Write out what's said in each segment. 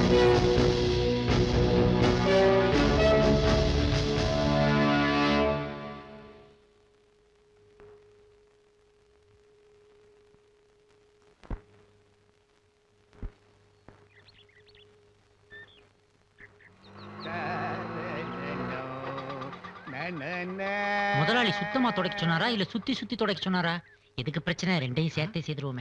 முதலாளி சுத்தமா துடைக்க சொன்னாரா இல்ல சுத்தி சுத்தி துடைக்க சொன்னாரா? எதுக்கு பிரச்சனை? ரெண்டையும் சேர்த்தே செய்துருவோமே.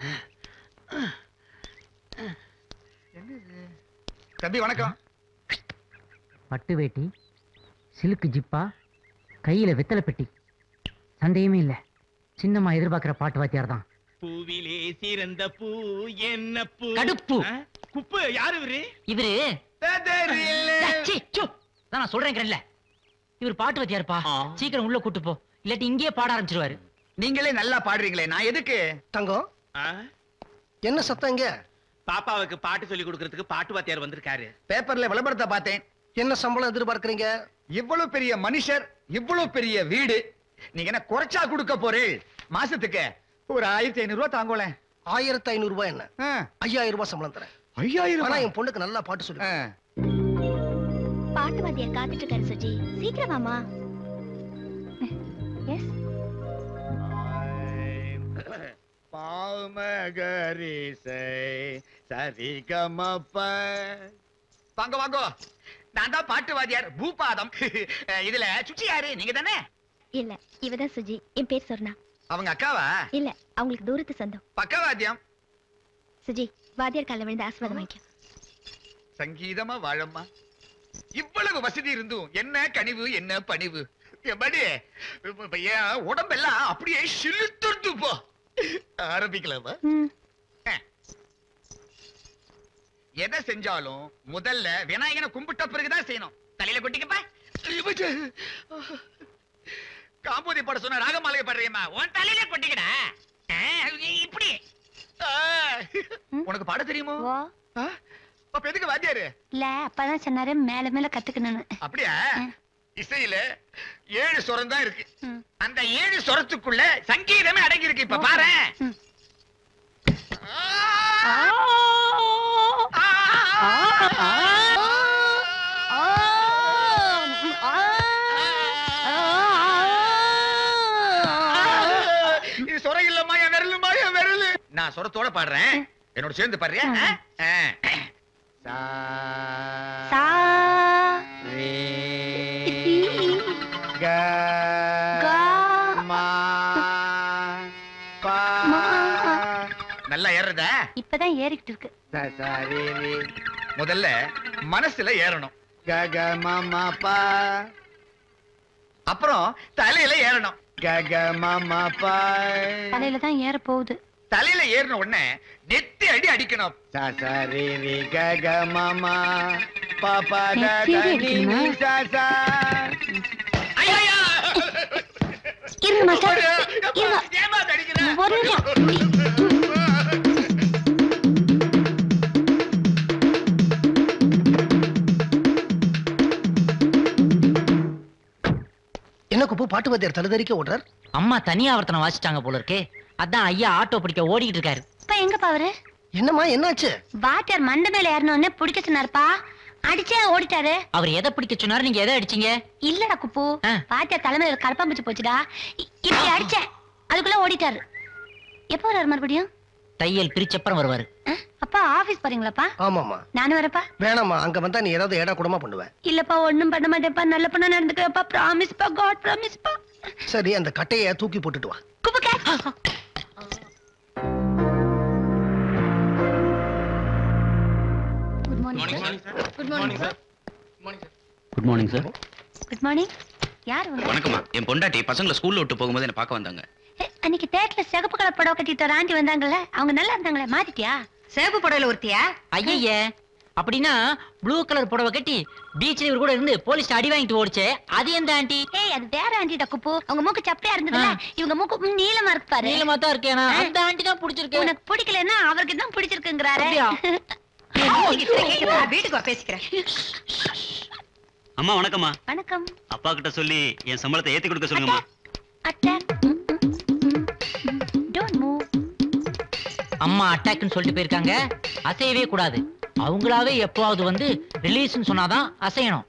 தம்பி வணக்கம். பட்டு வேட்டி, சிலுக்கு ஜிப்பா, கையில வெத்தலை பெட்டி, சந்தேகமே இல்ல சின்னம்மா எதிர்பார்க்கிற பாட்டு வாத்தியார் தான். பூவிலே சிறந்த பூ என்ன பூ? கடுப்பு. குப்பு. யாரு இவரு? இவரு நான் சொல்றேன். இவர் பாட்டு வாத்தியாருப்பா. சீக்கிரம் உள்ள கூட்டு போ, இல்லாட்டி இங்கேயே பாட ஆரம்பிச்சிருவாரு. நீங்களே நல்லா பாடுறீங்களே, நான் எதுக்கு? தங்கம், என்ன சத்தம் இங்க? பாப்பாவுக்கு பாட்டு சொல்லி கொடுக்கறதுக்கு பாட்டு வாத்தியார் வந்திருக்காரு. பேப்பர்ல விளம்பரத்தை பார்த்தேன். என்ன சம்பளம் எதிர்பார்க்கறீங்க? இவ்வளவு பெரிய மனுஷர், இவ்வளவு பெரிய வீடு, நீங்க என்ன குறைச்சா கொடுக்க போறீள்? மாசத்துக்கு ஒரு 1500 ரூபாய் தாங்கோல. 1500 ரூபாய் என்ன? 5000 ரூபாய் சம்பளம் தரேன். 5000? ஆனா என் பொண்ணுக்கு நல்லா பாட்டு சொல்லு. பாட்டு வாத்தியார் காத்துட்டு இருக்காரு சுஜி, சீக்கிரம் வாமா. எஸ். பாமகரிசை சரிகமப. வாங்க வாங்க, நான் தான் பாட்டு வாத்தியார் பூபாதம். இதுல சுச்சி யாரு? நீங்க தானே? இல்ல, இவதான் சுஜி. என் பேர் சொர்ணா. அவங்க அக்காவா? இல்ல, அவங்களுக்கு தூரத்து சொந்தம். பக்கவாத்தியம். சுஜி, வாத்தியார் கால்ல விழுந்து ஆசீர்வாதம் வாங்கிக்க. சங்கீதமா வாழம்மா. இவ்வளவு வசதி இருந்தும் என்ன கனிவு, என்ன பணிவு. உடம்பெல்லாம் அப்படியே சிலுத்துட்டு போ. ஆரம்பிக்கலாமா? எதை செஞ்சாலும் முதல்ல விநாயகனை கும்பிட்ட பிறகுதான் செய்யணும். தலையில கொட்டிக்கப்ப. காம்போதி பாட சொன்ன ராகமாலையை பாடுறியம்மா, உன் தலையில கொட்டிக்கடா. இப்படி உனக்கு பாட தெரியுமோ? அப்ப எதுக்கு வாத்தியாரு? இல்ல, அப்பதான் சொன்னாரு மேல மேல கத்துக்கணும்னு. அப்படியா? இசையில 7 சொரம் தான் இருக்கு. அந்த 7 சொரத்துக்குள்ள சங்கீதமே அடங்கி இருக்கு. இப்ப பாரு. இது சொரம் இல்லம்மா, என் விரலுமா, என் விரலு. நான் சொரத்தோட பாடுறேன், என்னோட சேர்ந்து பாடுறியா? சா ரே க மா பா. நல்லா ஏறுறதா? இப்பதான் ஏறிக்கிட்டு இருக்கு. முதல்ல மனசுல ஏறணும். க க மா மா பா. அப்புறம் தலையில ஏறணும். க க மா மா பா. தலையில தான் ஏற போகுது. தலையில ஏறின உடனே நெத்தி அடி அடிக்கணும். சா சா ரே ரே க க மா மா பா பா க க நீ நீ சா சா. ஐயா! இருங்க மாஸ்டர், இருங்க. ஏமா அடிக்குற? ஒரு நிமிஷம். என்ன குப்பு, பாட்டு வாத்தியார் தலதறிக்க ஓடுறார்? அம்மா தனியா ஆவர்த்தனம் வாசிட்டாங்க போல இருக்கே. அதான் ஐயா ஆட்டோ பிடிக்க ஓடிக்கிட்டு இருக்காரு. இப்ப எங்க பாவரு? என்னம்மா, என்னாச்சு? வாத்தியார் மண்ட மேல ஏறணும்னு பிடிக்க சொன்னாருப்பா. அடிச்சே ஓடிட்டாரு. அவர் எதை பிடிக்க சொன்னாரு? நீங்க எதை அடிச்சீங்க? இல்லடா குப்பு, வாத்தியார் தலைமையில கலப்பாம்பூச்சி போச்சுடா. இப்படி அடிச்சேன், அதுக்குள்ள ஓடிட்டாரு. எப்ப வர்றாரு மறுபடியும்? தையல் பிரிச்சப்புறம் வருவாரு. அப்பா ஆபீஸ் போறீங்களாப்பா? ஆமாமா. நானும் வரப்பா. வேணாமா, அங்க வந்தா நீ ஏதாவது ஏடா கூடமா பண்ணுவேன். இல்லப்பா, ஒண்ணும் பண்ண மாட்டேப்பா. நல்ல பண்ண நடந்துக்கப்பா. ப்ராமிஸ் பா, காட் ப்ராமிஸ் பா. சரி, அந்த கட்டைய தூக்கி போட்டுட்டு வா. Kuppu gate. Good morning sir. Good morning sir. Good morning sir. Good morning. யார் வந்தா? வணக்கம்மா. என் பொண்டாட்டி பசங்களை ஸ்கூல்ல விட்டு போகும்போது என்ன பார்க்க வந்தாங்க. அன்னைக்கு தேட்டர்ல சிகப்பு கலர் புடவை கட்டிட்டு ஒரு ஆண்டி வந்தாங்கல்ல, அவங்க நல்லா இருந்தாங்களே, மாத்திட்டியா? சிகப்பு புடவையில ஒருத்தியா? ஐயே, அப்படின்னா ப்ளூ கலர் புடவை கட்டி பீச்ல இவர் கூட இருந்து போலீஸ் அடி வாங்கிட்டு ஓடிச்சே, அது எந்த ஆண்டி? ஏய், அது வேற ஆண்டி டக்குப்பு. அவங்க மூக்கு சப்பையா இருந்ததுல, இவங்க மூக்கு நீளமா இருக்கு பாரு. நீளமா தான் இருக்கேனா? அந்த ஆண்டி தான் பிடிச்சிருக்கு. உனக்கு பிடிக்கலன்னா அவருக்கு தான் பிடிச்சிருக்குங்கறாரே. வீட்டுக்கு வா, பேசிக்கிறேன். அம்மா வணக்கம்மா. வணக்கம். அப்பா கிட்ட சொல்லி என் சம்பளத்தை ஏத்தி கொடுக்க சொல்லுங்கம்மா. அட்டாக். Don't move. அம்மா அட்டாக்னு சொல்லிட்டு போயிருக்காங்க, அசையவே கூடாது. அவங்களாவே எப்பவாவது வந்து ரிலீஸ்னு சொன்னாதான் அசையணும்.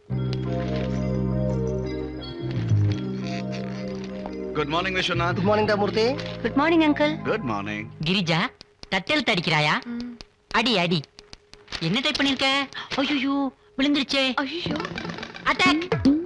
Good morning Vishwanath. Good morning Murthy. Good morning uncle. Good morning. Girija தட்டெழுத்து அடிக்கிறாயா? அடி அடி. என்ன டைப் பண்ணிருக்க? ஐயோ விழுந்துருச்சே. ஐயோ அட்டாக்.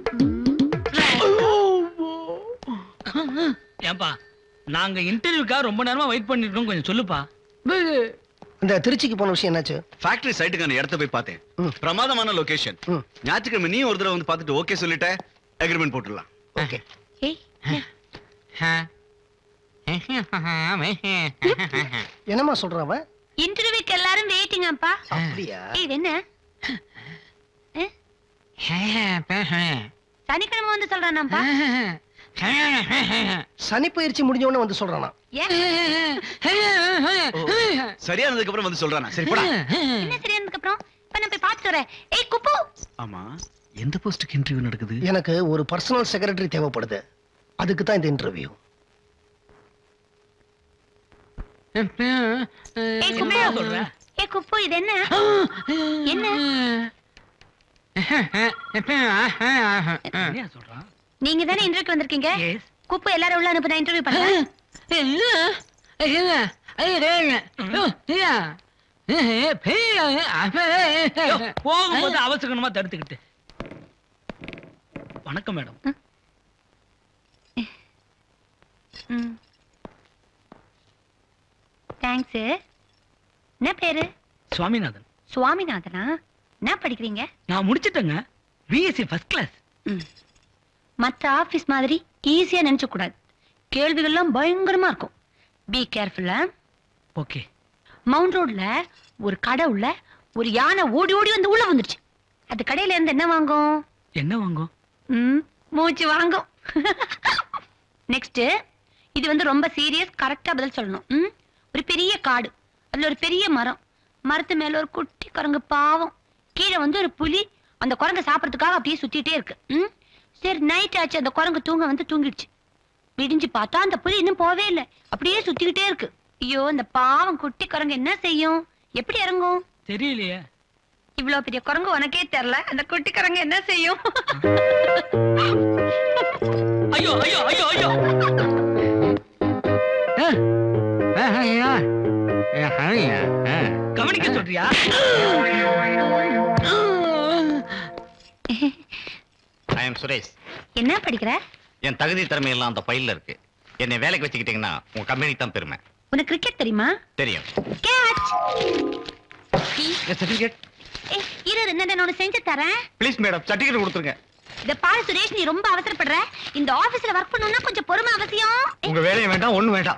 ஏன்பா நாங்க இன்டர்வியூக்காக ரொம்ப நேரமா வெயிட் பண்ணிருக்கோம், கொஞ்சம் சொல்லுப்பா. இந்த திருச்சிக்கு போன விஷயம் என்னாச்சு? ஃபேக்டரி சைட்டுக்கான இடத்த போய் பார்த்தேன். பிரமாதமான லொகேஷன். ஞாயிற்றுக்கிழமை நீ ஒரு தடவை வந்து பார்த்துட்டு ஓகே சொல்லிட்ட, அக்ரிமெண்ட் போட்டுடலாம். ஓகே. ஏய் என்னம்மா சொல்றான் அவன்? இன்டர்வியூக்கு எல்லாரும் வெயிட்டிங் அப்பா. அப்படியா? இது என்ன சனிக்கிழமை வந்து சொல்றானாப்பா? சனி பயிற்சி முடிஞ்ச உடனே வந்து சொல்றானா? சரியானதுக்கு அப்புறம் வந்து சொல்றானா? சரி போடா. என்ன சரியானதுக்கு அப்புறம்? இப்ப நான் போய் பார்த்துட்டு வரேன். ஏய் குப்பு. ஆமா, எந்த போஸ்டுக்கு இன்டர்வியூ நடக்குது? எனக்கு ஒரு பர்சனல் செக்ரட்டரி தேவைப்படுது, அதுக்கு தான் இந்த இன்டர்வியூ. ஏய் குப்பு சொல்றேன். ஏய் குப்பு இது என்ன? என்ன என்ன சொல்றான்? நீங்க தானே இன்டர்வியூக்கு வந்திருக்கீங்க? குப்பு எல்லாரும் உள்ள அனுப்பி நான் இன்டர்வியூ பண்றேன். போகும்போது அவசரமா தடுத்துக்கிட்டு. வணக்கம் மேடம். தேங்க்ஸ். என்ன பேரு? சுவாமிநாதன். சுவாமிநாதனா? என்ன படிக்கிறீங்க? நான் முடிச்சிட்டேங்க, பிஎஸ்சி ஃபர்ஸ்ட் கிளாஸ். மற்ற ஆபீஸ் மாதிரி ஈஸியா நினைச்ச கூடாது, கேள்விகள்லாம் பயங்கரமா இருக்கும். பி கேர்ஃபுல்லா. ஓகே. மவுண்ட் ரோட்ல ஒரு கடை உள்ள ஒரு யானை ஓடி ஓடி வந்து உள்ள வந்துருச்சு. அது கடையில இருந்து என்ன வாங்கும்? என்ன வாங்கும்? மூச்சு வாங்கும். நெக்ஸ்ட், இது வந்து ரொம்ப சீரியஸ், கரெக்டா பதில் சொல்லணும். ஒரு பெரிய காடு, அதுல ஒரு பெரிய மரம், மரத்து மேல ஒரு குட்டி குரங்கு பாவம், கீழே வந்து ஒரு புலி அந்த குரங்கு சாப்பிடறதுக்காக அப்படியே சுத்திட்டே இருக்கு. சரி நைட் ஆச்சு, அந்த குரங்கு தூங்க வந்து தூங்கிடுச்சு. விடிஞ்சு பார்த்தா அந்த புலி இன்னும் போவே இல்லை, அப்படியே சுத்திக்கிட்டே இருக்கு. ஐயோ, அந்த பாவம் குட்டி குரங்கு என்ன செய்யும்? எப்படி இறங்கும்? தெரியலையே. இவ்வளவு பெரிய குரங்கு உனக்கே தெரியல, அந்த குட்டி குரங்கு என்ன செய்யும்? ஐயோ ஐயோ ஐயோ ஐயோ. கவனிக்க சொல்றியா? I am Suresh. என்ன படிக்கிற? என் தகுதி திறமை எல்லாம் அந்த ஃபைல்ல இருக்கு. என்னை வேலைக்கு வச்சுக்கிட்டீங்கன்னா உங்க கம்பெனி தான் பெருமை. உனக்கு கிரிக்கெட் தெரியுமா? தெரியும். கேட்ச். சர்டிபிகேட். ஏய் இரு, நான் உனக்கு செஞ்சு தரேன். ப்ளீஸ் மேடம், சர்டிபிகேட் கொடுத்துருங்க. இத பாரு சுரேஷ், நீ ரொம்ப அவசரப்படுற. இந்த ஆபீஸ்ல வர்க் பண்ணனும்னா கொஞ்சம் பொறுமை அவசியம். உங்க வேலைய வேண்டாம், ஒண்ணு வேண்டாம்.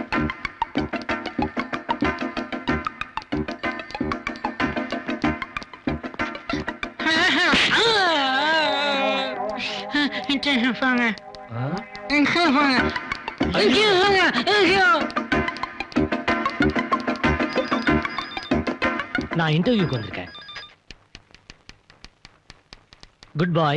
நான் இன்டர்வியூக்கு வந்திருக்கேன். Goodbye.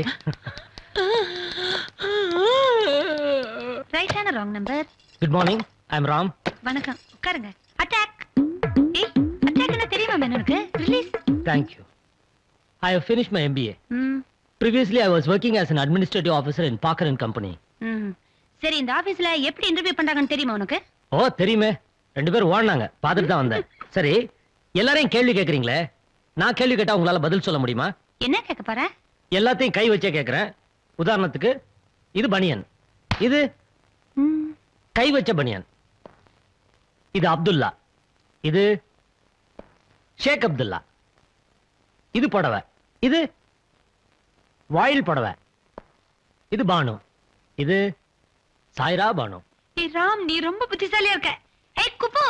ரைட்டான wrong number. Good morning, I am Ram. வணக்கம், உட்காருங்க. அட்டாக். ஏய் அட்டாக் என்ன தெரியுமா உனக்கு? Release. Thank you. I have finished my MBA. Previously I was working as an administrative officer in Parker and Company. சரி, இந்த ஆபீஸ்ல எப்படி இன்டர்வியூ பண்றாங்கன்னு தெரியுமா உனக்கு? ஓ தெரியுமே, 2 பேரும் ஓடுனாங்க, பார்த்துட்டு தான் வந்தேன். சரி, எல்லாரையும் கேள்வி கேட்கறீங்களே, நான் கேள்வி கேட்டா உங்களால பதில் சொல்ல முடியுமா? என்ன கேட்க போற? எல்லாத்தையும் கை வச்சே கேட்கிறேன். உதாரணத்துக்கு, இது பனியன், இது கை வச்ச பனியன், இது அப்துல்லா, இது ஷேக் அப்துல்லா, இது புடவை, இது வாயில் புடவை, இது பானு, இது சாய்ரா பானு. ஏய் ராம், நீ ரொம்ப புத்திசாலியா இருக்க. ஏய் குப்பு,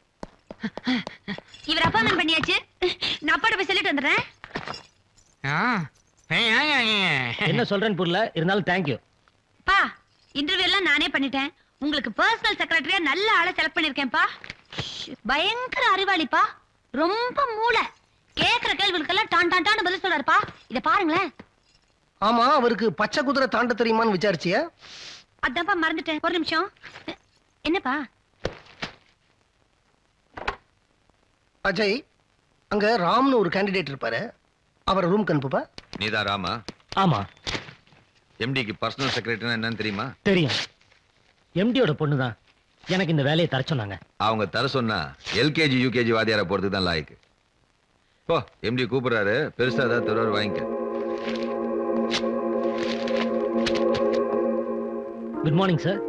இவர் அப்பாயின்மென்ட் பண்ணியாச்சு. நான் அப்பாட்ட போய் சொல்லிட்டு வந்துடுறேன். என்ன சொல்றேன்னு புரியல, இருந்தாலும் தேங்க்யூ. பா, இன்டர்வியூ எல்லாம் நானே பண்ணிட்டேன். உங்களுக்கு பர்சனல் செக்ரட்டரியா நல்ல ஆளை செலக்ட் பண்ணிருக்கேன்ப்பா. பயங்கர அறிவாளிப்பா, ரொம்ப மூளை. கேக்குற கேள்விகளுக்கெல்லாம் டான் டான் டான் பதில் சொல்றாருப்பா. இத பாருங்களேன். ஆமா, அவருக்கு பச்சை குதிரை தாண்ட தெரியுமான்னு விசாரிச்சியா? அதான்ப்பா மறந்துட்டேன், ஒரு நிமிஷம். என்னப்பா? அஜய், அங்க ராம்னு ஒரு கேண்டிடேட் இருப்பாரு, அவரை ரூம்க்கு அனுப்புப்பா. நீதான் ராமா? ஆமா. எம்டிக்கு பர்சனல் செக்ரட்டரினா என்னன்னு தெரியுமா? தெரியும். எம்டியோட பொண்ணு தான் எனக்கு இந்த வேலையை தர சொன்னாங்க. அவங்க தர சொன்னா எல்கேஜி யூகேஜி வாத்தியார போறதுக்கு தான் லாய்க்கு. போ, எம்டி கூப்பிடுறாரு, பெருசா ஏதாவது தருவார், வாங்கிக்க. Good morning sir.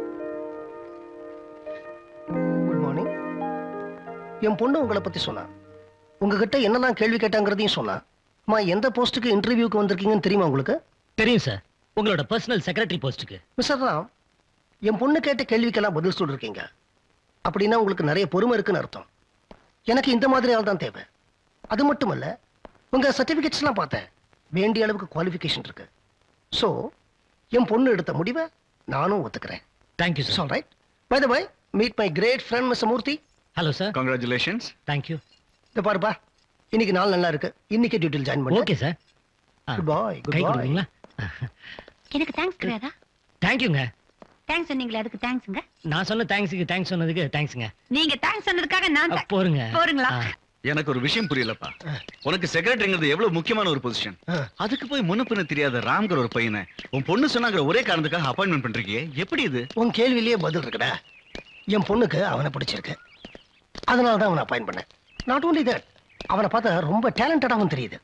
Good morning. என் பொண்ணு உங்களை பத்தி சொன்னா, உங்ககிட்ட என்னெல்லாம் கேள்வி கேட்டாங்கிறதையும் சொன்னா. அம்மா, எந்த போஸ்ட்டுக்கு இன்டர்வியூக்கு வந்திருக்கீங்கன்னு தெரியுமா உங்களுக்கு? தெரியும் சார், உங்களோட பர்சனல் செக்ரட்டரி போஸ்ட்டுக்கு. மிஸ்டர் ராம், என் பொண்ணு கேட்ட கேள்விக்கெல்லாம் பதில் சொல்லிருக்கீங்க அப்படின்னா உங்களுக்கு நிறைய பொறுமை இருக்குன்னு அர்த்தம். எனக்கு இந்த மாதிரி ஆள் தான் தேவை. அது மட்டுமல்ல, உங்க சர்டிபிகேட்ஸ்லாம் பார்த்தேன், வேண்டிய அளவுக்கு குவாலிஃபிகேஷன் இருக்கு. ஸோ என் பொண்ணு எடுத்த முடிவை நானும் ஒத்துக்கிறேன். Thank you sir. All right. By the by, meet my great friend mister Murthy. Hello sir. Congratulations. Thank you. இந்த பாருப்பா, இன்னைக்கு நாள் நல்லா இருக்கு, இன்னைக்கு டியூட்டியில் ஜாயின் பண்ணு. Okay sir. Goodbye. கை கொடுங்களா? எனக்கு தேங்க்ஸ் கிடையாதா? தேங்க்யூங்க. தேங்க்ஸ் சொன்னீங்களே, அதுக்கு தேங்க்ஸ்ங்க. நான் சொன்ன தேங்க்ஸுக்கு தேங்க்ஸ் சொன்னதுக்கு தேங்க்ஸுங்க. நீங்க தேங்க்ஸ் சொன்னதுக்காக நான் போருங்க. போறீங்களா? எனக்கு ஒரு விஷயம் புரியலப்பா. உனக்கு செக்ரட்டரிங்கிறது எவ்வளவு முக்கியமான ஒரு பொசிஷன். அதுக்கு போய் முன்னப்பின தெரியாத ராம்கர் ஒரு பையனை உன் பொண்ணு சொன்னாங்கிற ஒரே காரணத்துக்காக அப்பாயின்மெண்ட் பண்றீங்க. எப்படி இது? உன் கேள்வியிலேயே பதில் இருக்குடா. என் பொண்ணுக்கு அவனை பிடிச்சிருக்கு, அதனால தான் அவனை அப்பாயின்ட் பண்ணேன். நாட் ஓன்லி தட், அவனை பார்த்தா ரொம்ப டேலண்டடாகவும் தெரியுது.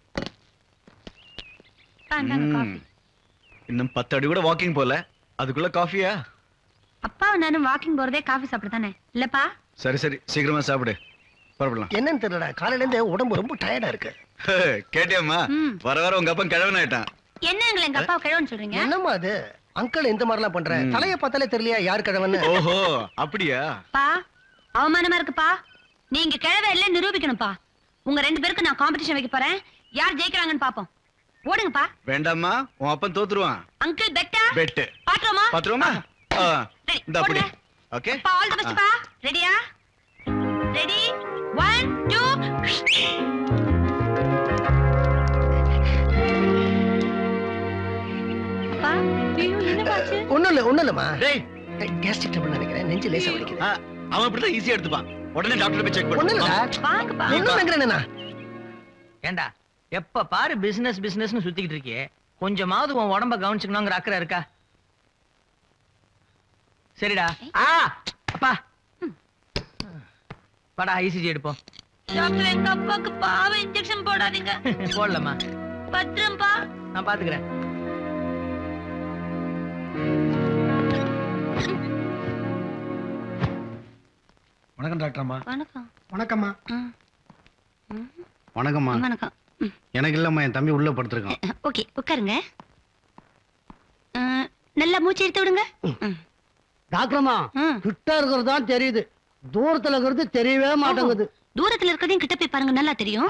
இன்னும் 10 அடி கூட வாக்கிங் போல, அதுக்குள்ள காஃபியா? அப்பா நானும் வாக்கிங் போறதே காஃபி சாப்பிட தானே இல்லப்பா? சரி சரி, சீக்கிரமா சாப்பிடு, பரவாயில்ல. என்னன்னு தெரியலடா, காலையில இருந்து உடம்பு ரொம்ப டயர்டா இருக்கு. கேட்டியாம்மா? வர வர உங்க அப்பா கிழவன் ஆயிட்டான். என்னங்களே எங்க அப்பா கிழவன் சொல்றீங்க? என்னம்மா அது, அங்கிள் இந்த மாதிரிலாம் பண்ற? தலைய பார்த்தாலே தெரியலையா யார் கிழவன்னு? ஓஹோ, அப்படியா? பா, அவமானமா இருக்குப்பா. நீங்க கிழவை இல்ல நிரூபிக்கணும்ப்பா. உங்க 2 பேருக்கு நான் காம்படிஷன் வைக்க போறேன், யார் ஜெயிக்கிறாங்கன்னு பாப்போம். ஓடுங்கப்பா. வேண்டாம்மா, உன் அப்பன் தோத்துருவான். அங்கிள் பெட்டா? பெட். பாத்துறோமா? பாத்துறோமா? இந்த அப்படி. ஓகே. பா, ஆல் தி பெஸ்ட் பா. ரெடியா? ரெடி? 1 2 பா, ஐயோ என்ன பாச்சு? ஒண்ணும் இல்லம்மா. டேய், கேஸ்ட்ரிக் ட்ரபிள் நினைக்கிறேன், நெஞ்சு லேசா வலிக்குது. அவன் இப்படி ஈஸியா எடுத்துப்பான். உடனே டாக்டர் போய் செக் பண்ணு. ஒண்ணும் இல்லடா. வாங்கப்பா. என்ன நினைக்கிறேன்னா? ஏண்டா எப்ப பாரு பிசினஸ் பிசினஸ்னு சுத்திக்கிட்டு இருக்கியே, கொஞ்சமாவது உன் உடம்ப கவனிச்சுக்கணுங்கிற அக்கறை இருக்கா? சரிடா. அப்பா படா, ஐசிஜி எடுப்போம். டாக்டர், எங்க அப்பாக்கு பாவ இன்ஜெக்ஷன் போடாதீங்க. போடலமா? பத்திரம்பா. நான் பாத்துக்கிறேன். வணக்கம் டாக்டர் அம்மா. வணக்கம். வணக்கம்மா. வணக்கம்மா. வணக்கம். எனக்கு இல்லம்மா, என் தம்பி உள்ள படுத்துருக்கான். ஓகே, உட்காருங்க. நல்லா மூச்சு எடுத்து விடுங்க. டாக்டர்மா, கிட்ட இருக்கிறது தான் தெரியுது, தூரத்துல இருக்கிறது தெரியவே மாட்டேங்குது. தூரத்துல இருக்கிறதையும் கிட்ட போய் பாருங்க, நல்லா தெரியும்.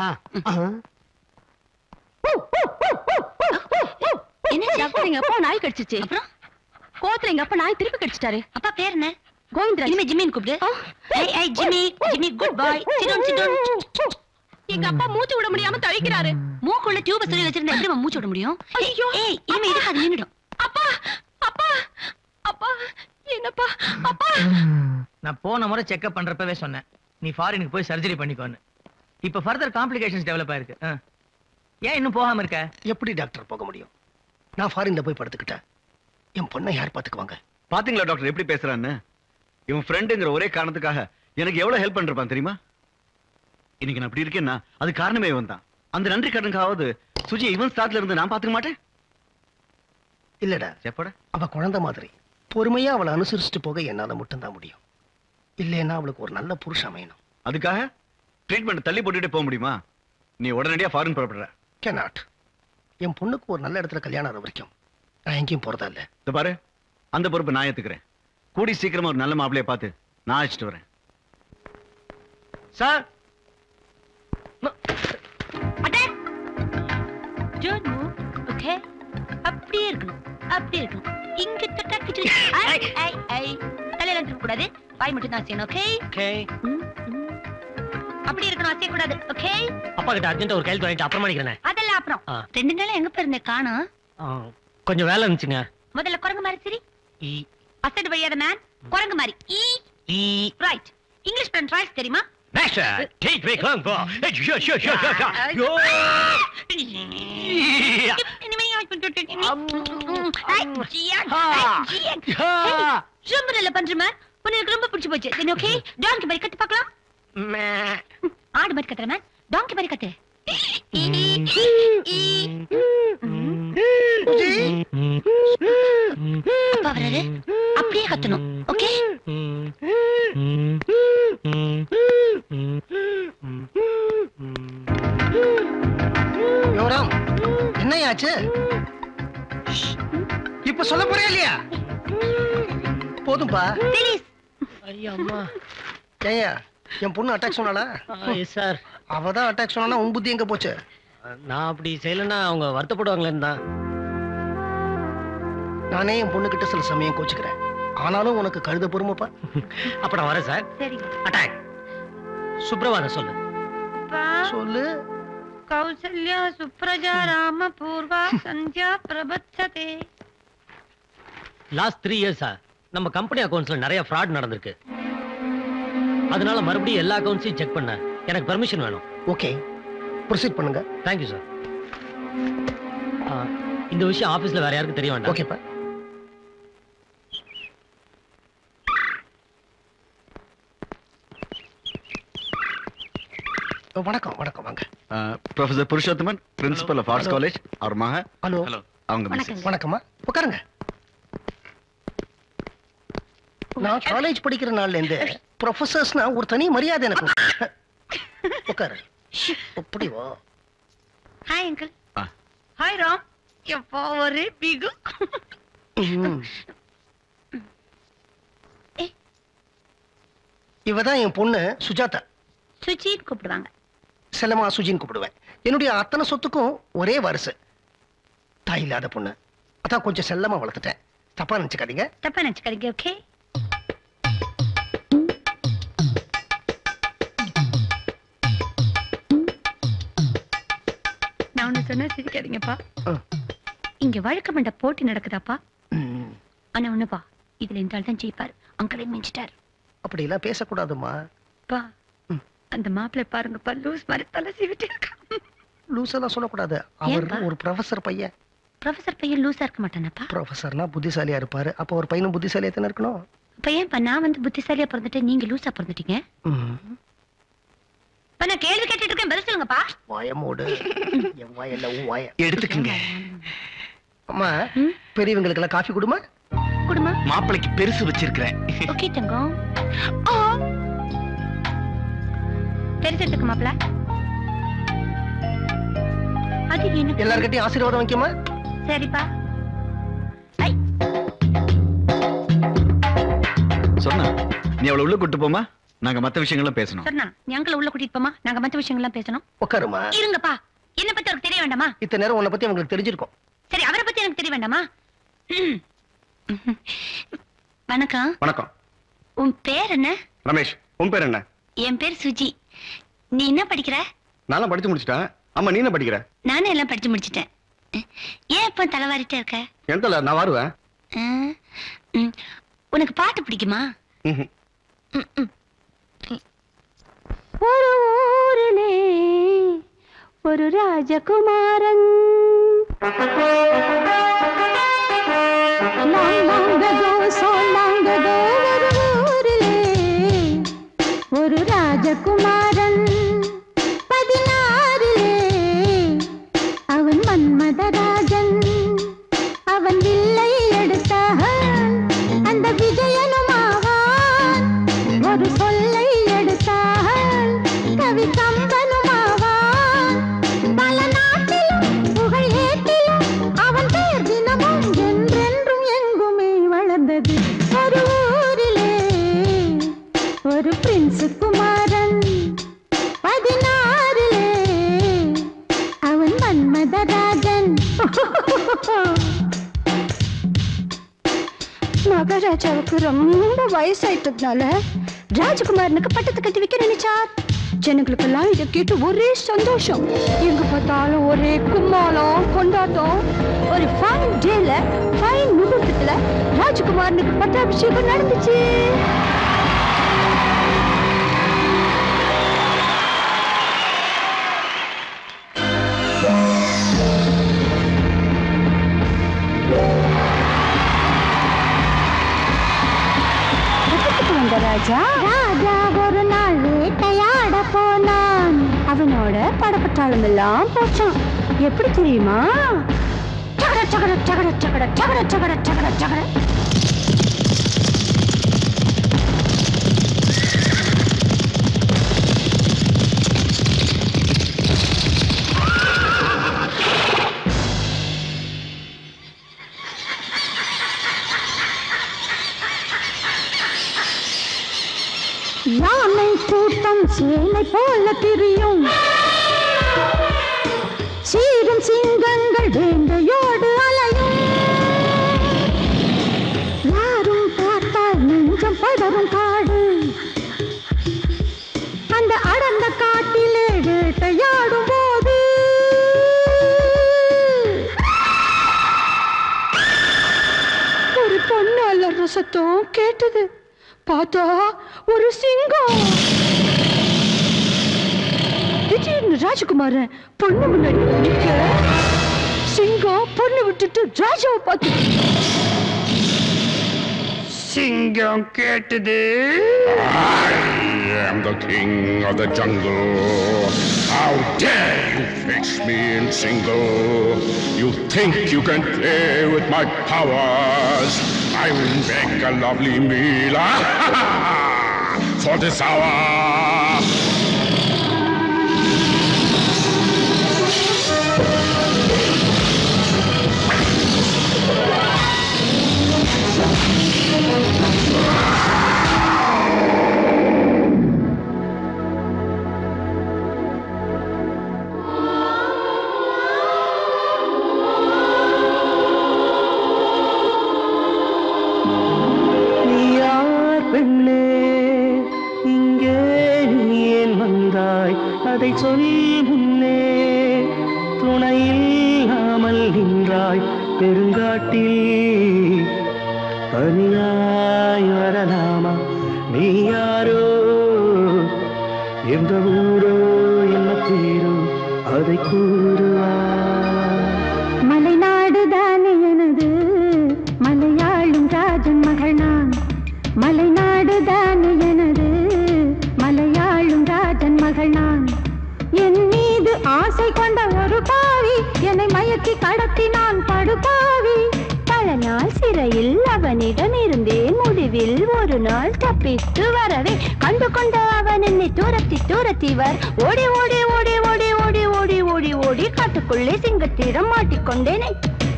என்ன டாக்டர், எங்க அப்பா நாய் கடிச்சிச்சு. அப்புறம் கோத்துல எங்க அப்பா நாய் திருப்பி கடிச்சிட்டாரு. அப்பா பேர் என்ன? கோவிந்தராஜ். இனிமே ஜிம்மின்னு கூப்பிடு. ஏய் ஏய் Jimmy, Jimmy goodbye. Sit down, sit down. எங்க அப்பா மூச்சு விட முடியாம தவிக்கிறாரு. மூக்குள்ள டியூப சொல்லி வச்சிருந்தா எப்படி மூச்சு விட முடியும்? ஐயோ, ஏய் இனிமே இது அது நின்னுடும். அப்பா அப்பா அப்பா, என்னப்பா அப்பா? நான் போன முறை செக்அப் பண்றப்பவே சொன்னேன், நீ ஃபாரினுக்கு போய் சர்ஜரி பண்ணிக்கோன்னு. இப்ப ஃபர்தர் காம்ப்ளிகேஷன்ஸ் டெவலப் ஆயிருக்கு. ஏன் இன்னும் போகாம இருக்க? எப்படி டாக்டர் போக முடியும்? நான் ஃபாரின்ல போய் படுத்துக்கிட்டேன், என் பொண்ணை யார் பாத்துக்குவாங்க? பாத்தீங்களா டாக்டர் எப்படி பேசுறான்னு? இவன் ஃப்ரெண்டுங்கிற ஒரே காரணத்துக்காக எனக்கு எவ்வளவு ஹெல்ப் பண்றான் தெரியுமா? இன்னைக்கு நான் அப்படி இருக்கேன்னா அது காரணமே இவன் தான். அந்த நன்றி கடனுக்காவது சுஜி இவன் ஸ்டார்ட்ல இருந்து நான் பாத்துக்க மாட்டேன். இல்லடா, அவ குழந்தை மாதிரி பொறுமையா அவளை அனுசரிச்சுட்டு போக என்னால மட்டும்தான் முடியும். இல்லைன்னா அவளுக்கு ஒரு நல்ல புருஷன் அமையணும். அதுக்காக ட்ரீட்மெண்ட் தள்ளி போட்டுட்டே போக முடியுமா? நீ உடனடியா ஃபாரின் புறப்படுற. கேனாட். என் பொண்ணுக்கு ஒரு நல்ல இடத்துல கல்யாணம் ஆகிற வரைக்கும் நான் எங்கேயும் போறதா இல்ல. இது பாரு, அந்த பொறுப்பு நான் ஏத்துக்கிறேன். கூடி சீக்கிரமா ஒரு நல்ல மாப்பிளைய பார்த்து நான் அழைச்சிட்டு வரேன். சார், ஓகே, அப்படியே இருக்கணும், அப்படியே இருக்கணும். இங்க தட்டாக்கிட்டு தலையில திருப்ப கூடாது, வாய் மட்டும் தான் செய்யணும். ஓகே ஓகே, அப்படி இருக்கணும், அசைய கூடாது. ஓகே. அப்பா கிட்ட அர்ஜென்ட்டா ஒரு கையில் வாங்கிட்டு அப்புறமா நிக்கிறேன். அதெல்லாம் அப்புறம். 2 நாளா எங்க போயிருந்தே காணோம். கொஞ்சம் வேலை இருந்துச்சுங்க. முதல்ல குரங்கு மாதிரி சரி. அசைடு வழியாத மேன், குரங்கு மாதிரி. ஈ ரைட். இங்கிலீஷ் ஃப்ரெண்ட் ரைட் தெரியுமா? Master, take me kung fu. ரொம்ப நல்லா பண்றமா உனக்கு ரொம்ப பிடிச்சு போச்சு தென் ஓகே டாங்கி மாதிரி கத்து பார்க்கலாம் ஆடு மாதிரி கத்துற மேன் டாங்கி மாதிரி கத்து அப்பா வராரு அப்படியே கத்தணும் ஓகே யோராம் என்னையாச்சு இப்ப சொல்ல போறியா இல்லையா போதும்பா ஐயா அம்மா ஏயா என் பொண்ணு அட்டாக் சொன்னாளா சார் அவதான் அட்டாக் சொன்னா உன் புத்தி எங்க போச்சு நான் அப்படி செய்யலன்னா அவங்க வருத்தப்படுவாங்களேன்னு தான் நானே என் பொண்ணு கிட்ட சில சமயம் கோச்சுக்கிறேன் ஆனாலும் உனக்கு கழுத பொறுமைப்பா அப்ப நான் வரேன் சார் சரி அட்டாக் சுப்ரவாதம் சொல்லு சொல்லு கௌசல்யா சுப்ரஜா ராம பூர்வா சந்தியா பிரபத்சதே லாஸ்ட் 3 இயர்ஸா நம்ம கம்பெனி அக்கவுண்ட்ஸ்ல நிறைய ஃப்ராட் நடந்திருக்கு அதனால மறுபடியும் எல்லா அக்கவுண்ட்ஸையும் செக் பண்ண எனக்கு பெர்மிஷன் வேணும் ஓகே ப்ரொசீட் பண்ணுங்க தேங்க்யூ சார் இந்த விஷயம் ஆபீஸ்ல வேற யாருக்கும் தெரிய வேண்டாம் ஓகேப்பா வணக்கம் வணக்கம் வாங்க professor Purushothaman principal of arts college அவர் மக ஹலோ அவங்க வணக்கம்மா உட்காருங்க நான் காலேஜ் படிக்கிற நாள்ல இருந்து ப்ரொஃபசர்ஸ்னா ஒரு தனி மரியாதை எனக்கு உட்காரு அப்படி வா ஹாய் அங்கிள் ஹாய் ராம் எப்போ ஒரு பிகு இவதான் என் பொண்ணு சுஜாதா சுஜின்னு கூப்பிடுவாங்க செல்லமா சுஜின்னு கூப்பிடுவேன் என்னுடைய அத்தனை சொத்துக்கும் ஒரே வாரிசு தாய் இல்லாத பொண்ணு அதான் கொஞ்சம் செல்லமா வளர்த்துட்டேன் தப்பா நினைச்சுக்காதீங்க தப்பா நினைச்சுக்காதீங்க ஓகே நான் ஒண்ணு சொன்னா சிரிக்காதீங்கப்பா இங்க வழக்கம் என்ற போட்டி நடக்குதாப்பா ஆனா ஒண்ணுப்பா இதுல இந்த ஆள் தான் ஜெயிப்பாரு அங்கிளே மிஞ்சிட்டாரு அப்படி எல்லாம் பேசக்கூடாதுமா பா அந்த மாப்பிள்ளை பாருங்கப்பா லூஸ் மாதிரி தலை சீவிட்டு இருக்கா லூஸ் எல்லாம் சொல்லக்கூடாது அவர் ஒரு ப்ரொஃபசர் பையன் ப்ரொஃபசர் பையன் லூஸா இருக்க மாட்டானப்பா ப்ரொஃபசர்னா புத்திசாலியா இருப்பாரு அப்ப ஒரு பையனும் புத்திசாலியா தானே இருக்கணும் அப்ப ஏன்பா நான் வந்து புத்திசாலியா பிறந்துட்டு நீங்க லூஸா பிறந்துட்டீங்க நான் கேள்வி கேட்டுட்டு இருக்கேன் பதில் சொல்லுங்கப்பா வாயமோடு என் வாயல்ல உன் வாய எடுத்துக்கங்க அம்மா பெரியவங்களுக்கு எல்லாம் காஃபி குடுமா குடுமா மாப்பிளைக்கு பெருசு வச்சிருக்கிறேன் ஓகே தங்கம் பெருசு எடுத்துக்க மாப்பிள்ள அது என்ன எல்லார்கிட்டயும் ஆசீர்வாதம் வைக்கமா சரிப்பா சொன்னா நீ அவளை உள்ள கூட்டு போமா நாங்க மத்த விஷயங்கள்லாம் பேசணும் சொன்னா ஞாங்கள உள்ள கூட்டிட்டு போமா நாங்க மத்த விஷயங்கள்லாம் பேசணும் உட்காருமா இருங்கப்பா என்ன பத்தி அவருக்கு தெரிய வேண்டாமா இத்தனை நேரம் உன்னை பத்தி அவங்களுக்கு தெரிஞ்சிருக்கும் சரி அவரை பத்தி எனக்கு தெரிய வேண்டாமா வணக்கம் வணக்கம் உன் பேர் என்ன ரமேஷ் உன் பேர் என்ன என் பேர் சுஜி நீ என்ன படிக்கிற நானும் படிச்சு முடிச்சிட்டேன் ஆமா நீ என்ன படிக்கிற நானும் எல்லாம் படிச்சு முடிச்சிட்டேன் ஏன் இப்ப தலைவாரிட்டே இருக்க எந்த நான் வருவேன் உனக்கு பாட்டு பிடிக்குமா ஒரு ஊரிலே ஒரு ராஜகுமாரன் ஒரு ராஜகுமாரன் 16 அவன் மன்மதராஜன் அவன் வில்லை எடுத்தான் அந்த விஜயனுமாவான் ஒரு சொல்லை எடுத்தான் கவி கம்பனுமாவான் பல நாட்டிலும் புகழ் ஏற்றிலும் அவன் பேர் தினமும் என்றென்றும் எங்குமே வளர்ந்தது ஒரு ஊரிலே ஒரு பிரின்ஸ் குமாரன் 16 அவன் மன்மதராஜன் மகாராஜாவுக்கு ரொம்ப வயசாயிட்டதுனால ராஜகுமாரனுக்கு பட்டத்தை கட்டி வைக்க நினைச்சார் ஜனங்களுக்கெல்லாம் இதை கேட்டு ஒரே சந்தோஷம் எங்க பார்த்தாலும் ஒரே கும்மாளம் கொண்டாட்டம் ஒரு ஃபைன் டேல ஃபைன் முகூர்த்தத்துல ராஜகுமாரனுக்கு பட்டாபிஷேகம் நடந்துச்சு ராஜா ராஜா ஒரு நாள் வேட்டையாட போனான். அவனோட படப்பட்டாளம் எல்லாம் போச்சான். எப்படி தெரியுமா? சகட சகட சகட சகட சகட சகட சகட சகட. யானை கூட்டம் சேனை போல திரியும். சீரும் சிங்கங்கள் வேண்டையோடு அலையும். யாரும் பார்த்தால் நெஞ்சம் பதறும் காடு. அந்த அடர்ந்த காட்டிலே வேட்டையாடும் போது ஒரு பொண்ணு அலற சத்தம் கேட்டது. பார்த்தா ஒரு சிங்கம். திடீர்னு ராஜகுமாரன் பொண்ணு முன்னாடி நிற்க, சிங்கம் பொண்ணு விட்டுட்டு ராஜாவை பார்த்து சிங்கம் கேட்டது. I am the king of the jungle. How dare you fix me in single? You think you can play with my powers? I will make a lovely meal for this hour. அதை சொல் முன்னே துணையில்லாமல் நின்றாய் பெருங்காட்டில். தனியாய் வரலாமா நீ யாரோ? எந்த ஊரோ என்ன பேரோ அதை கூறுவா. மலைநாடுதானே எனது, மலையாளும் ராஜன் மகள் நான். மலைநாடுதானே எனது, மலையாளும் ராஜன் மகள் நான். என் மீது ஆசை கொண்ட ஒரு பாவி என்னை மயக்கி கடத்தி நான் படுபாவி. பல நாள் சிறையில் அவனிடம் இருந்தேன். முடிவில் ஒரு நாள் தப்பித்து வரவே கண்டு கொண்ட அவன் என்னை துரத்தி துரத்தி வர். ஓடி ஓடி ஓடி ஓடி ஓடி ஓடி ஓடி ஓடி காட்டுக்குள்ளே சிங்கத்திடம் மாட்டிக்கொண்டேனே.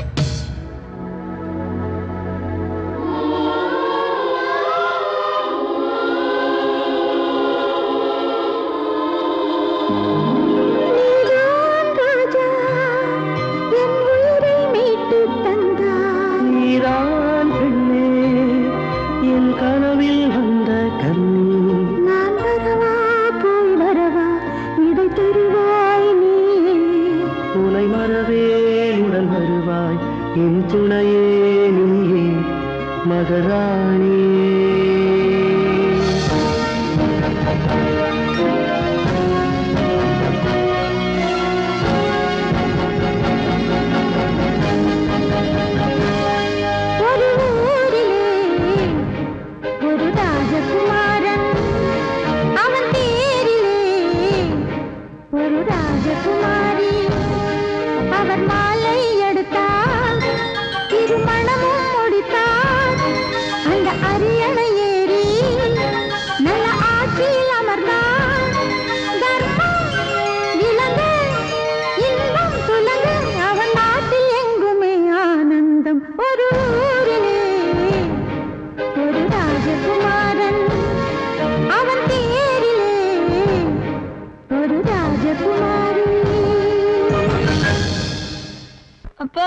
துணையே நீயே மகராணி. ஒரு ஊரிலே ஒரு ராஜகுமாரன், அவன் பேரிலே ஒரு ராஜகுமாரி. அவர் மாலை எடுத்தார், திருமணமும் முடித்தார். அந்த அரியணை ஏறி நல்ல ஆட்சியில் அமர்ந்தார். தர்மம் விளங்க, இன்பம் துலங்க, அவன் நாட்டில் எங்குமே ஆனந்தம். ஒரு ஊரிலே ஒரு ராஜகுமாரன், அவன் பேரிலே ஒரு ராஜகுமாரி. அப்பா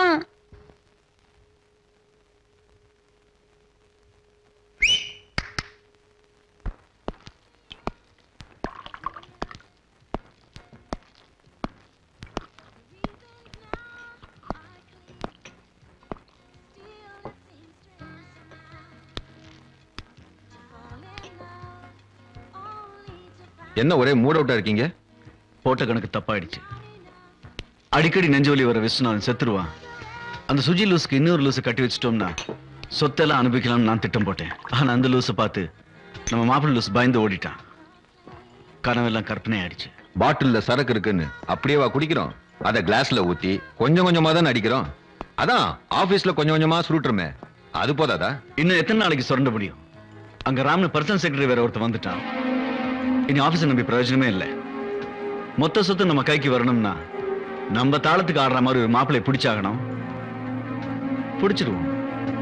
என்ன ஒரே மூட் அவுட்டா இருக்கீங்க? போட்ட கணக்கு தப்பாயிடுச்சு. அடிக்கடி நெஞ்சு வலி வர விஸ்வநாதன் செத்துருவான். அந்த சுஜி லூஸுக்கு இன்னொரு லூஸை கட்டி வச்சிட்டோம்னா சொத்தெல்லாம் அனுபவிக்கலாம்னு நான் திட்டம் போட்டேன். ஆனா அந்த லூஸை பார்த்து நம்ம மாப்பிள்ளை லூஸ் பயந்து ஓடிட்டான். கனவெல்லாம் கற்பனை ஆயிடுச்சு. பாட்டில்ல சரக்கு இருக்குன்னு அப்படியேவா குடிக்கிறோம்? அத கிளாஸ்ல ஊத்தி கொஞ்சம் கொஞ்சமா தான் அடிக்கிறோம். அதான் ஆபீஸ்ல கொஞ்சம் கொஞ்சமா சுருட்டுறமே, அது போதாதா? இன்னும் எத்தனை நாளைக்கு சுரண்ட முடியும்? அங்க ராம்னு பர்சனல் செக்ரட்டரி வேற ஒருத்தர் வந்துட்டான். இனி ஆபீஸ் நம்பி பிரயோஜனமே இல்லை. மொத்த சொத்து நம்ம கைக்கு வரணும்னா நம்ம தாளத்துக்கு ஆடுற மாதிரி ஒரு மாப்பிள்ளை பிடிச்சாகணும். பிடிச்சிடுவோம்.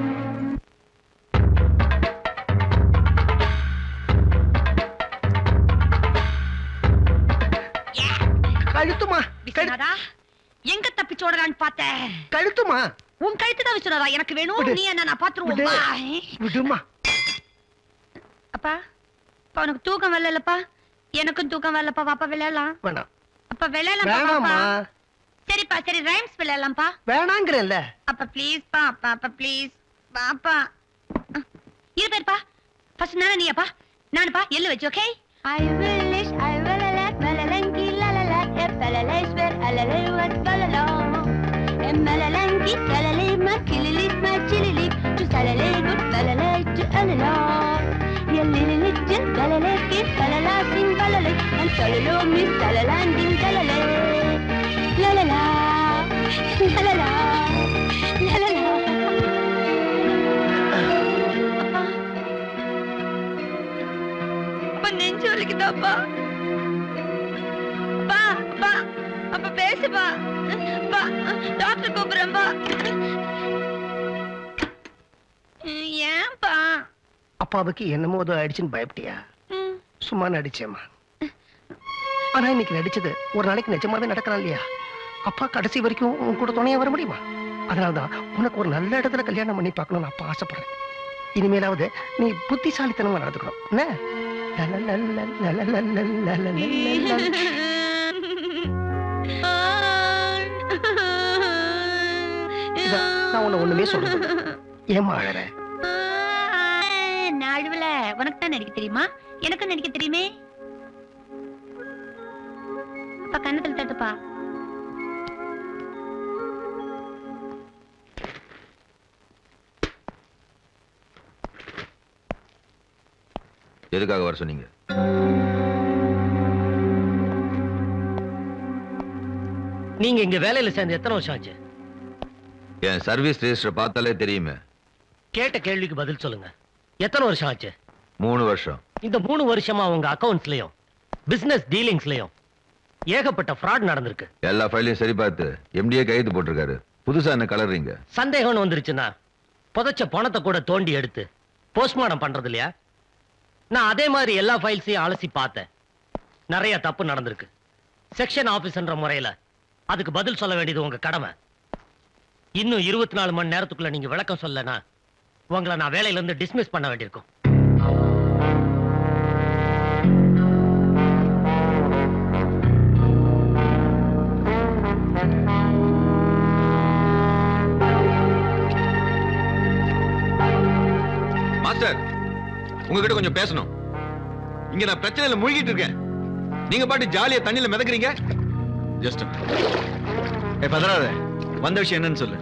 கழுத்துமா விஸ்வநாதா, எங்க தப்பிச்சோடறான்னு பார்த்த? கழுத்துமா? உன் கழுத்து தான் விஸ்வநாதா எனக்கு வேணும். நீ என்ன நான் பாத்துருவோம். விடுமா. அப்பா அப்பா உனக்கு தூக்கம் வரலப்பா. எனக்கும் தூக்கம் வரலப்பா. வாப்பா விளையாடலாம். வேணாம் அப்பா விளையாடலாம். வேணாமா. சரிப்பா சரி ரைம்ஸ் விளையாடலாம்ப்பா. வேணாங்கறல்ல. அப்பா ப்ளீஸ் பா. அப்பா அப்பா ப்ளீஸ் பாப்பா. இரு பேர்ப்பா. ஃபர்ஸ்ட் நீயாப்பா நானுப்பா எள்ளு வச்சு. Okay? I will wish I will let malalangi la la la epalalais ver alalai wat balala emalalangi alalai ma kililit ma chililik to salalai gut balalai to alala yellilit jin balalai ki balala sing balalai and salalo mi salalanding balalai la la la la la la la la la. நெஞ்சு வலிக்குதாப்பா. பா பா அப்ப பேசுப்பா. பா doctor கூப்பிடுறேன்பா. ஏன்பா? அப்பாவுக்கு என்னமோ ஏதோ ஆயிடுச்சுன்னு பயப்பட்டியா? சும்மா நடிச்சேம்மா. ஆனா இன்னைக்கு நடிச்சது ஒரு நாளைக்கு நிஜமாவே நடக்கலாம் இல்லையா? அப்பா கடைசி வரைக்கும் உன் கூட துணையா வர முடியுமா? அதனாலதான் உனக்கு ஒரு நல்ல இடத்துல கல்யாணம் பண்ணி பார்க்கணும்னு அப்பா ஆசைப்படுறேன். இனிமேலாவது நீ புத்திசாலித்தனமா நடந்துக்கணும். என்ன? நான் உன்னை ஒண்ணுமே சொல்றது. ஏமா அழற? நான் அழுவல. உனக்கு தான் நடிக்க தெரியுமா? எனக்கு நடிக்க தெரியுமே. அப்பா கண்ணத்துல தட்டுப்பா. எதுக்காக வர சொன்னீங்க? நீங்க இங்க வேலையில சேர்ந்து எத்தனை வருஷம் ஆச்சு? என் சர்வீஸ் ரெஜிஸ்டர் பார்த்தாலே தெரியுமே. கேட்ட கேள்விக்கு பதில் சொல்லுங்க. எத்தனை வருஷம் ஆச்சு? 3 வருஷம். இந்த 3 வருஷமா உங்க அக்கவுண்ட்ஸ்லயும் பிசினஸ் டீலிங்ஸ்லயும் ஏகப்பட்ட ஃப்ராட் நடந்திருக்கு. எல்லா ஃபைலையும் சரி பார்த்து எம்டிஏ கையெழுத்து போட்டிருக்காரு. புதுசா என்ன கலர்றீங்க? சந்தேகம் வந்துருச்சுன்னா புதைச்ச பணத்தை கூட தோண்டி எடுத்து போஸ்ட்மார்டம் பண்றது இல்லையா? நான் அதே மாதிரி எல்லா ஃபைல்ஸையும் அலசி பார்த்தேன். நிறைய தப்பு நடந்திருக்கு. செக்ஷன் ஆபீஸ்ன்ற முறையில அதுக்கு பதில் சொல்ல வேண்டியது உங்க கடமை. இன்னும் 24 மணி நேரத்துக்குள்ள நீங்க விளக்கம் சொல்லனா உங்களை நான் வேலையில இருந்து டிஸ்மிஸ் பண்ண வேண்டியிருக்கும். மாஸ்டர், உங்ககிட்ட கொஞ்சம் பேசணும். இங்க நான் பிரச்சனையில மூழ்கிட்டு இருக்கேன். நீங்க பாட்டு ஜாலியா தண்ணியில மிதக்குறீங்க. ஜஸ்ட் பதறாத. வந்த விஷயம் என்னன்னு சொல்லு.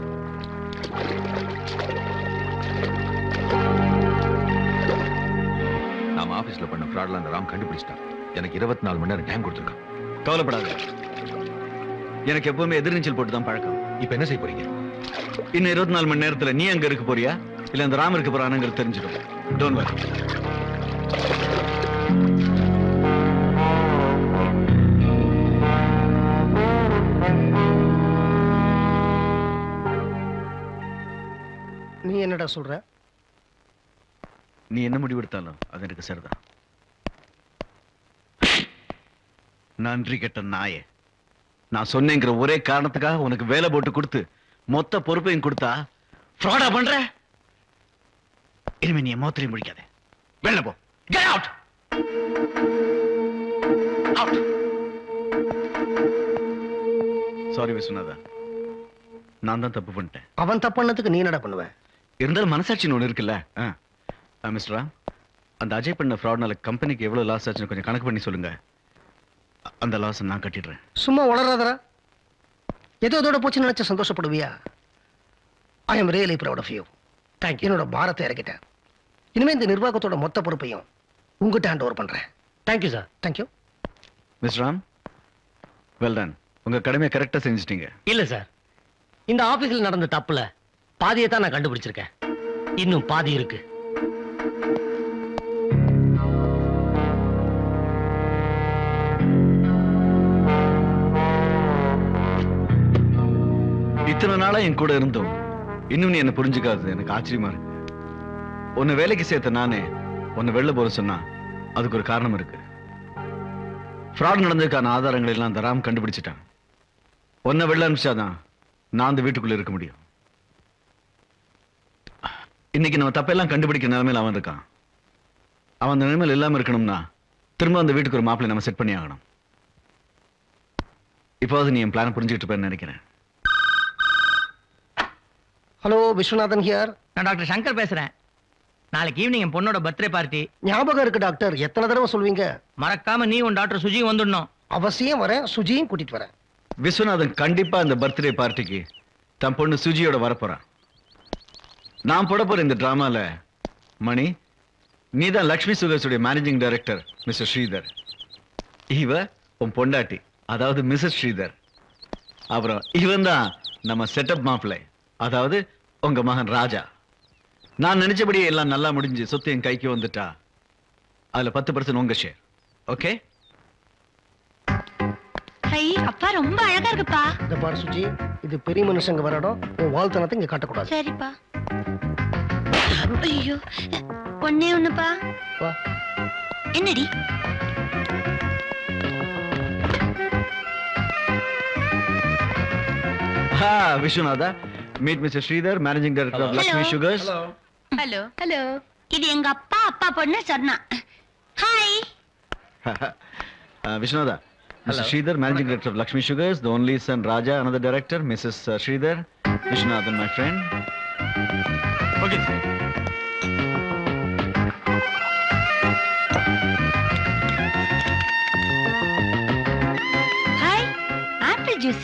நாம ஆபீஸ்ல பண்ண ஃப்ராட்ல அந்த ராம் கண்டுபிடிச்சிட்டான். எனக்கு 24 மணி நேரம் டைம் கொடுத்துருக்கான். கவலைப்படாத. எனக்கு எப்பவுமே எதிர்நீச்சல் போட்டு தான் பழக்கம். இப்ப என்ன செய்ய போறீங்க? இன்னும் 24 மணி நேரத்துல நீ அங்க இருக்க போறியா இல்ல அந்த ராம் இருக்க போறானுங்கிறது தெரிஞ்சிடும். Don't worry. நீ என்னடா சொல்ற? நீ என்ன முடிவெடுத்தாலும் அது எனக்கு சரிதான். நன்றி கெட்ட நாயே. நான் சொன்னேங்கிற ஒரே காரணத்துக்காக உனக்கு வேலை போட்டு கொடுத்து மொத்த பொறுப்பையும் கொடுத்தா ஃப்ராடா பண்ற? இனிமே நீ மோத்திரையும் முடிக்காத. வெளில போ. Get out. Out. Sorry Vishwanatha. நான் தான் தப்பு பண்ணிட்டேன். அவன் தப்பு பண்ணதுக்கு நீ என்னடா பண்ணுவ? இருந்தாலும் மனசாட்சின்னு ஒண்ணு இருக்குல்ல. மிஸ்டர் ராம், அந்த அஜய் பண்ண ஃப்ராட்னால கம்பெனிக்கு எவ்வளவு லாஸ் ஆச்சுன்னு கொஞ்சம் கணக்கு பண்ணி சொல்லுங்க. அந்த லாஸ் நான் கட்டிடுறேன். சும்மா உளறாதடா. ஏதோ அதோட போச்சு நினைச்ச சந்தோஷப்படுவியா? I am really proud of you. என்னோட பாரத்தை இறக்கிட்டேன். இனிமே இந்த நிர்வாகத்தோட மொத்த பொறுப்பையும் உங்ககிட்ட ஹேண்ட் ஓவர் பண்றேன். Thank you sir. Thank you. Miss Ram, well done. உங்க கடமையை கரெக்டா செஞ்சிட்டீங்க. இல்ல சார், இந்த ஆபீஸ்ல நடந்த தப்புல பாதியை தான் நான் கண்டுபிடிச்சிருக்கேன். இன்னும் பாதி இருக்கு. இத்தனை நாளா என் கூட இருந்தோம், இன்னும் நீ என்ன புரிஞ்சுக்காது எனக்கு ஆச்சரியமா இருக்கு. உன்னை வேலைக்கு சேர்த்த நானே உன்னை வெளில போற சொன்னா அதுக்கு ஒரு காரணம் இருக்கு. ஃப்ராட் நடந்ததுக்கான ஆதாரங்கள் எல்லாம் அந்த ராம் கண்டுபிடிச்சிட்டான். உன்னை வெளில அனுப்பிச்சாதான் நான் அந்த வீட்டுக்குள்ள இருக்க முடியும். இன்னைக்கு நம்ம தப்பெல்லாம் கண்டுபிடிக்கிற நிலைமையில அவன் இருக்கான். அவன் அந்த நிலைமையில இல்லாம இருக்கணும்னா திரும்ப அந்த வீட்டுக்கு ஒரு மாப்பிள்ளை நம்ம செட் பண்ணி ஆகணும். இப்போது நீ என் பிளான் புரிஞ்சுக்கிட்டு இருப்பேன்னு நினைக்கிறேன். Hello, Vishwanathan here. நான் டாக்டர் சங்கர் பேசுறேன். நாளைக்கு ஈவினிங் என் பொண்ணோட பர்த்டே பார்ட்டி. ஞாபகம் இருக்கு டாக்டர், எத்தனை தடவை சொல்வீங்க? மறக்காம நீ உன் டாக்டர் சுஜி வந்துடணும். அவசியம் வரேன், சுஜியும் கூட்டிட்டு வரேன். விஸ்வநாதன் கண்டிப்பா அந்த பர்த்டே பார்ட்டிக்கு தன் பொண்ணு சுஜியோட வரப்போறான். நான் போட போற இந்த டிராமால மணி நீதான் லக்ஷ்மி சுகர்ஸுடைய மேனேஜிங் டைரக்டர் மிஸ்டர் ஸ்ரீதர். இவ உன் பொண்டாட்டி, அதாவது மிஸ்ஸஸ் ஸ்ரீதர். அப்புறம் இவன் தான் நம்ம செட்டப் மாப்பிள்ளை, அதாவது உங்க மகன் ராஜா. நான் நினைச்சபடியே எல்லாம் நல்லா முடிஞ்சு சொத்து என் கைக்கு வந்துட்டா அதுல 10% உங்க ஷேர். ஓகே? அப்பா ரொம்ப அழகா இருக்குப்பா. இந்த பாரு சுஜி, இது பெரிய மனுஷங்க வர இடம். உன் வாழ்த்தனத்தை இங்க காட்டக்கூடாது. சரிப்பா. ஐயோ, ஒண்ணே ஒண்ணுப்பா. என்னடி? Vishwanatha, meet mister Sridhar, managing director of Lakshmi sugars. Hello. Hello. இது எங்க அப்பா பொண்ணு சொன்னா. Hi. Vishwanatha, Mr. Sridhar, Managing Director of Lakshmi Sugars, the only son Raja, another director, Mrs. Sridhar, Vishwanathan, my friend. Okay. Hi, apple juice.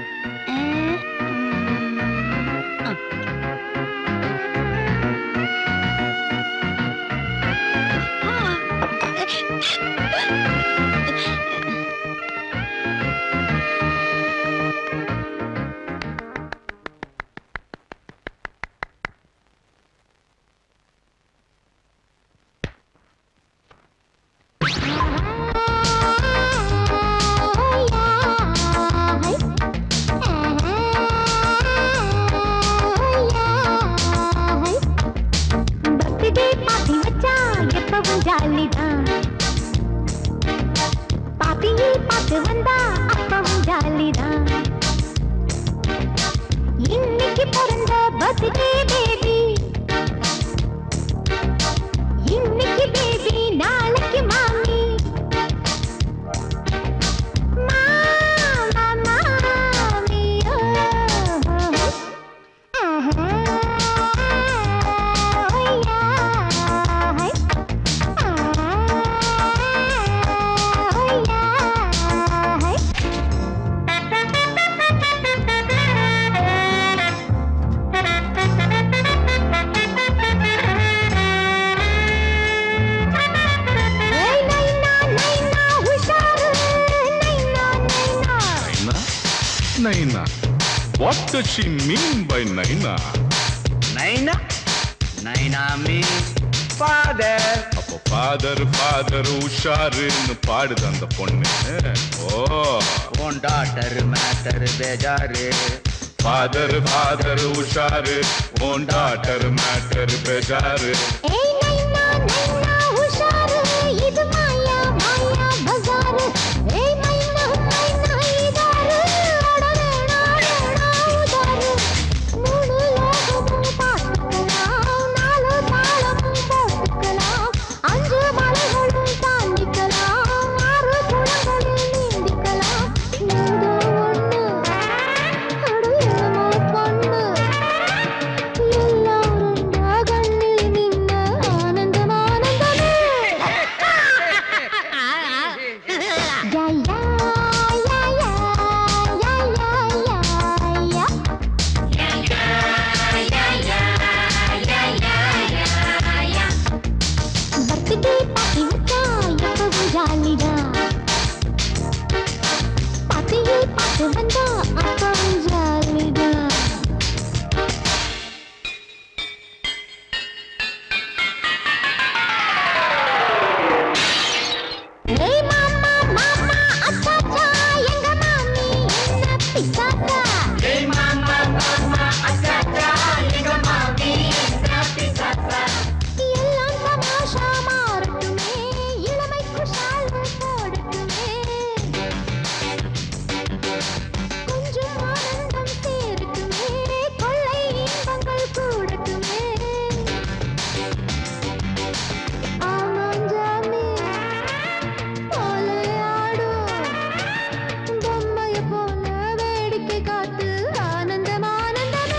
Naina. What does she mean by Naina? Naina? Naina means father. அப்போ father உஷாருன்னு பாடுது அந்த பொண்ணு. ஓ, உன் daughter matter பேஜாரு. father உஷாரு, உன் daughter matter பேஜாரு. Sata. Hey mama, mama, asata, ega mami, snappy sata. எல்லாம் தமாஷா மாறட்டுமே, இளமை குஷால் போடட்டுமே. கொஞ்சம் ஆனந்தம் சேரட்டுமே, கொள்ளை இன்பங்கள் கூடட்டுமே. ஆமாஞ்சாமி போலையாடும் பொம்மைய போல வேடிக்கை காத்து ஆனந்தம் ஆனந்தமே.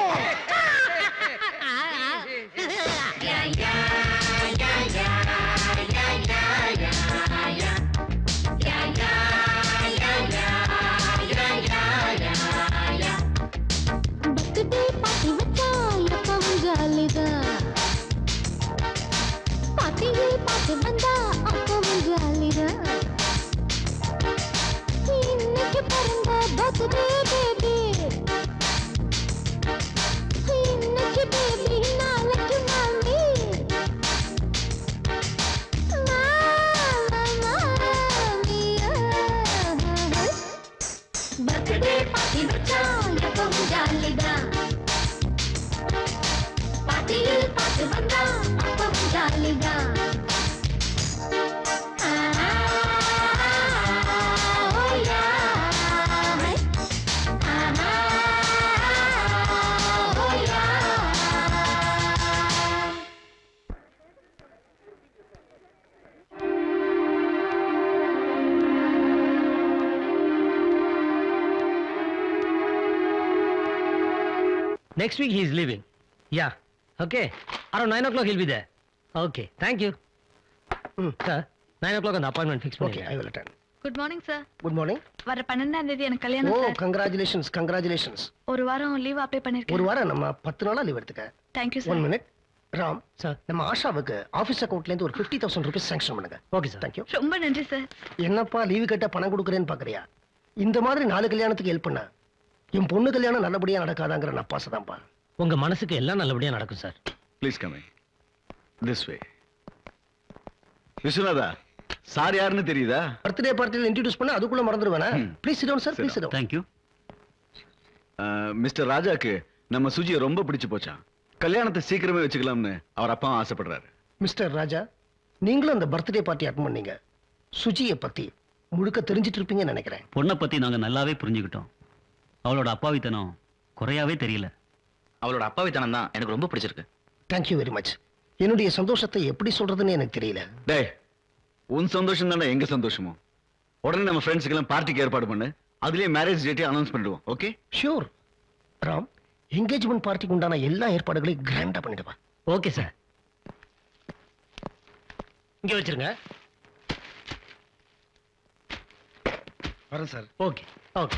பர்த்டே பார்ட்டி வச்சா எப்பவும் ஜாலிதான். பாட்டியை பார்த்து வந்தா அப்பவும் ஜாலிதான். இன்னைக்கு பிறந்த பர்த்டே பேபி, இன்னைக்கு பேபி நாளைக்கு மாமி. பர்த்டே பார்ட்டி வச்சா எப்பவும் ஜாலிதான். பாட்டியில் பார்த்து வந்தா அப்பவும் ஜாலிதான். Next week he is leaving. Yeah. Okay. Around 9 o'clock he'll be there. Okay. Thank you. Sir, 9 o'clock on the appointment fix Okay, I will attend. Good morning sir. Good morning. வர 12ஆம் தேதி எனக்கு கல்யாணம் Oh, சார். congratulations, congratulations. ஒரு வாரம் leave apply பண்ணிருக்கேன். ஒரு வாரம் நம்ம 10 நாளா லீவ் எடுத்துக்க. Thank you One sir. minute. Ram sir, நம்ம ஆஷாவுக்கு ஆபீஸ் அக்கவுண்ட்ல இருந்து ஒரு 50,000 rupees sanction பண்ணுங்க. Okay sir. Thank you. ரொம்ப நன்றி சார். என்னப்பா லீவு கேட்டா பணம் கொடுக்குறேன்னு பாக்குறியா? இந்த மாதிரி 4 கல்யாணத்துக்கு ஹெல்ப் பண்ணா என் பொண்ணு கல்யாணம் நல்லபடியா நடக்காதாங்கிற நப்பாசதான்ப்பா. உங்க மனசுக்கு எல்லாம் நல்லபடியா நடக்கும் சார். Please come in. This way. Vishwanatha, sir யாருன்னு தெரியுதா? பர்த்டே பார்ட்டில இன்ட்ரோ듀ஸ் பண்ண அதுக்குள்ள மறந்துடுவேனா? Please sit down sir, please sit down. Thank you. Mister ராஜாக்கு நம்ம சுஜியை ரொம்ப பிடிச்சு போச்சான். கல்யாணத்தை சீக்கிரமே வச்சுக்கலாம்னு அவர் அப்பா ஆசைப்படுறாரு. மிஸ்டர் ராஜா, நீங்களும் அந்த பர்த்டே பார்ட்டி அட்டெண்ட் பண்ணீங்க. சுஜியை பத்தி முழுக்க தெரிஞ்சிட்டு இருப்பீங்கன்னு நினைக்கிறேன். பொண்ணை பத்தி நாங்க நல்லாவே புரிஞ்சுக்கிட்டோம். அவளோட அப்பாவித்தனம் குறையாவே தெரியல. அவளோட அப்பாவித்தனம் தான் எனக்கு ரொம்ப பிடிச்சிருக்கு. Thank you very much. என்னுடைய சந்தோஷத்தை எப்படி சொல்றதுன்னு எனக்கு தெரியல. டேய், உன் சந்தோஷம் தானே எங்க சந்தோஷமும். உடனே நம்ம ஃப்ரெண்ட்ஸ்க்கு எல்லாம் பார்ட்டிக்கு ஏற்பாடு பண்ணு. அதுலயே மேரேஜ் டேட்டை அனௌன்ஸ் பண்ணிடுவோம். ஓகே? ஷூர். ராம், என்கேஜ்மெண்ட் பார்ட்டிக்கு உண்டான எல்லா ஏற்பாடுகளையும் கிராண்டா பண்ணிடுவா. Okay sir. இங்க வச்சிருங்க. வரேன் sir. Okay okay.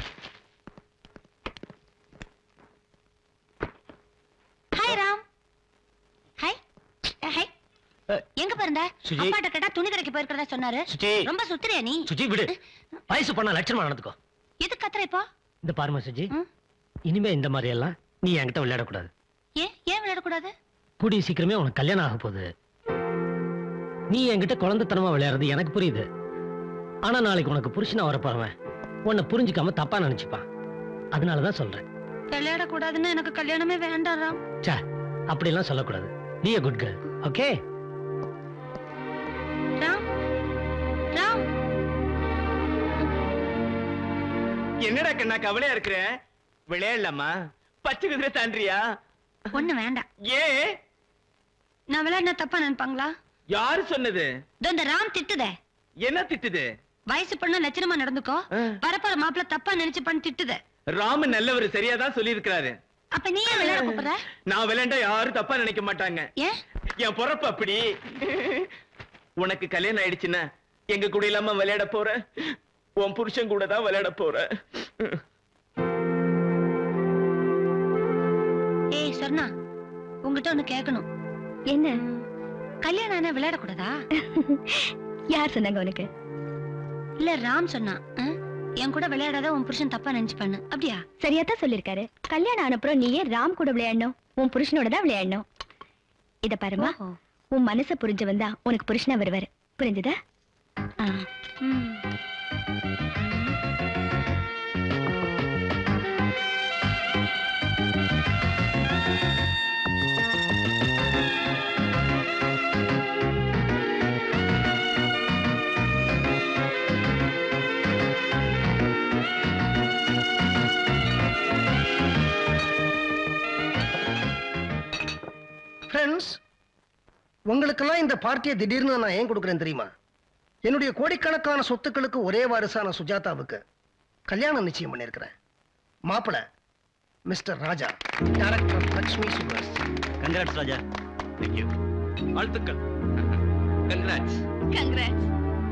Hi Ram. Hi hi. எங்க போறந்த? சுஜி. அப்பாட்ட கேட்டா துணி கடைக்கு போயிருக்கறதா சொன்னாரு. சுஜி. ரொம்ப சுத்துறியா நீ? சுஜி விடு. வயசு பண்ணா லட்சணமா நடந்துக்கோ. எது கத்துற இப்போ? இந்த பாருமா சுஜி, இனிமே இந்த மாதிரி எல்லாம் நீ என்கிட்ட விளையாடக்கூடாது. ஏன் விளையாட கூடாது? கூடிய சீக்கிரமே உனக்கு கல்யாணம் ஆக போகுது. நீ என்கிட்ட குழந்தைத்தனமா விளையாடுறது எனக்கு புரியுது. ஆனா நாளைக்கு உனக்கு புருஷனா வரப்போறவன் உன்னை புரிஞ்சுக்காம தப்பா நினைச்சுப்பான். அதனாலதான் சொல்றேன். விளையாட கூடாதுன்னு எனக்கு கல்யாணமே வேண்டாம் ராம். சே, அப்படி எல்லாம் சொல்லக்கூடாது. நீ a good girl. Okay? Ram. Ram. என்னடா கண்ணா கவலையா இருக்கிற? விளையாடலாமா? பச்சை குதிரை தாண்டியா? ஒண்ணு வேண்டாம். ஏன்? நான் விளையாடினா தப்பா நினைப்பாங்களா? யாரு சொன்னது? இந்த ராம் திட்டுதே. என்ன திட்டுது? வயசு பொண்ணு லட்சணமா நடந்துக்கோ, வரப்போற மாப்பிள்ள தப்பா நினைச்சு பண்ணி திட்டுதே. ராம நல்லவர், சரியாதான் சொல்லி இருக்கிறாரு. அப்ப நீ ஏன் விளையாட கூப்பிடுற? நான் விளையாண்டா யாரும் தப்பா நினைக்க மாட்டாங்க. ஏன்? என் பொறப்பு அப்படி. உனக்கு கல்யாணம் ஆயிடுச்சுன்னா எங்க கூட இல்லாம விளையாட போற, உன் புருஷன் கூட தான் விளையாட போற. ஏய் சொர்ணா, உங்ககிட்ட ஒண்ணு கேட்கணும். என்ன? கல்யாணம் ஆனா விளையாட கூடாதா? யார் சொன்னாங்க உனக்கு? இல்ல ராம் சொன்னா. என் கூட விளையாடாத உன் புருஷன் தப்பா நினைச்சு பண்ணு. அப்படியா? சரியாத்தான் சொல்லிருக்காரு. கல்யாணம் ஆனப்புறம் நீயே ராம் கூட விளையாடணும், உன் புருஷனோட தான் விளையாடணும். இத பாருமா, உன் மனச புரிஞ்சு வந்தா உனக்கு புருஷனா வருவாரு. புரிஞ்சுதா? உங்களுக்கெல்லாம் இந்த பார்ட்டியை திடீர்னு நான் ஏன் கொடுக்குறேன் தெரியுமா? என்னுடைய கோடிக்கணக்கான சொத்துக்களுக்கு ஒரே வாரிசான சுஜாதாவுக்கு கல்யாணம் நிச்சயம் பண்ணியிருக்கிறேன். மாப்பிள mister Raja, director Lakshmi sugars. Congrats Raja. Thank you. வாழ்த்துக்கள். கங்க்ராட்ஸ். கங்க்ராட்ஸ்.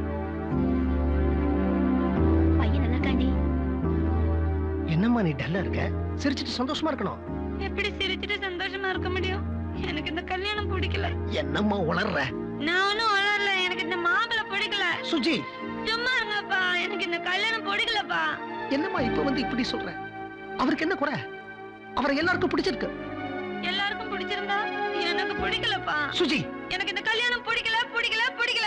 பையன் நல்லா இருக்காண்டி. என்னம்மா நீ டல்லா இருக்க? சிரிச்சிட்டு சந்தோஷமா இருக்கணும். எப்படி சிரிச்சிட்டு சந்தோஷமா இருக்க முடியும்? எனக்கு இந்த கல்யாணம் பிடிக்கல. என்னம்மா உளர்ற? நானும் உளரல. எனக்கு இந்த மாப்பிள்ளை பிடிக்கல. சுஜி சும்மா இருங்கப்பா. எனக்கு இந்த கல்யாணம் பிடிக்கலப்பா. என்னம்மா இப்ப வந்து இப்படி சொல்ற? அவருக்கு என்ன குறை? அவரை எல்லாருக்கும் பிடிச்சிருக்கு. எல்லாருக்கும் பிடிச்சிருந்தா எனக்கு பிடிக்கலப்பா. சுஜி எனக்கு இந்த கல்யாணம் பிடிக்கல பிடிக்கல பிடிக்கல.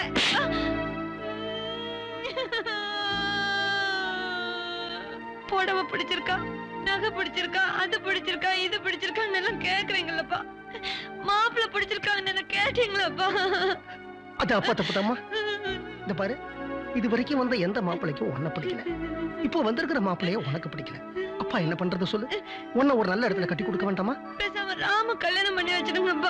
புடவை பிடிச்சிருக்கா, நகை பிடிச்சிருக்கா, அது பிடிச்சிருக்கா, இது பிடிச்சிருக்கான்னு எல்லாம் கேக்குறீங்களப்பா. மாப்பிள்ளை பிடிச்சிருக்கான்னு எல்லாம் கேட்டீங்களப்பா. அது அப்பா தப்புதாம்மா. இந்த பாரு, இது வரைக்கும் வந்த எந்த மாப்பிள்ளைக்கும் உன்னை பிடிக்கல. இப்போ வந்திருக்கிற மாப்பிள்ளைய உனக்கு பிடிக்கல. அப்பா என்ன பண்றது சொல்லு? உன்னை ஒரு நல்ல இடத்துல கட்டி கொடுக்க வேண்டாமா? பேசாம ராம கல்யாணம் பண்ணி வச்சிருங்கப்பா.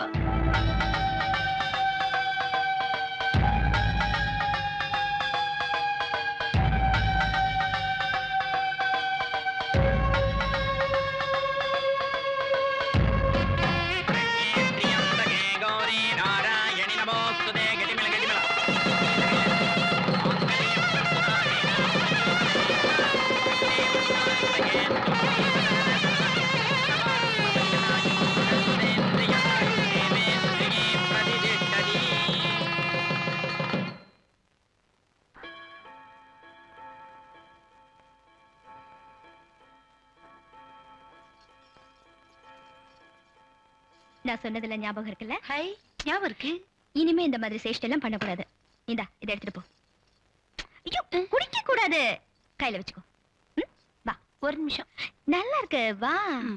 நான் சொன்னதுல ஞாபகம் இருக்குல்ல? ஹை, ஞாபகம் இருக்கு. இனிமே இந்த மாதிரி சேஷ்டை எல்லாம் பண்ணக்கூடாது. இந்தா இதை எடுத்துட்டு போ. ஐயோ, குடிக்க கூடாது. கையில வச்சுக்கோ. வா, ஒரு நிமிஷம். நல்லா இருக்கு, வா.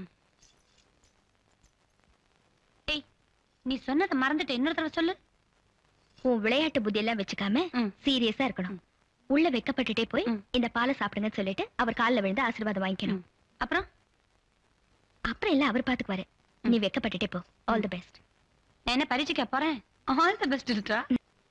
ஏய், நீ சொன்னதை மறந்துட்டு இன்னொரு தடவை சொல்லு. உன் விளையாட்டு புத்தி எல்லாம் வச்சுக்காம சீரியஸா இருக்கணும். உள்ள வெக்கப்பட்டுட்டே போய் இந்த பாலை சாப்பிடுங்கன்னு சொல்லிட்டு அவர் காலில் விழுந்து ஆசீர்வாதம் வாங்கிக்கணும். அப்புறம் அப்புறம் எல்லாம் அவர் பாத்துக்குவாரு. நீ வெக்கப்பட்டுட்டே போ. All the best. நான் என்ன பரீட்சைக்கு போறேன்? ஆல் தி பெஸ்ட் இருக்கா?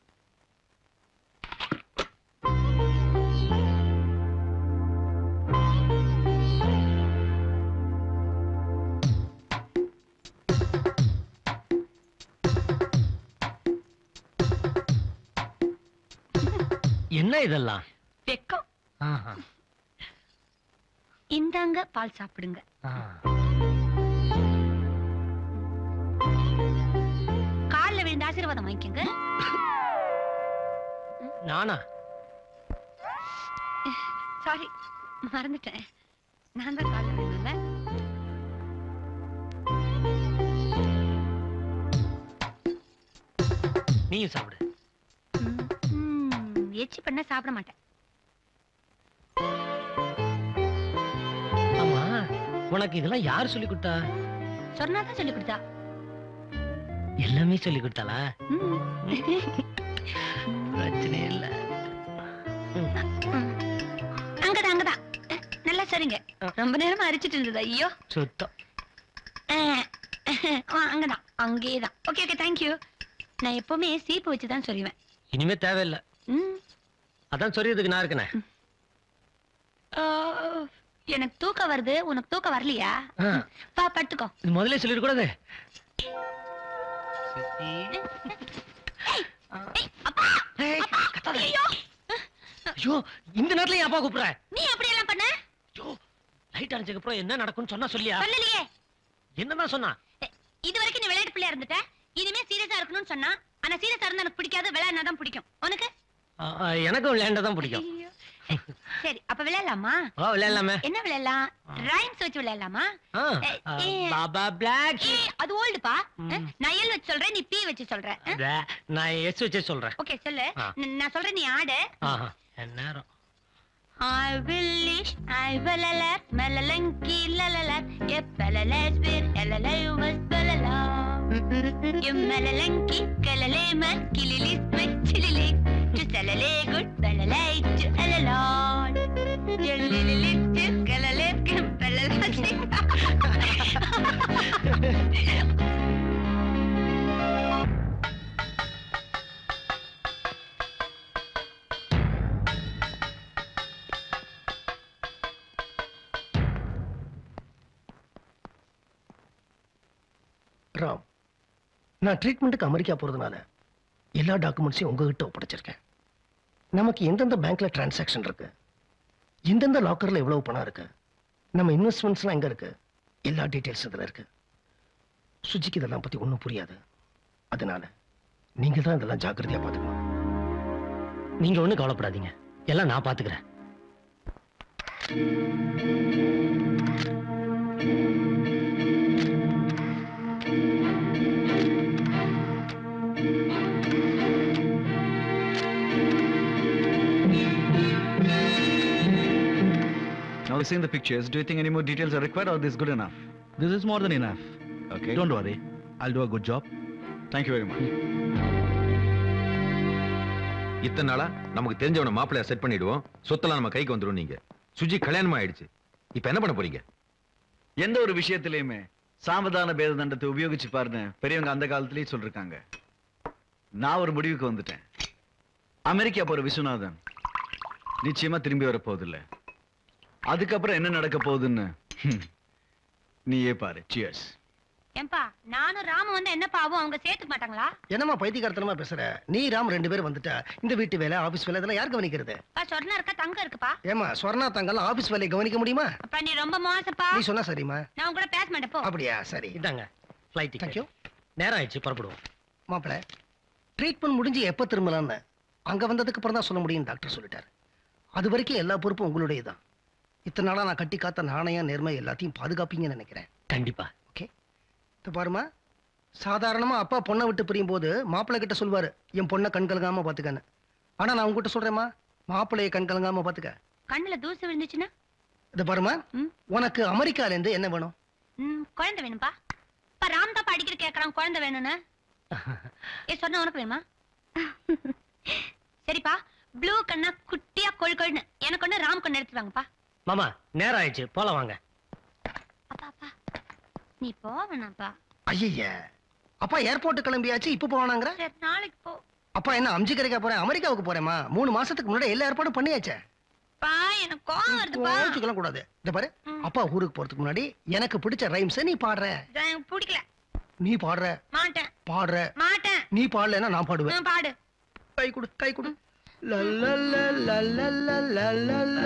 என்ன இதெல்லாம்? வெக்கம். இந்தாங்க பால் சாப்பிடுங்க. கால்ல விழுந்து ஆசீர்வாதம் வாங்கிக்கங்க. நானா? சாரி, மறந்துட்டேன். நான் தான் கால்ல விழுந்தேன்ல. நீயும் சாப்பிடு. எச்சி பண்ண சாப்பிட மாட்டேன். ஆமா, உனக்கு இதெல்லாம் யார் சொல்லி கொடுத்தா? சொன்னாதான் சொல்லி கொடுத்தா. எல்லாமே சொல்லி கொடுத்தாளா? பிரச்சனை இல்ல. அங்கதான் அங்கதான். நல்லா சரிங்க. ரொம்ப நேரமா அரிச்சிட்டு இருந்தது. ஐயோ சுத்தம். அங்கதான், அங்கேதான். Okay okay, thank you. நான் எப்பவுமே சீப்பு வச்சுதான் சொல்லுவேன். இனிமே தேவையில்லை. அதான் சொல்றதுக்கு நான் இருக்கேன். எனக்கு தூக்கம் வருது. உனக்கு தூக்கம் வரலையா? பா, படுத்துக்கோ. முதல்ல சொல்லிட கூடாது. ஐயோ, இந்த நேரத்துல அப்பா கூப்பிடுற? நீ எப்படி எல்லாம் பண்ண? லைட் அடிச்சதுக்கு அப்புறம் என்ன நடக்கும்னு சொன்னா சொல்லியா? சொல்லலையே. என்னதான் சொன்னா? இது வரைக்கும் நீ விளையாட்டு பிள்ளையா இருந்துட்ட. இனிமே சீரியஸா இருக்கணும்னு சொன்னா. ஆனா சீரியஸா இருந்தா எனக்கு பிடிக்காது. விளையாடுனாதான் பிடிக்கும். உனக்கு? எனக்கும் விளையாண்டதான் பிடிக்கும். சரி, அப்ப விளையாடலாமா? விளையாடலாமே. என்ன விளையாடலாம்? ரைம்ஸ் வச்சு விளையாடலாமா? Baa baa black. அது ஓல்டுப்பா. நான் எல் வச்சு சொல்றேன், நீ பி வச்சு சொல்ற. நான் எஸ் வச்சு சொல்றேன். ஓகே, சொல்லு. நான் சொல்றேன், நீ ஆடு. நேரம். I will lish, I will alert, melalanki lalalat, yepalalas bir elalay balala. Yemelalanki kalaleman kililis with chililik, to salale good balalay to alalot. Yelilit to kalalet kim balalat. Ram, நான் ட்ரீட்மெண்ட்டுக்கு அமெரிக்கா போறதுனால எல்லா டாக்குமெண்ட்ஸையும் உங்ககிட்ட ஒப்படைச்சிருக்கேன். நமக்கு எந்தெந்த பேங்க்ல டிரான்சாக்ஷன் இருக்கு, எந்தெந்த லாக்கர்ல எவ்வளவு பணம் இருக்கு, நம்ம இன்வெஸ்ட்மெண்ட்ஸ்லாம் எங்க இருக்கு, எல்லா டீடைல்ஸ் இதுல இருக்கு. சுஜிக்கு இதெல்லாம் பத்தி ஒன்றும் புரியாது. அதனால நீங்க தான் இதெல்லாம் ஜாக்கிரதையா பார்த்துக்கணும். நீங்க ஒண்ணும் கவலைப்படாதீங்க, எல்லாம் நான் பாத்துக்கிறேன். Now seeing the pictures, do you think any more details are required or this is good enough? This is more than enough. Okay. Don't worry. I'll do a good job. Thank you very much. இத்தனை நாளா நமக்கு தெரிஞ்சவன மாப்பிளைய set பண்ணிடுவோம், சொத்தெல்லாம் நம்ம கைக்கு வந்துரும். நீங்க சுஜி கல்யாணமா ஆயிடுச்சு, இப்ப என்ன பண்ண போறீங்க? எந்த ஒரு விஷயத்திலயுமே சாமதான பேத தண்டத்தை உபயோகிச்சு பாருன்னு பெரியவங்க அந்த காலத்திலேயே சொல்லிருக்காங்க. நான் ஒரு முடிவுக்கு வந்துட்டேன். அமெரிக்கா போற விஸ்வநாதன் நிச்சயமா திரும்பி வர போதில்லை. அதுக்கப்புறம் என்ன நடக்க போகுதுன்னு நீயே பாரு. சியர்ஸ். ஏம்பா, நானும் ராம வந்து என்னப்பா ஆகும்? அவங்க சேர்த்துக்க மாட்டாங்களா? என்னம்மா பைத்தியக்காரத்தனமா பேசுற? நீ ராம் 2 பேரும் வந்துட்டா இந்த வீட்டு வேலை, ஆபீஸ் வேலை இதெல்லாம் யார் கவனிக்கிறது? சொர்ணா இருக்கா, தங்கம் இருக்குப்பா. ஏமா சொர்ணா தங்கலாம் ஆபீஸ் வேலையை கவனிக்க முடியுமா? அப்பா நீ ரொம்ப மோசப்பா. நீ சொன்னா சரிம்மா. நான் உங்க கூட பேச மாட்டேன் போ. அப்படியா? சரி. இந்தாங்க ஃளைட் டிக்கெட். தேங்க்யூ. நேரம் ஆயிடுச்சு, புறப்படுவோம். மாப்பிள, ட்ரீட்மெண்ட் முடிஞ்சு எப்ப திரும்பலாம்னு அங்க வந்ததுக்கு அப்புறம் தான் சொல்ல முடியும் டாக்டர் சொல்லிட்டாரு. அது வரைக்கும் எல்லா பொறுப்பும் உங்களுடையதான். இத்தனை நாளா நான் கட்டி காத்த நாணயம் நேர்மை எல்லாத்தையும் பாதுகாப்பீங்கன்னு நினைக்கிறேன். கண்டிப்பா. ஓகே. இது பாருமா, சாதாரணமா அப்பா பொண்ணை விட்டு பிரியும் போது மாப்பிள்ளை கிட்ட சொல்வாரு, என் பொண்ணை கண் கலங்காம பாத்துக்கன்னு. ஆனா நான் உங்ககிட்ட சொல்றேம்மா, மாப்பிள்ளைய கண் கலங்காம பாத்துக்க. கண்ணுல தூசு விழுந்துச்சுன்னா? இது பாருமா, உனக்கு அமெரிக்கால இருந்து என்ன வேணும்? குழந்தை வேணும்பா. இப்ப ராம் தான் படிக்கிற கேட்கறான் குழந்தை வேணும்னு. சொன்ன உனக்கு வேணுமா? சரிப்பா, ப்ளூ கண்ணா குட்டியா கொழுன்னு எனக்கு ஒண்ணு, ராம் கண்ணு எடுத்துவாங்கப்பா. மாமா நேரம் ஆயிடுச்சு, போலாம் வாங்க. அப்பா நீ போவேணாப்பா. ஐயா, அப்பா ஏர்போர்ட் கிளம்பியாச்சு, இப்ப போவானாங்கற? சரி நாளைக்கு போ. அப்பா என்ன அம்ஜி கரைக்கா போறேன், அமெரிக்காவுக்கு போறேமா? 3 மாசத்துக்கு முன்னாடி எல்லா ஏற்பாடும் பண்ணியாச்சே. பா எனக்கு கோவம் வருதுப்பா. கோச்சுக்கலாம் கூடாது. இத பாரு, அப்பா ஊருக்கு போறதுக்கு முன்னாடி எனக்கு பிடிச்ச ரைம்ஸ் நீ பாடுற. எனக்கு பிடிக்கல. நீ பாடுற. மாட்டேன். பாடுற. மாட்டேன். நீ பாடலனா நான் பாடுவேன். பாடு. கை கொடு, கை கொடு. லல்லல்ல லல்லல்ல லல்லல்ல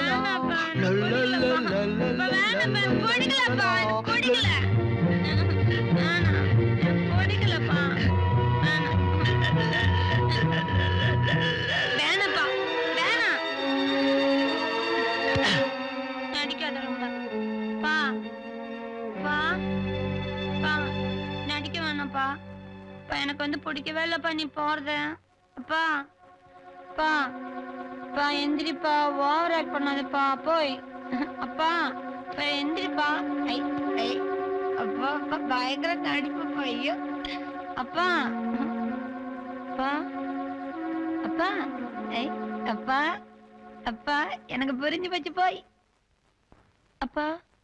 நடிக்க வேணாப்பா. எனக்கு வந்து பிடிக்கவே இல்லப்பா நீ போறத. அப்பா அப்பா அப்பா எந்திரிப்பா, ஓவர் ஆக்ட் பண்ணாதப்பா. போய் அப்பா எந்திரிப்பா. அப்பா அப்பா பயங்கர நடிப்புப்பா. ஐயோ அப்பா அப்பா அப்பா அப்பா அப்பா எனக்கு புரிஞ்சு போச்சு. போய் அப்பா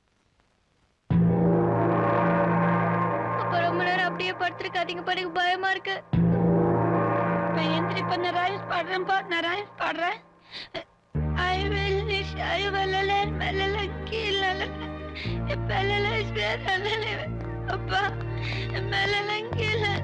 அப்பா ரொம்ப நேரம் அப்படியே படுத்திருக்காதீங்க, எனக்கு பயமா இருக்கு. எந்திரிப்பா, நான் ரைம்ஸ் பாடுறேன்ப்பா, நான் ரைம்ஸ் பாடுறேன். I will wish I will learn melala kilala pelala sperala appa melala kilala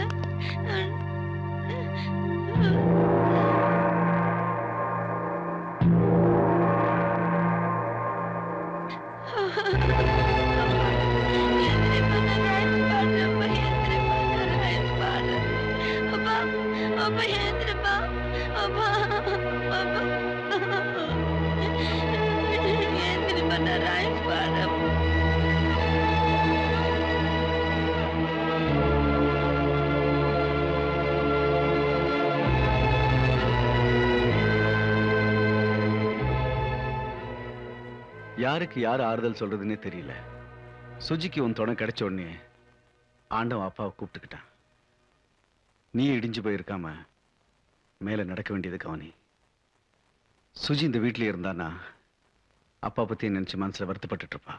யாருக்கு யார் ஆறுதல் சொல்றதுன்னே தெரியல. சுஜிக்கு உன் துணை கிடைச்ச உடனே ஆண்டவன் அப்பாவை கூப்பிட்டுக்கிட்டான். நீ இடிஞ்சு போயிருக்காம மேல நடக்க வேண்டியது கவனி. சுஜி இந்த வீட்டிலே இருந்தானா அப்பா பத்தி நினைச்சு மனசுல வருத்தப்பட்டு இருப்பா.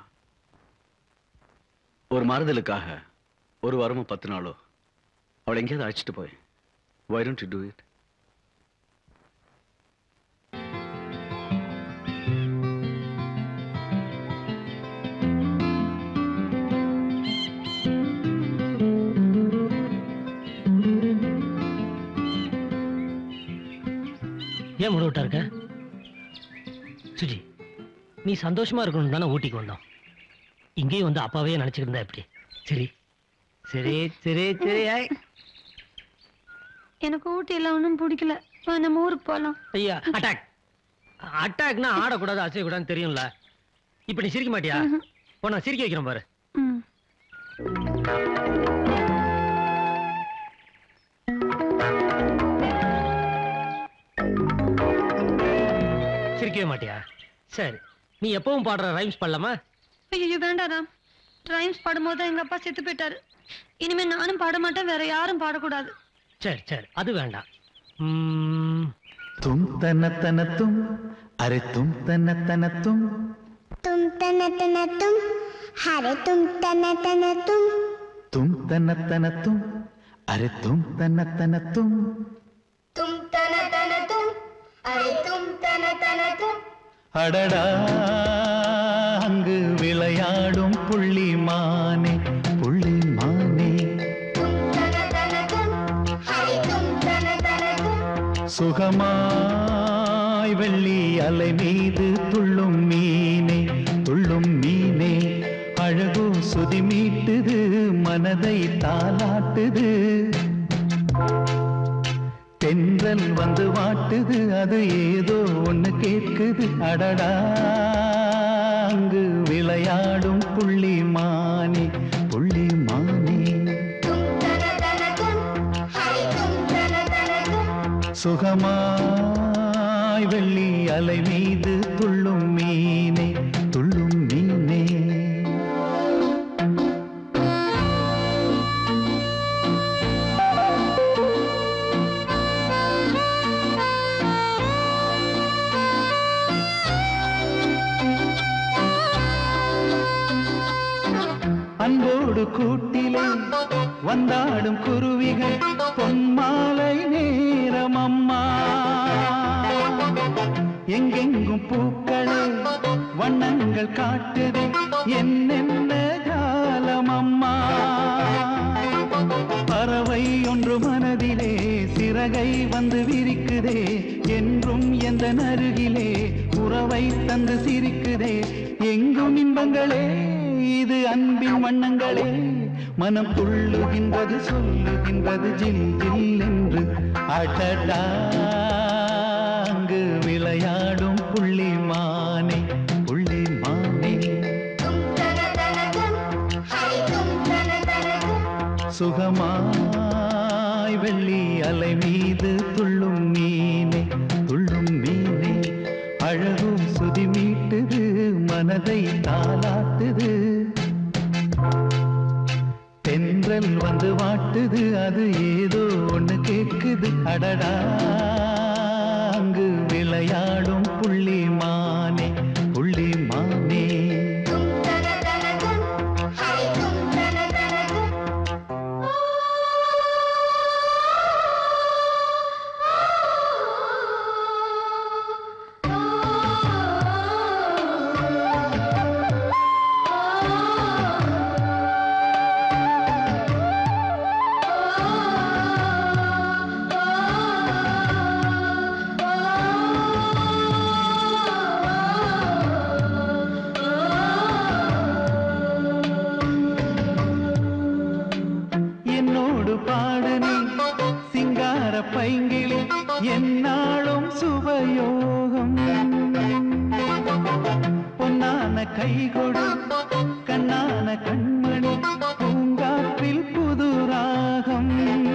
ஒரு மாறுதலுக்காக 1 வாரமோ 10 நாளோ அவளை எங்கேயாவது அழைச்சிட்டு போய். Why don't you do it? ஏன் முழு விட்டா இருக்க? சுஜி, நீ சந்தோஷமா இருக்கணும் தானே ஊட்டிக்கு வந்தோம். இங்கேயும் வந்து அப்பாவே நினைச்சுக்கிட்டு இருந்தா எப்படி? சரி சரி சரி சரி. எனக்கு ஊட்டியில ஒன்றும் பிடிக்கல. நம்ம ஊருக்கு போலாம். ஐயா, அட்டாக் அட்டாக்னா ஆடக்கூடாது அசையக்கூடாதுன்னு தெரியும்ல. இப்ப நீ சிரிக்க மாட்டியா? நான் சிரிக்க வைக்கிறேன் பாரு. சிரிக்கவே மாட்டியா? சரி, நீ எப்பவும் பாடுற ரைம்ஸ் பாடலாமா? ஐயோ வேண்டாம். ரைம்ஸ் பாடும்போது எங்க அப்பா செத்து போயிட்டாரு. இனிமே நானும் பாட மாட்டேன், வேற யாரும் பாடக்கூடாது. சரி சரி, அது வேண்டாம். तुम तन तन तुम, अरे तुम तन तन तुम तन तुम, अरे तुम तन तुम तन तुम, अरे तुम तन तुम तन तुम, अरे तुम तन तुम. அடடா அங்கு விளையாடும் புள்ளி மானே, புள்ளி மானே சுகமாய் வெள்ளி அலை மீது துள்ளும் மீனே, துள்ளும் மீனே அழகோ சுதி மீட்டுது, மனதை தாலாட்டுது. தென்றல் வந்து வாட்டுது, அது ஏதோ ஒண்ணு கேட்குது. அடடா அங்கு விளையாடும் புள்ளி மானே, புள்ளி மானே சுகமாய் வெள்ளி அலை மீது துள்ளும் மீனே, துள்ளும் மீனே. அன்போடு கூட்டிலே வந்தாடும் குருவிகள், பொன்மாலை நேரம் அம்மா. எங்கெங்கும் பூக்களே வண்ணங்கள் காட்டுதே, என்னென்ன காலம் அம்மா. பறவை ஒன்று மனதிலே சிறகை வந்து விரிக்குதே, என்றும் எந்த அருகிலே உறவை தந்து சிரிக்குதே. எங்கும் இன்பங்களே, இது அன்பின் வண்ணங்களே. மனம் துள்ளுகின்றது, சொல்லுகின்றது ஜில் ஜில் என்று. அடடா அங்கு விளையாடும் புள்ளி மானே, புள்ளி மானே சுகமாய் வெள்ளி அலை மீது துள்ளும் மீனே, துள்ளும் மீனே அழகும் சுதி மீட்டுது, மனதை தாலாட்டுது. தென்றல் வந்து வாட்டுது, அது ஏதோ ஒண்ணு கேட்குது. அடடா அங்கு விளையாடும் புள்ளி மானே, புள்ளி மானே பைங்கிளி, என்னாலும் சுபயோகம். பொன்னான கைகொடு, கண்ணான கண்மணி, பூங்காற்றில் புது ராகம்.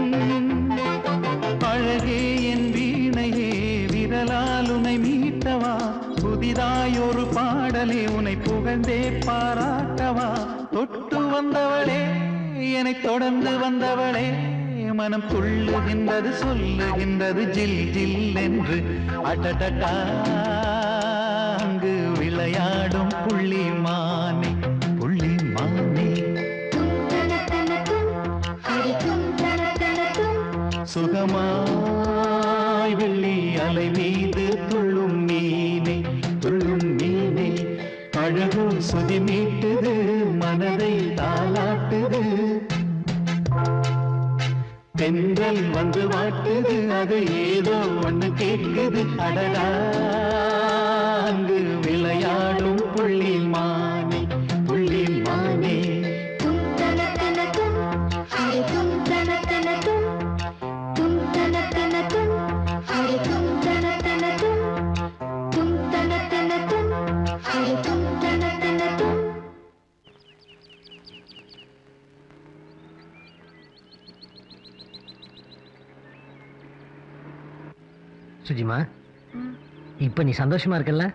அழகே என் வீணையே, விரலால் உனை மீட்டவா. புதிதாயொரு பாடலே, உனை புகழ்ந்தே பாராட்டவா. தொட்டு வந்தவளே, என்னை தொடர்ந்து வந்தவளே, மனம் துள்ளுகின்றது, சொல்லுகின்றது ஜில் ஜில் என்று. அடடடா அங்கு விளையாடும் புள்ளி மானே, புள்ளி மானே சுகமாய் வெள்ளி அலை மீது துள்ளும் மீனே, துள்ளும் மீனே அழகோ சுதி மீட்டுது, மனதை தாலாட்டுது. தென்றல் வந்து வாட்டுது அது ஏதோ ஒண்ணு கேட்குது அடடா அங்கு விளையாடும் புள்ளி மானே புள்ளி மானே சுஜிமா இப்ப நீ சந்தோஷமா இருக்கல்ல?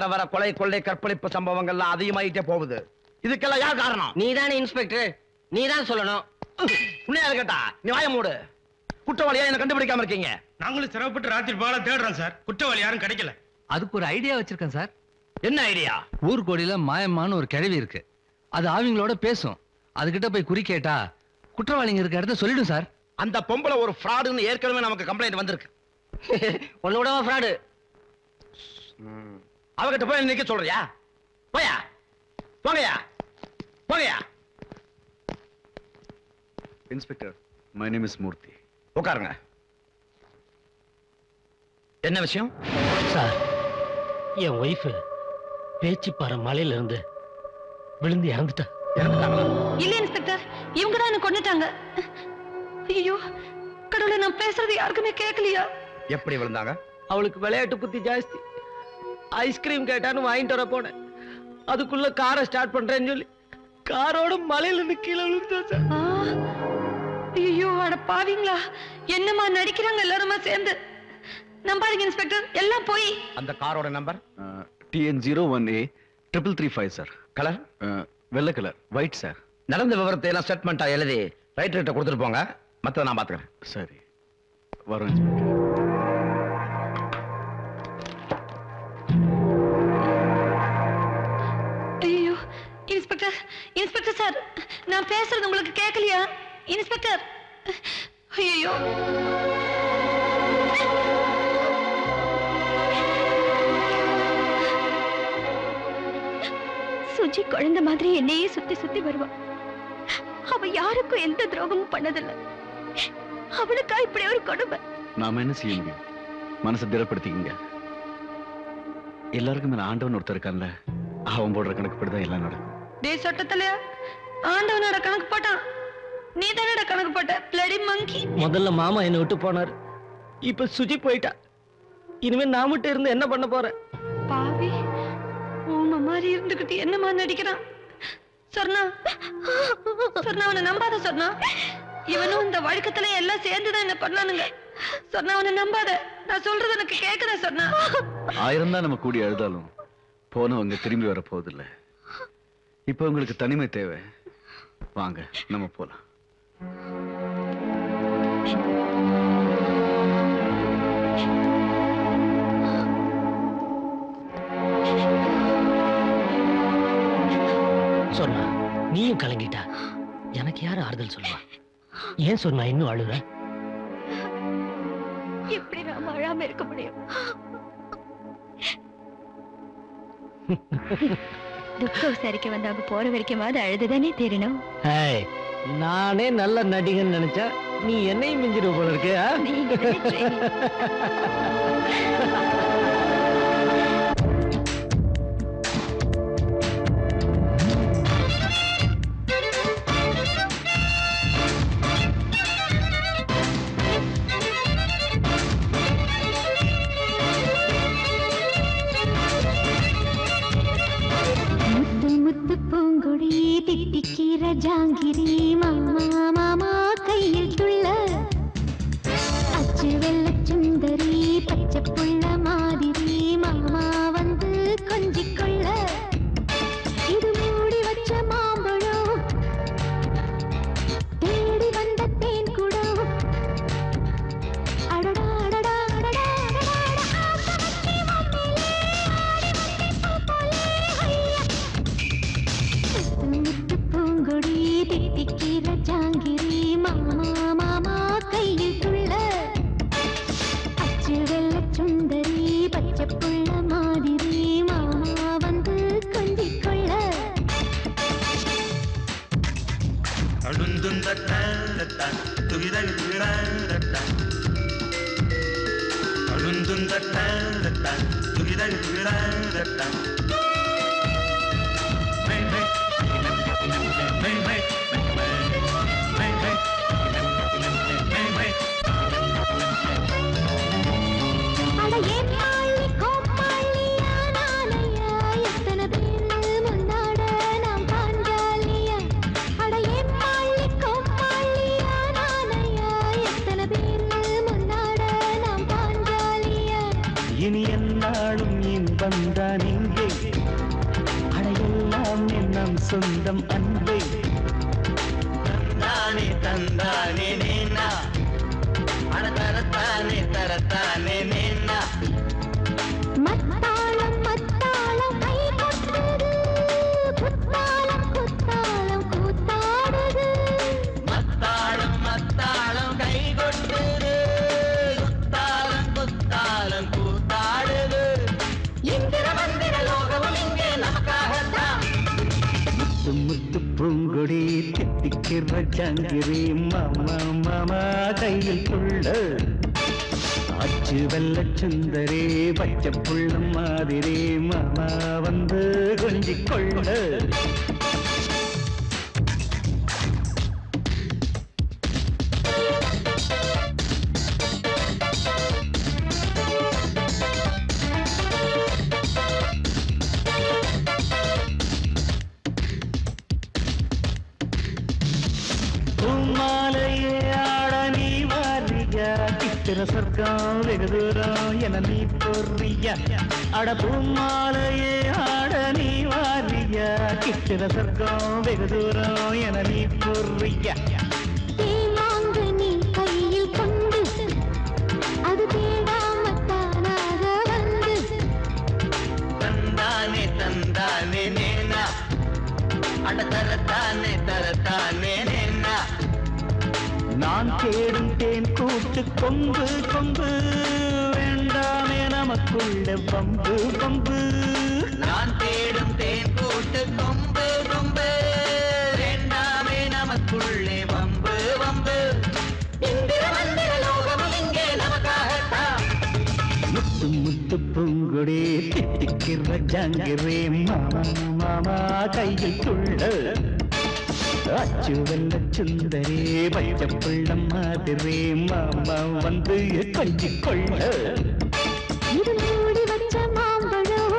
வர கொலை கொள்ளை கற்பழிப்பு சம்பவங்கள்லாம் அதிகமாயிட்டே போகுது. இதுக்கெல்லாம் யார் காரணம்? நீதானே இன்ஸ்பெக்டர், நீதான் சொல்லணும். உன்னையா கேட்டா நீ வாய மூடு. குற்றவாளியா என்ன கண்டுபிடிக்காம இருக்கீங்க? நாங்களும் சிரமப்பட்டு ராத்திரி பகலா தேடுறோம் சார். குற்றவாளி யாரும் கிடைக்கல. அதுக்கு ஒரு ஐடியா வச்சிருக்கேன் சார். என்ன ஐடியா? ஊர்கோடியில மாயம்மான்னு ஒரு கிழவி இருக்கு. அது அவங்களோட பேசும். அதுகிட்ட போய் குறி கேட்டா குற்றவாளிங்க இருக்க இடத்த சொல்லிடும் சார். அந்த பொம்பளை ஒரு ஃப்ராடுன்னு ஏற்கனவே நமக்கு கம்ப்ளைண்ட் வந்திருக்கு. உன்னோட ஃப்ராடு. அவகிட்ட போய் நிக்க சொல்றியா? போயா, போங்கயா, போங்கயா. Inspector, my name is Murthy. உட்காருங்க. என்ன விஷயம் சார்? என் ஒய்ஃப் பேச்சிப்பாறை மலையில இருந்து விழுந்து இறந்துட்டா. இல்ல இன்ஸ்பெக்டர், இவங்க தான் என்ன கொன்னுட்டாங்க. ஐயோ கடவுளே, நான் பேசுறது யாருக்குமே கேட்கலையா? எப்படி விழுந்தாங்க? அவளுக்கு விளையாட்டு புத்தி ஜாஸ்தி. ஐஸ்கிரீம் கேட்டான்னு வாங்கிட்டு வர போனேன். அதுக்குள்ள காரை ஸ்டார்ட் பண்றேன்னு சொல்லி காரோட மலையில இருந்து கீழே விழுந்தா சார். ஐயோ அட பாவீங்களா, என்னமா நடிக்கிறாங்க எல்லாருமா சேர்ந்து. நம்பாதீங்க இன்ஸ்பெக்டர், எல்லாம் போய். அந்த காரோட நம்பர் TN01A 3335 சார். கலர் வெள்ளை கலர், ஒயிட் சார். நடந்த விவரத்தை எல்லாம் ஸ்டேட்மெண்டா எழுதி ரைட்டர்கிட்ட கொடுத்துட்டு போங்க. மத்தத நான் பாத்துக்கிறேன். சரி, வரோம் இன்ஸ்பெக்டர். ஐயோ இன்ஸ்பெக்டர், இன்ஸ்பெக்டர் சார், நான் பேசுறது உங்களுக்கு கேட்கலையா இன்ஸ்பெக்டர்? ஐயோ சுஜி குழந்தை மாதிரி என்னையே சுத்தி சுத்தி வருவா. அவ யாருக்கும் எந்த துரோகமும் பண்ணதில்லை. அவளுக்கா இப்படி ஒரு கொடுமை. நாம என்ன செய்ய முடியும்? மனசை திடப்படுத்திக்கங்க. எல்லாருக்கும் மேல ஆண்டவன் ஒருத்தர் இருக்கான்ல, அவன் போடுற கணக்குப்படிதான் எல்லாம் நடக்கும். டே சொட்டத்தலையா, ஆண்டவனோட கணக்கு போட்டான், நீ தானடா கணக்கு போட்ட பிளடி மங்கி. முதல்ல மாமா என்னை விட்டு போனாரு, இப்ப சுஜி போயிட்டா. இனிமே நான் மட்டும் இருந்து என்ன பண்ண போறேன்? பாவி, ஊமை மாதிரி இருந்துகிட்டு என்னமா நடிக்கிறான். சொர்ணா, சொர்ணா அவனை நம்பாத சொர்ணா. இவனும் இந்த வழக்கத்துல எல்லாம் சேர்ந்துதான் என்ன பண்ணானுங்க. சொர்ணா அவனை நம்பாத, நான் சொல்றது எனக்கு கேக்குதா சொர்ணா? 1000 தான் நம்ம கூடி அழுதாலும் போனவங்க திரும்பி வர போவதில்ல. இப்ப உங்களுக்கு தனிமை தேவை. வாங்க நம்ம போலாம். சொன்னா நீயும் கலங்கிட்டா, எனக்கு யாரு ஆறுதல் சொல்லுவா? ஏன் சொன்னா இன்னும் அழுற? எப்படி நாம அழாம இருக்க முடியும்? துக்கம் விசாரிக்க வந்தவங்க போற வரைக்குமாவது அழுதுதானே தெரியணும். நானே நல்ல நடிகன் நினைச்சா நீ என்னையும் மிஞ்சிரு போல இருக்கு. பூங்குடி திட்டிக்கிற ஜாங்கிரி மாமா மாமா கையில் துள்ள அச்சு வெள்ள சுந்தரி பச்சை புள்ள மாதிரி மாமா வந்து கொஞ்சிக்கொள்ள இது மூடி வச்ச மாம்பழம் தேடி வந்த தேன் குடம் அடடா அடடா அடடா பூங்குடி திட்டிக்கிற ஜாங்கிரி மாமா மாமா கையில் துள்ள அச்சு வெள்ள சுந்தரி பச்சை புள்ள மாதிரி மாமா வந்து கொஞ்சிக்கொள்ள இனி என்னாலும் இன்பம் தான் இங்கே சொந்தம் அன்பை தந்தானே தந்தானே நேனா அட தரத்தானே தரத்தானே நேனா மத்தாளம் மத்தாளம் கை கொட்டுது குத்தாளம் குத்தாளம் கூத்தாடுது மத்தாளம் மத்தாளம் கை கொட்டுது குத்தாளம் குத்தாளம் கூத்தாடுது இந்திர மந்திர லோகமும் இங்கே நமக்காகத்தான் முத்து முத்து பூங்கொடி தித்திக்கிற ஜாங்கிரி மாமா மாமா கையில் கொள்ள ஆச்சு வெள்ள சுந்தரே பச்சை புள்ள மாதிரி மாமா வந்து கொஞ்சிக் கொள்ள பூமாலையே ஆட நீ வாரியா கிட்டிர சொர்க்கம் வெகு தூரம் என நீ பொறியா அட பூமாலையே ஆட நீ வாரியா கிட்டிர சொர்க்கம் வெகு தூரம் என நீ பொறியா தேமாங்கு நீ கையில் கொண்டு அது தேடாமத்தானாக வந்து தந்தானே தந்தானே நேனா அட தரத்தானே தரத்தானே நேனா நான் தேடும் தேன் கூட்டு கொம்பு கொம்பு வேண்டாமே நமக்குள்ள பம்பு பம்பு நான் தேடும் தேன் கூட்டு கொம்பு கொம்பு வேண்டாமே நமக்குள்ளே வம்பு வம்பு இந்திர மந்திர லோகமும் இங்கே நமக்காகத்தான் முத்து முத்து பூங்குடி தித்திக்கிற ஜாங்கிரே மாமா மாமா கையில் துள்ள அச்சு வெள்ள சுந்தரே பச்சை புள்ள மாதிரி மாமா வந்து கொஞ்சிக் கொள்ள இது மூடி வச்ச மாம்பழம்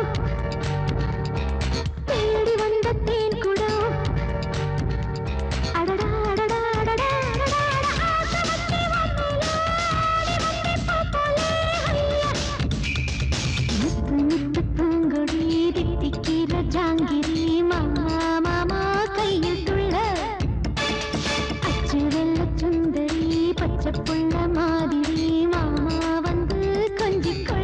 தேடி வந்த தேன் குடம் அடடா அடடா அடடா அடடா ஆசை வச்சு வந்தேன் பாப்பாலே ஐயா முத்து முத்து பூங்கொடி தித்திக்கிற ஜாங்கிரி மாமா மாமா கையில் துள்ள அச்சு வெள்ள சுந்தரி பச்சை புள்ள மாதிரி மாமா வந்து கொஞ்சிக் கொள்ள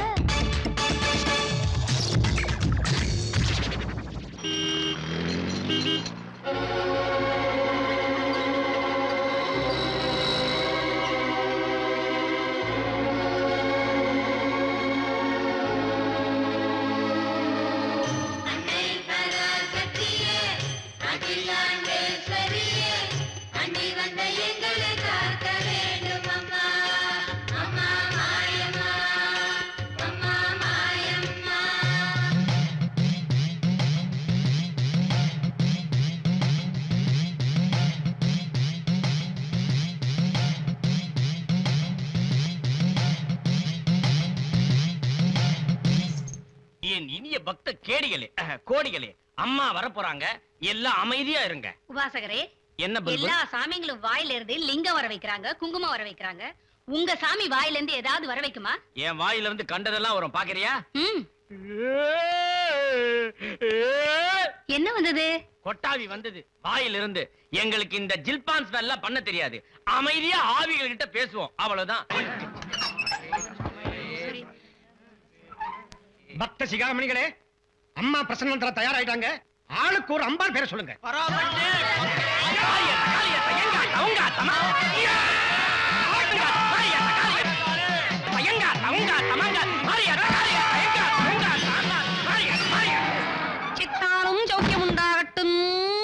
என் இனிய பக்த கேடிகளே கோடிகளே அம்மா வர போறாங்க எல்லாம் அமைதியா இருங்க. உபாசகரே, என்ன பல்பு? எல்லா சாமிங்களும் வாயில இருந்து லிங்கம் வர வைக்கிறாங்க, குங்குமம் வர வைக்கிறாங்க. உங்க சாமி வாயில இருந்து ஏதாவது வர வைக்குமா? என் வாயில இருந்து கண்டதெல்லாம் வரும், பாக்குறியா? என்ன வந்தது? கொட்டாவி வந்தது வாயில இருந்து. எங்களுக்கு இந்த ஜில்பான்ஸ் எல்லாம் பண்ண தெரியாது. அமைதியா ஆவிகள் கிட்ட பேசுவோம், அவ்வளவுதான். பக்த சிகாமணிகளே, அம்மா பிரசன்னம் தர தயாராயிட்டாங்க. ஆளுக்கு ஒரு அம்பாள் பேரை சொல்லுங்க. சித்தாரும் சௌக்கியம் உண்டாகட்டும்.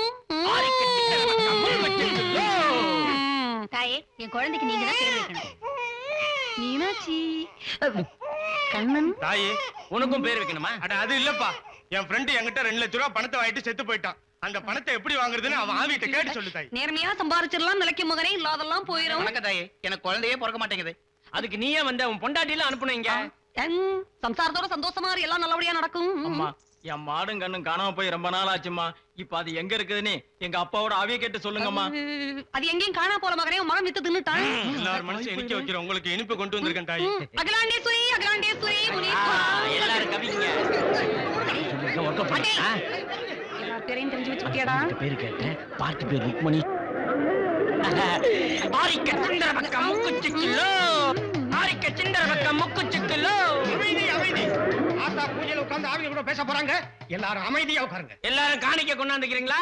தாயே, என் குழந்தைக்கு நீங்க தான் பேர் வைக்கணும். மீனாட்சி, கண்ணன். தாயே, உனக்கும் பேர் வைக்கணுமா? அட அது இல்லப்பா, என் ஃப்ரெண்ட் என்கிட்ட 2 லட்சம் ரூபாய் பணத்தை வாங்கிட்டு செத்து போயிட்டான். அந்த பணத்தை எப்படி வாங்குறதுன்னு அவன் ஆவிட்ட கேட்டு சொல்லு தாய். நேர்மையா சம்பாரிச்சிடலாம், நிலைக்கு மகனே, இல்லாதெல்லாம் போயிடும். வணக்கம் தாயே, எனக்கு குழந்தையே பிறக்க மாட்டேங்குது. அதுக்கு நீயே வந்து அவன் பொண்டாட்டில அனுப்புனீங்க. சம்சாரத்தோட சந்தோஷமா எல்லாம் நல்லபடியா நடக்கும். அம்மா, என் மாடும் கண்ணும் காணாம போய் ரொம்ப நாள் ஆச்சுமா. இப்ப அது எங்க இருக்குதுன்னு எங்க அப்பாவோட ஆவிய கேட்டு சொல்லுங்கம்மா. அது எங்கேயும் காணா போல மகனே, மரம் வித்து தின்னுட்டான். எல்லாரும் மனசு இனிக்க வைக்கிறோம். உங்களுக்கு இனிப்பு கொண்டு வந்திருக்கேன் தாய். அகிலாண்டேஸ்வரி, அகிலாண்டேஸ்வரி, முனீஸ்வரா. எல்லாரும் கவிங்க. பேரையும் தெரிஞ்சு வச்சுக்கிட்டியாடா? பேரு கேட்டேன், பார்ட்டி பேர் ருக்மணி. ஆரிக்க சிந்தர பக்கம் முக்குச்சிக்கிலோ, ஆரிக்க சிந்தர பக்கம் முக்குச்சிக்கிலோ. அமைதி அமைதி. ஆத்தா பூஜையில உட்கார்ந்து ஆவிங்க கூட பேச போறாங்க. எல்லாரும் அமைதியா உட்காருங்க. எல்லாரும் காணிக்க கொண்டாந்துக்கிறீங்களா?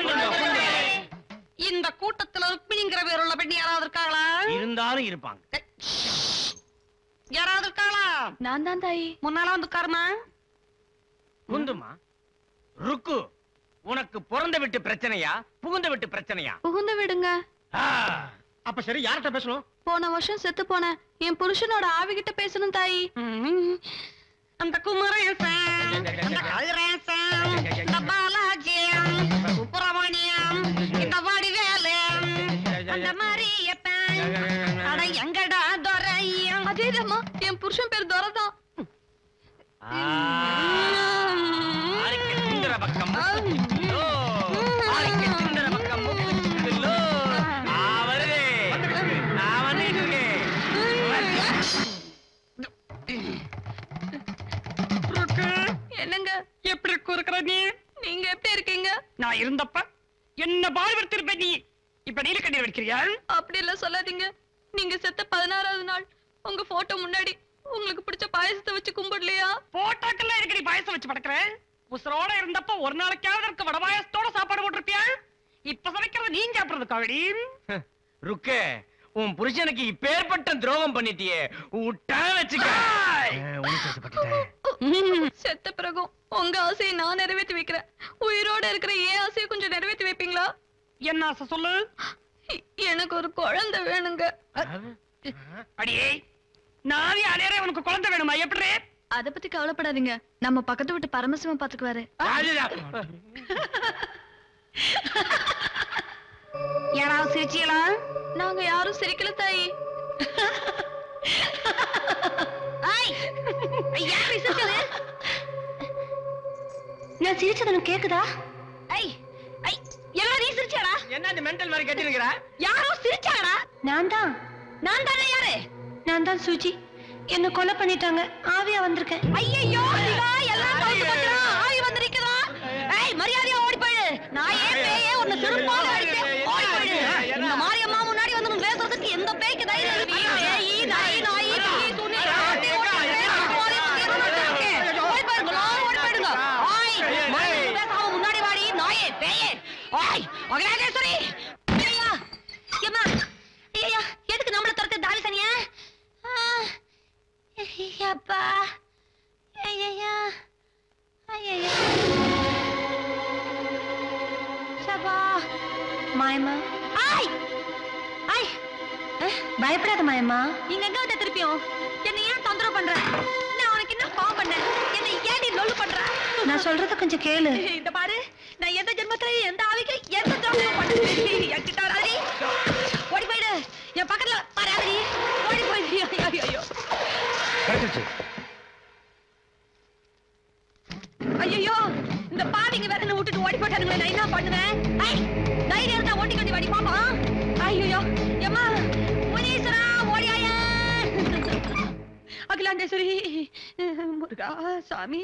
இந்த கூட்டத்துல ருக்மிணிங்கிற பேருள்ள பெண் யாராவது இருக்காங்களா? இருந்தாலும் இருப்பாங்க. யாராவது இருக்காங்களா? நான் தான் தாயி. முன்னால வந்து உட்காருமா. குந்துமா, ருக்கு, உனக்கு பிறந்த விட்டு பிரச்சனையா புகுந்த விட்டு பிரச்சனையா? புகுந்து விடுங்க. அப்ப சரி, யார்கிட்ட பேசணும்? போன வருஷம் செத்து போன என் புருஷனோட ஆவிகிட்ட பேசணும் தாயி. அந்த குமரேசன், அந்த கதிரேசன், இந்த பாலாஜியம், சுப்பிரமணியம், இந்த வடிவேலு, அந்த மாரியப்பன், அட எங்கடா துரையம். அதேதாம்மா, என் புருஷன் பேர் துரைதான். ஆரிக்க சிந்தர பக்கம் முக்குச்சிக்கிலோ, ஆரிக்க சிந்தர பக்கம் முக்குச்சிக்கிலோ. அவரே நான் வந்துட்டு இருக்கேன். என்னங்க எப்படி இருக்கிற நீ? நீங்க எப்படி இருக்கீங்க? நான் இருந்தப்ப என்ன பாழ்வர்த்திருப்ப நீ. இப்ப நீலக்கண்ணீர் வடிக்கிறியா? அப்படி எல்லாம் சொல்லாதீங்க. நீங்க செத்த 16வது நாள் உங்க போட்டோ முன்னாடி உங்களுக்கு பிடிச்ச பாயசத்தை வச்சு கும்பிடலையா? போட்டோக்கெல்லாம் இருக்கு, நீ பாயசம் வச்சு படுக்கிற. உசுரோட இருந்தப்ப ஒரு நாளைக்காவது இருக்க வட பாயசத்தோட சாப்பாடு போட்டிருப்பியா? இப்ப சமைக்கிறது நீ சாப்பிடுறது காவடி. ருக்கே, உன் புருஷனுக்கு இப்பேற்பட்ட துரோகம் பண்ணிட்டியே, விட்டா வச்சுக்க. செத்த பிறகும் உங்க ஆசையை நான் நிறைவேற்றி வைக்கிறேன். உயிரோட இருக்கிற ஏன் ஆசையை கொஞ்சம் நிறைவேற்றி வைப்பீங்களா? என்ன ஆசை சொல்லு. எனக்கு ஒரு குழந்தை வேணுங்க. அடியே, நானே அடையறே, உனக்கு குழந்தை வேணுமா? எப்படி? அத பத்தி கவலைப்படாதீங்க, நம்ம பக்கத்து வீட்டு பரமசிவம் பாத்துக்குவாரு. யாராவது சிரிச்சீங்களா? நாங்க யாரும் சிரிக்கல தாயி. நான் சிரிச்சது உனக்கு கேக்குதா? எல்லாரும் நீ சிரிச்சாடா? என்ன இந்த மெண்டல் மாதிரி கட்டிருக்கிற? யாரோ சிரிச்சாடா? நான் தான். நான் தானே? யாரு? நான் தான் சுஜி. என்ன கொலை பண்ணிட்டாங்க. ஆவியா வந்திருக்கேன். ஐயோ சிவா, எல்லாம் தோத்து போச்சுடா. ஆவி வந்திருக்குதா? ஏய், மரியாதையா ஓடி போயிடு. நான் ஏன் பேயே உன்னை செருப்பால அடிச்சேன். ஓடி போயிடு. இந்த மாரியம்மா முன்னாடி வந்து உன் பேசுறதுக்கு எந்த பேய்க்கு தைரியம் இருக்கு? பேய், நாய், நாய், பேய், துணி, ஓடி போயிருங்க, ஓடி போயிடுங்க. ஆய், மரியாதை பேசாம முன்னாடி வாடி, நாயே, பேயே. ஆய், அகிலாண்டேஸ்வரி. ஐயா, ஏம்மா, ஐயா, எதுக்கு நம்மள துரத்து தாவி சனியா? அப்பா, ஐயா, ஐயா, சபா, மாயம்மா. ஆய், ஆய், பயப்படாத மாயம்மா. நீங்க எங்க வந்த திருப்பியும்? என்ன ஏன் தொந்தரவு பண்ற? நான் உனக்கு என்ன பாவம் பண்ண? என்ன ஏடி லொல்லு பண்ற? நான் சொல்றத கொஞ்சம் கேளு. இந்த பாரு, நான் எந்த ஜென்மத்துல எந்த ஆவிக்கு எந்த துரோகம் பண்ணேன்? என்கிட்ட வராதடி. ஓடி போயிடு. என் பக்கத்துல வராதடி. ஓடி போயிடு. ஐயோ ஐயோ, இந்த பாவிங்க வேற என்ன விட்டுட்டு ஓடி போட்டானுங்களே, நான் என்ன பண்ணுவேன்? தைரியம் இருந்தா ஓட்டி கொண்டு வாடி பாப்பா. ஐயோ எம்மா, முனீஸ்வரா ஓடியாயா. அகிலாண்டேஸ்வரி, முருகா சாமி.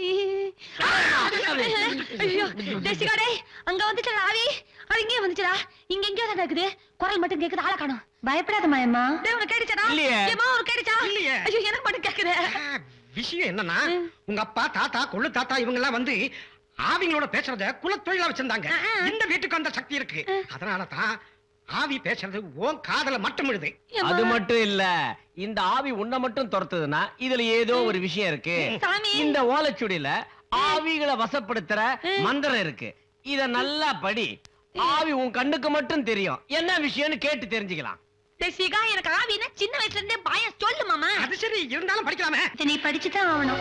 ஐயோ தேசிகாடே, அங்க வந்துச்சா ஆவி? அது இங்கே வந்துச்சா? இங்க எங்கேயோ தான் இருக்குது. குரல் மட்டும் கேக்குது, ஆளை காணோம். பயப்படாத மாயம்மா. உனக்கு கேடுச்சா? ஏமா ஒரு கேடுச்சா? ஐயோ எனக்கு மட்டும் கேக்குது. விஷயம் என்னன்னா, உங்க அப்பா தாத்தா கொள்ளு தாத்தா இவங்க எல்லாம் வந்து ஆவிங்களோட பேசுறத குலத்தொழிலா வச்சிருந்தாங்க. இந்த வீட்டுக்கு அந்த சக்தி இருக்கு. அதனாலதான் ஆவி பேசுறது உன் காதல மட்டும் விடுது. அது மட்டும் இல்ல, இந்த ஆவி உன்னை மட்டும் துரத்துதுன்னா இதுல ஏதோ ஒரு விஷயம் இருக்கு. இந்த ஓலைச்சுடியில ஆவிகளை வசப்படுத்துற மந்திரம் இருக்கு. இத நல்லா படி. ஆவி உன் கண்ணுக்கு மட்டும் தெரியும். என்ன விஷயம்னு கேட்டு தெரிஞ்சுக்கலாம். தேசிகா, எனக்கு ஆவினா சின்ன வயசுல இருந்தே பயம். சொல்லு மாமா. அது சரி, இருந்தாலும் படிக்கலாமே. நீ படிச்சுதான் ஆகணும்.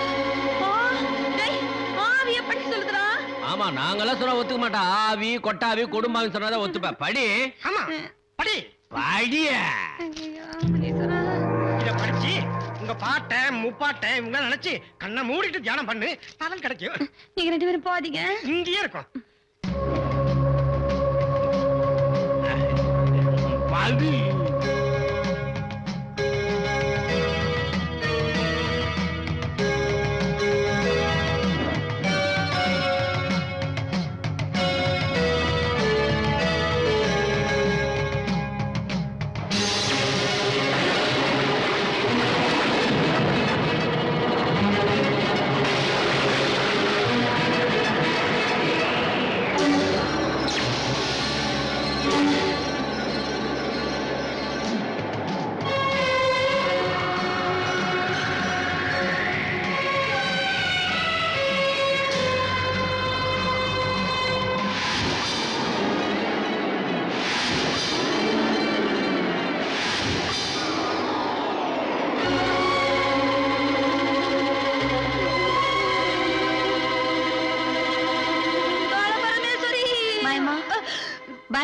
ஆவிய படி சொல்லுதுடா. ஆமா, நாங்கெல்லாம் சொன்னா ஒத்துக்க மாட்டோம். ஆவி கொட்டாவி குடும்பம் சொன்னதை ஒத்துப்ப. படி. ஆமா படி. படிய இத படிச்சு உங்க பாட்டை முப்பாட்டை இவங்க நினைச்சு கண்ணை மூடிட்டு தியானம் பண்ணு, பலன் கிடைக்கும். நீங்க ரெண்டு பேரும் போதீங்க, இங்கேயே இருக்கும். படி.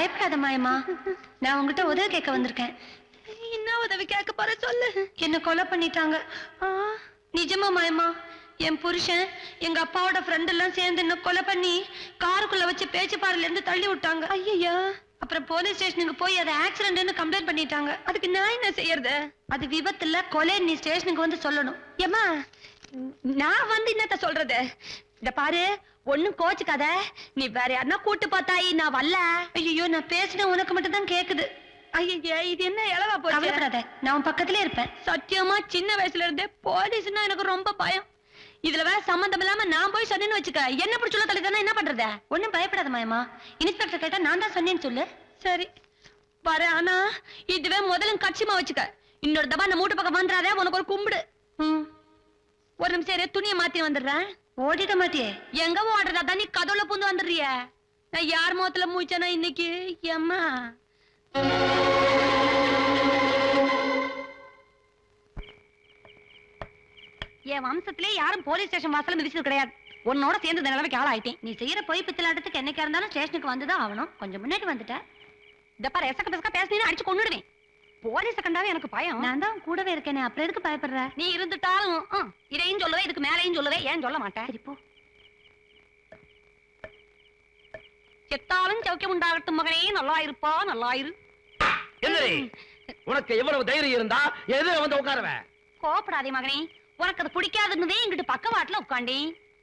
பயப்படாத மாயம்மா, நான் உங்ககிட்ட உதவி கேட்க வந்திருக்கேன். என்ன உதவி கேட்க போற சொல்லு. என்ன கொலை பண்ணிட்டாங்க. நிஜமா மாயம்மா, என் புருஷன் எங்க அப்பாவோட ஃப்ரெண்ட் எல்லாம் சேர்ந்து என்ன கொலை பண்ணி காருக்குள்ள வச்சு பேச்சுப்பாறையில இருந்து தள்ளி விட்டாங்க. ஐயா, அப்புறம் போலீஸ் ஸ்டேஷனுக்கு போய் அதை ஆக்சிடென்ட்னு கம்ப்ளைண்ட் பண்ணிட்டாங்க. அதுக்கு நான் என்ன செய்யறது? அது விபத்துல கொலை, நீ ஸ்டேஷனுக்கு வந்து சொல்லணும். ஏமா, நான் வந்து என்னத்த சொல்றது? இந்த பாரு, ஒண்ணும் கோச்சுக்காத. நீ வேற யாருன்னா கூட்டு பார்த்தாயி, நான் வரல. ஐயோ, நான் பேசினா உனக்கு மட்டும் தான் கேக்குது. ஐயா, இது என்ன இளவா போச்சு? நான் உன் பக்கத்திலே இருப்பேன். சத்தியமா சின்ன வயசுல இருந்தே போலீஸ்னா எனக்கு ரொம்ப பயம். இதுல வேற சம்பந்தம் இல்லாம நான் போய் சொன்னேன்னு வச்சுக்க, என்ன இப்படி சொல்ல தள்ளிதானே என்ன பண்றது? ஒண்ணும் பயப்படாத மாயம்மா, இன்ஸ்பெக்டர் கேட்டா நான் தான் சொன்னேன்னு சொல்லு. சரி பாரு, ஆனா இதுவே முதலும் கட்சிமா வச்சுக்க. இன்னொரு தபா நம்ம வீட்டு பக்கம் வந்துடாதே, உனக்கு ஒரு கும்பிடு. ஒரு நிமிஷம் துணியை மாத்தி வந்துடுறேன். ஓடிட மாட்டியே? எங்க ஓடுறதா தான் நீ கதவுல பூந்து வந்துடுறிய. நான் யார் முகத்துல மூச்சனா இன்னைக்கு? ஏம்மா, என் வம்சத்திலே யாரும் போலீஸ் ஸ்டேஷன் வாசல மிதிச்சது கிடையாது. உன்னோட சேர்ந்து இந்த நிலைமைக்கு ஆளாயிட்டேன். நீ செய்யற பொய் பித்தலாட்டத்துக்கு என்னைக்கா இருந்தாலும் ஸ்டேஷனுக்கு வந்துதான் ஆகணும். கொஞ்சம் முன்னாடி வந்துட்ட. இந்த பாரு, எசக்க பெசக்க பேசினீன்னு அடிச்சு கொன்னுடுவேன். போலீஸ கண்டாவே எனக்கு பயம். நான் தான் கூடவே இருக்கேனே, அப்புறம் எதுக்கு பயப்படுற? நீ இருந்துட்டாலும் இதையும் சொல்லுவேன், இதுக்கு மேலையும் சொல்லுவேன். ஏன் சொல்ல மாட்டேன்? இப்போ செத்தாலும் சௌக்கியம் உண்டாகட்டும் மகனே, நல்லா இருப்பா, நல்லா இரு. உனக்கு எவ்வளவு தைரியம் இருந்தா எதிர வந்து உட்காருவ? கோபப்படாதே மகனே, உனக்கு அது பிடிக்காதுன்னதே இங்கிட்டு பக்கவாட்டுல உட்காண்டி.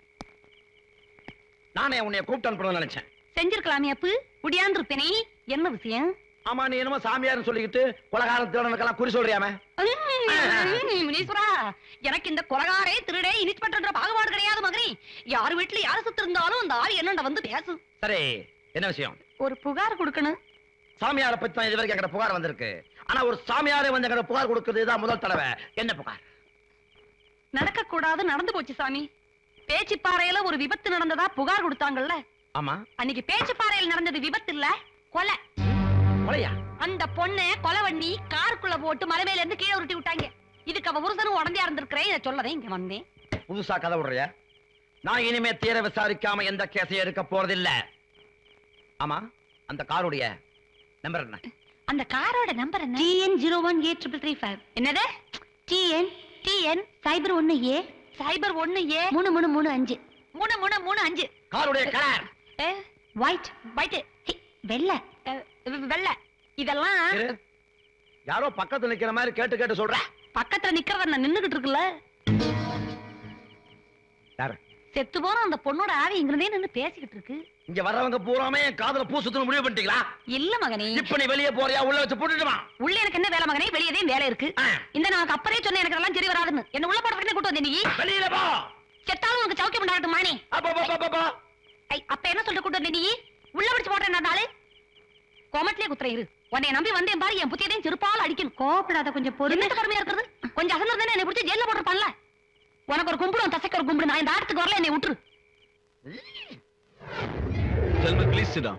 நானே உன்னை கூப்பிட்டு அனுப்பணும்னு நினைச்சேன். செஞ்சிருக்கலாமே அப்பு, முடியாந்து இருப்பேனே. என்ன விஷயம்? ஆமா, நீ என்னமோ சாமியார்னு சொல்லிக்கிட்டு கொலகாரம் திருடனுக்கெல்லாம் குறி சொல்றியாமே. முனீஸ்வரா, எனக்கு இந்த கொலகாரே திருடே இன்ஸ்பெக்டர் பாகுபாடு கிடையாது மகனே. யார் வீட்டுல யாரு சுத்து இருந்தாலும் அந்த ஆள் என்னண்ட வந்து பேசு. சரி, என்ன விஷயம்? ஒரு புகார் கொடுக்கணும். சாமியாரை பத்தி தான் இதுவரைக்கும் எங்கிட்ட புகார் வந்திருக்கு. ஆனா ஒரு சாமியாரே வந்து எங்கிட்ட புகார் கொடுக்கிறது தான் முதல் தடவை. என்ன புகார்? நடக்க கூடாது நடந்து போச்சு சாமி. பேச்சுப்பாறையில ஒரு விபத்து நடந்ததா புகார் கொடுத்தாங்கல்ல. ஆமா, அன்னைக்கு பேச்சுப்பாறையில் நடந்தது விபத்து இல்ல, கொலை. கொலையா? அந்த பொண்ணை கொலை பண்ணி காருக்குள்ள போட்டு மலை மேல இருந்து கீழே உருட்டி விட்டாங்க. இதுக்கு அவ புருஷனும் உடனே இருந்திருக்கிறேன். இதை சொல்லதே இங்க வந்தேன். புதுசா கதை விடுறிய? நான் இனிமே தீர விசாரிக்காம எந்த கேஸையும் எடுக்க போறதில்ல. ஆமா, அந்த காருடைய நம்பர் என்ன? அந்த காரோட நம்பர் என்ன? TN01A335. என்னது? TN cipher 1A cipher 1A 3335. 3335. காருடைய கலர் ஒயிட். ஒயிட். வெள்ளை. வெள்ளை. இதெல்லாம் யாரோ பக்கத்துல நிக்கிற மாதிரி கேட்டு கேட்டு சொல்ற. பக்கத்துல நிக்கிறத நான் நின்னுகிட்டு இருக்குல்ல. யாரு? செத்து போன அந்த பொண்ணோட ஆவி இங்கிருந்தே நின்னு பேசிக்கிட்டு இருக்கு. இங்க வர்றவங்க பூராமே காதுல பூ சுத்தணும் முடிவு பண்ணிட்டீங்களா? இல்ல மகனே. இப்ப நீ வெளியே போறியா உள்ள வச்சு போட்டுடுமா? உள்ள எனக்கு என்ன வேலை மகனே? வெளியதே வேலை இருக்கு. இந்த நான் அப்பறே சொன்னேன் எனக்கு எல்லாம் சரி வராதுன்னு. என்ன உள்ள போறதுக்கு கூட்டி வந்தே நீ. வெளியில போ. செத்தாலும் உனக்கு சௌக்கியம் உண்டாகட்டும் மானே. அப்ப என்ன சொல்லிட்டு கூட்டி வந்தே நீ? உள்ள பிடிச்சு போடுறேன் நான் நாளே. கோமட்லயே குத்துறேன் இரு. உன்னை நம்பி வந்தேன் பாரு, என் புத்தியதையும் செருப்பால் அடிக்கணும். கோபப்படாத, கொஞ்சம் பொறுமையா இருக்கிறது. கொஞ்சம் அசந்தா என்னை பிடிச்சி ஜெயில போட்டுருப்பான்ல. உனக்கு ஒரு கும்பிடும் தசைக்கு ஒரு கும்பிடு. நான் இந்த ஆட்டத்துக்கு வரல, என்னை விட்டுரு. Gentlemen, please sit down.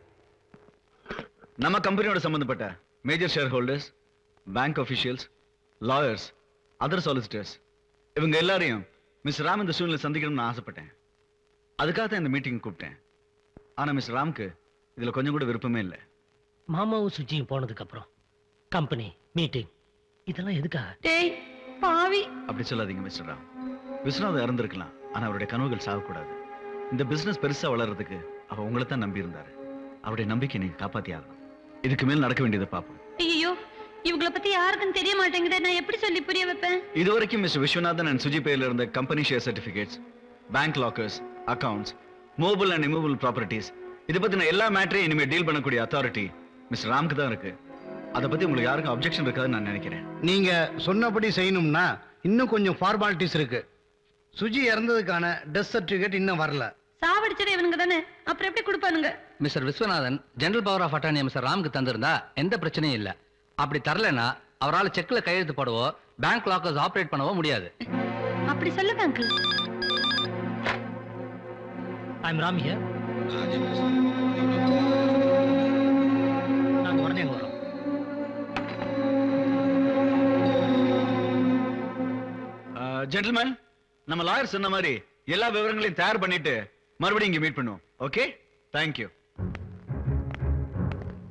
நம்ம கம்பெனியோட சம்பந்தப்பட்ட major share holders, bank officials, lawyers, other solicitors இவங்க எல்லாரையும் மிஸ் ராம் இந்த சூழ்நிலை சந்திக்கணும்னு ஆசைப்பட்டேன். அதுக்காக தான் இந்த மீட்டிங் கூப்பிட்டேன். ஆனா மிஸ் ராம்க்கு இதுல கொஞ்சம் கூட விருப்பமே இல்லை. மாமாவும் சுஜியும் போனதுக்கு அப்புறம் கம்பெனி மீட்டிங் இதெல்லாம் எதுக்காக? டேய் பாவி, அப்படி சொல்லாதீங்க மிஸ்டர் ராம். விஸ்வநாதன் இறந்திருக்கலாம், ஆனா அவருடைய கனவுகள் சாகக்கூடாது. இந்த பிசினஸ் பெருசா வளர்றதுக்கு அவ உங்களை தான் நம்பி இருந்தாரு. அவருடைய நம்பிக்கை நீங்க காப்பாத்தி ஆகணும். இதுக்கு மேல் நடக்க வேண்டியதை பார்ப்போம். ஐயோ, இவங்கள பத்தி யாருக்கும் தெரிய மாட்டேங்குது. நான் எப்படி சொல்லி புரிய வைப்பேன்? இதுவரைக்கும் மிஸ்டர் விஸ்வநாதன் அண்ட் சுஜி பேர்ல இருந்த company share certificates, bank lockers, accounts, movable and immovable properties இதை பத்தின எல்லா மேட்டரையும் இனிமே டீல் பண்ணக்கூடிய அத்தாரிட்டி மிஸ்டர் ராம்க்கு தான் இருக்கு. அதை பத்தி உங்களுக்கு யாருக்கும் அப்ஜெக்ஷன் இருக்காதுன்னு நான் நினைக்கிறேன். நீங்க சொன்னபடி செய்யணும்னா இன்னும் கொஞ்சம் ஃபார்மாலிட்டிஸ் இருக்கு. சுஜி இறந்ததுக்கான டெத் சர்டிபிகேட் இன்னும் வரல. சாவடிச்சது இவனுங்க தானே, அப்புறம் எப்படி கொடுப்பானுங்க? Mister Viswanathan general power of attorney mister ராம்க்கு தந்திருந்தா எந்த பிரச்சனையும் இல்ல. அப்படி தரலனா அவரால் செக்ல கையெழுத்து போடவோ பேங்க் லாக்கர்ஸ் ஆபரேட் பண்ணவோ முடியாது. அப்படி சொல்லுங்க uncle. I am Ram here. நாங்க உடனே வரோம். ஜென்டில்மேன், நம்ம லாயர் சொன்ன மாதிரி எல்லா விவரங்களையும் தயார் பண்ணிட்டு மறுபடியும் இங்க மீட் பண்ணுவோம். Okay, thank you.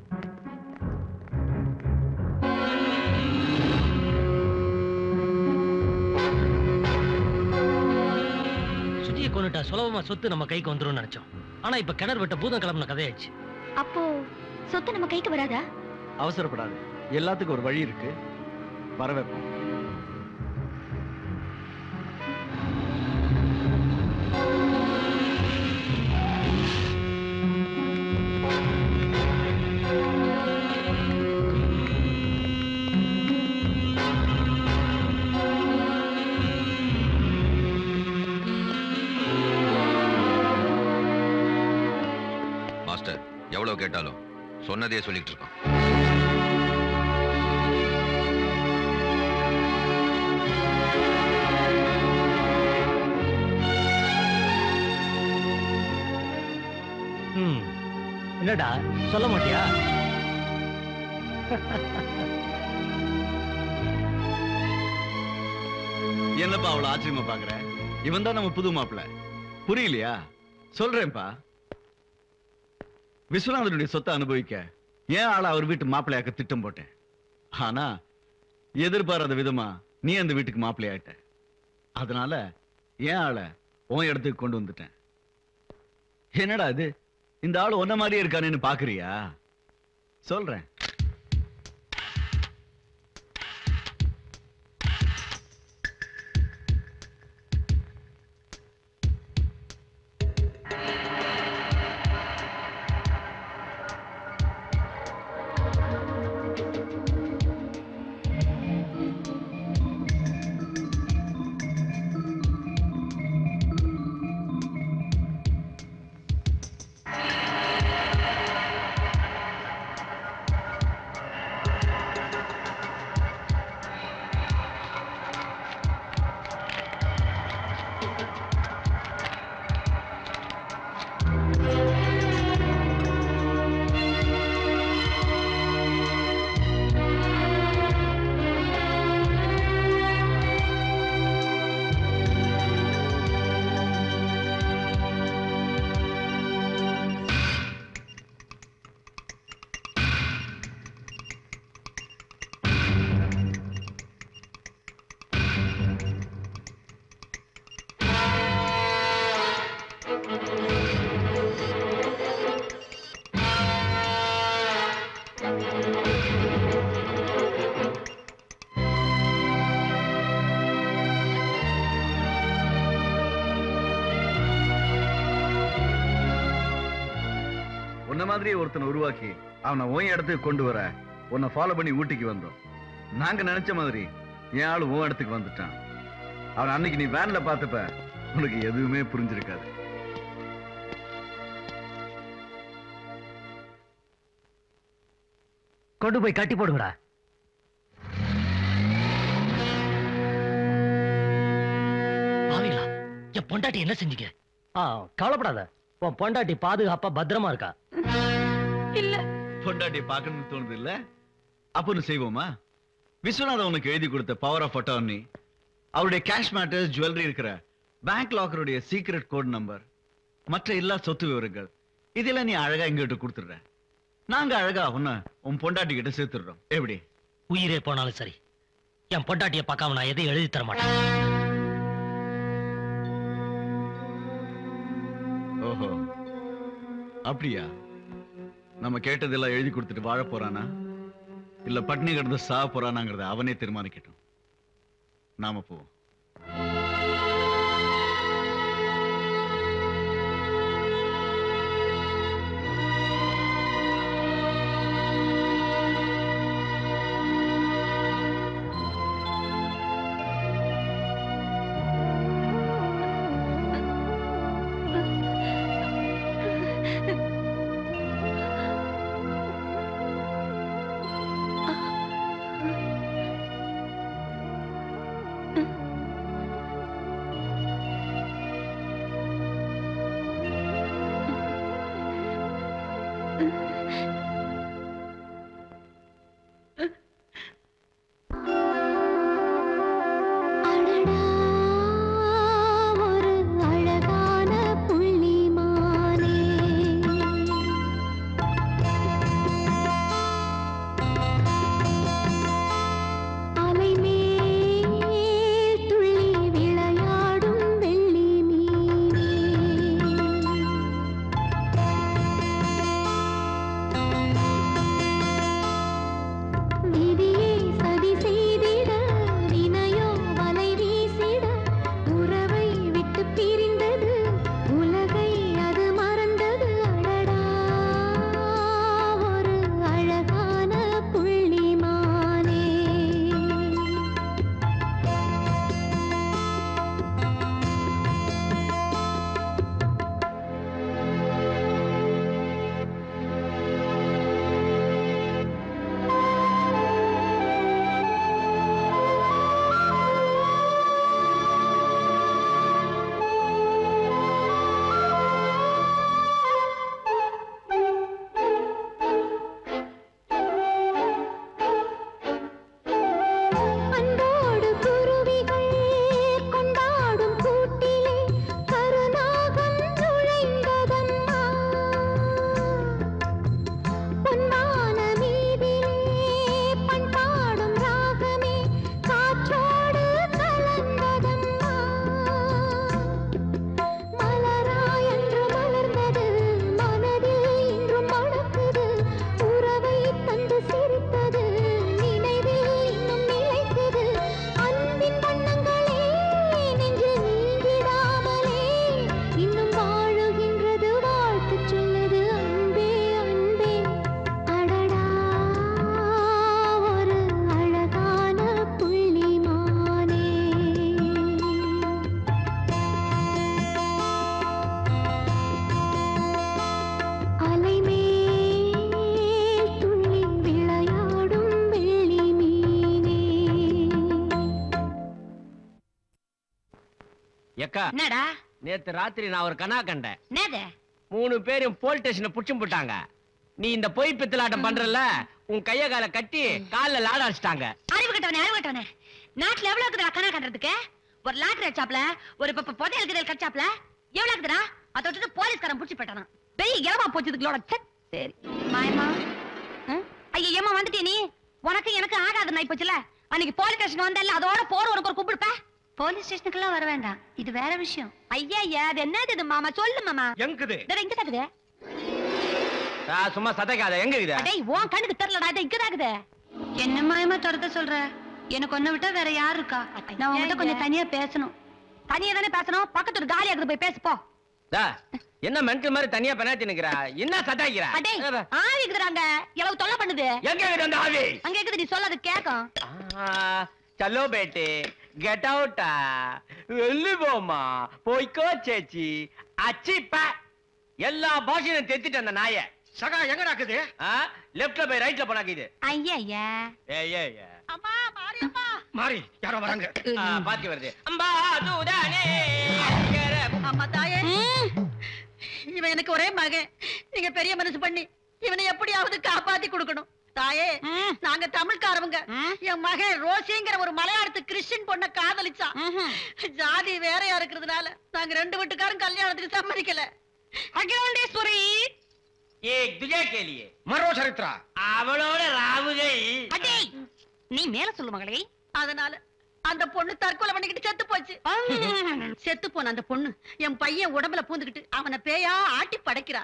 விட்டா சுலபமா சொத்து நம்ம கைக்கு வந்துரும் நினைச்சோம். ஆனா இப்ப கிணறு விட்ட பூதம் கிளம்புன கதையாச்சு. அப்போ சொத்து நம்ம கைக்கு வராதா? அவசரப்படாது, எல்லாத்துக்கும் ஒரு வழி இருக்கு, வர வைப்போம். மாஸ்டர் எவ்வளவு கேட்டாலும் சொன்னதே சொல்லிட்டு இருக்கோம். என்னடா சொல்ல மாட்டியா? என்னப்பா அவ்வளவு ஆச்சரியமா பாக்குற? இவன் தான் நம்ம புது மாப்பிள்ள, புரியலையா? சொல்றேன்ப்பா. விஸ்வநாதனுடைய சொத்தை அனுபவிக்க ஏன் ஆள அவர் வீட்டு மாப்பிள்ளையாக்க திட்டம் போட்டேன். ஆனா எதிர்பாராத விதமா நீ அந்த வீட்டுக்கு மாப்பிள்ளையாயிட்ட. அதனால ஏன் ஆள உன் இடத்துக்கு கொண்டு வந்துட்டேன். என்னடா இது, இந்த ஆள் ஒன்ன மாதிரியே இருக்கானேன்னு பாக்குறியா? சொல்றேன். மாதிரியே ஒருத்தனை உருவாக்கி அவனை உன் இடத்துக்கு கொண்டு வர உன்னை ஃபாலோ பண்ணி ஊட்டிக்கு வந்தோம். நாங்க நினைச்ச மாதிரி என் ஆளு உன் இடத்துக்கு வந்துட்டான். அவன் அன்னைக்கு நீ வேன்ல பார்த்தப்ப உனக்கு எதுவுமே புரிஞ்சிருக்காது. கொண்டு போய் கட்டி போடுங்கடா. பாவிங்களா, என் பொண்டாட்டி என்ன செஞ்சீங்க? கவலைப்படாத, உன் பொண்டாட்டி பாதுகாப்பா பத்திரமா இருக்கா. இல்ல பொண்டாட்டி பார்க்கணும்னு தோணுது இல்ல? அப்பன்னு செய்வோமா? விஸ்வநாதன் உனக்கு எழுதி கொடுத்த பவர் ஆஃப் அட்டார்னி, அவருடைய கேஷ் மேட்டர்ஸ், ஜுவல்லரி இருக்கிற பேங்க் லாக்கருடைய சீக்ரெட் கோட் நம்பர், மற்ற எல்லா சொத்து விவரங்கள் இதெல்லாம் நீ அழகா எங்கிட்ட கொடுத்துடுற. நாங்க அழகா உன்னை உன் பொண்டாட்டி கிட்ட சேர்த்துடுறோம். எப்படி? உயிரே போனாலும் சரி, என் பொண்டாட்டியை பார்க்காம நான் எதையும் எழுதி தர மாட்டேன். ஓஹோ, அப்படியா? நம்ம கேட்டதெல்லாம் எழுதி கொடுத்துட்டு வாழ போறானா இல்ல பட்னி கிடந்து சாக போறானாங்கிறத அவனே தீர்மானிக்கட்டும். நாம போவோம். ஏக்கா என்னடா நேத்து ராத்திரி நான் ஒரு கனா கண்டேன். என்னது? 3 பேரும் போலீஸ் ஸ்டேஷன்ல புடிச்சு போட்டாங்க. நீ இந்த பொய் பித்தலாட்டம் பண்றல, உன் கைய கால கட்டி கால்ல லாட அடிச்சிட்டாங்க. அறிவு கட்டவனே நாட்டுல எவ்வளவு இருக்குடா கணா கட்டுறதுக்கு? ஒரு லாட்டரி அடிச்சாப்ல, ஒரு புதையல் கிடல் கடிச்சாப்ல, எவ்வளவு இருக்குடா? அதை விட்டுட்டு போலீஸ்காரன் புடிச்சு போட்டானா? பெரிய இளவா போச்சுதுங்களோட. சரி மாயமா, ஐயம்மா வந்துட்டே நீ. உனக்கு எனக்கு ஆகாது நான் போச்சுல. அன்னைக்கு போலீஸ் ஸ்டேஷன் வந்தல, அதோட போற உனக்கு ஒரு கும்பிடுப்ப. போலீஸ் ஸ்டேஷனுக்குலாம் வர வேண்டாம், இது வேற விஷயம். ஐயா அது என்னது இது மாமா? சொல்லு மாமா. எங்குது? இங்க தாக்குது. சும்மா சதைக்காத. எங்க இது? டேய் உன் கண்ணுக்கு தெரியலடா, இது இங்க தாக்குது. என்ன மாயமா துரத்த சொல்ற? எனக்கு ஒன்ன விட்டா வேற யார் இருக்கா? நான் உன்கிட்ட கொஞ்சம் தனியா பேசணும். தனியா தானே பேசணும், பக்கத்துல ஒரு காலியா இருக்குது, போய் பேசு போ. என்ன மென்டல் மாதிரி தனியா பெனாத்தி நிக்கிறா? என்ன சதாய்க்கிறா? அடே ஆவி இருக்குறாங்க, எவ்வளவு தொல்லை பண்ணுது. எங்க இருக்குது அந்த ஆவி? அங்க இருக்குது, நீ சொல்லாத கேக்கும். चलो बेटे गेट आउट வெள்ளி போமா போய்க்கோ சேச்சி அச்சிப்பா எல்லா பாஷையும் தெத்திட்டு அந்த நாயை. சகா எங்க நடக்குது? லெஃப்ட்ல போய் ரைட்ல போனாக்குது. ஐயா ஏய் அம்மா மாரியம்மா மாரி யாரோ வராங்க. பாத்தி வருது. அம்பா தூதானே அம்மா தாயே, இவன் எனக்கு ஒரே மகன். நீங்க பெரிய மனசு பண்ணி இவனை எப்படியாவது காப்பாத்தி கொடுக்கணும். தாயே, நாங்க தமிழ்காரவங்க. என் மகன் ரோசிங்கிற ஒரு மலையாளத்து கிறிஸ்டின் பொண்ண காதலிச்சான். ஜாதி வேறையா இருக்கிறதுனால நாங்க 2 வீட்டுக்காரும் கல்யாணத்துக்கு சம்மதிக்கல. அகிலாண்டேஸ்வரி एक तुझे के लिए மரோ சரித்ரா அவளோட ராவுகை. அடே நீ மேல சொல்லு மகளே. அதனால அந்த பொண்ணு தற்கொலை பண்ணிக்கிட்டு செத்து போச்சு. செத்து போன அந்த பொண்ணு என் பையன் உடம்புல பூந்துக்கிட்டு அவனை பேயா ஆட்டி படைக்கிறான்.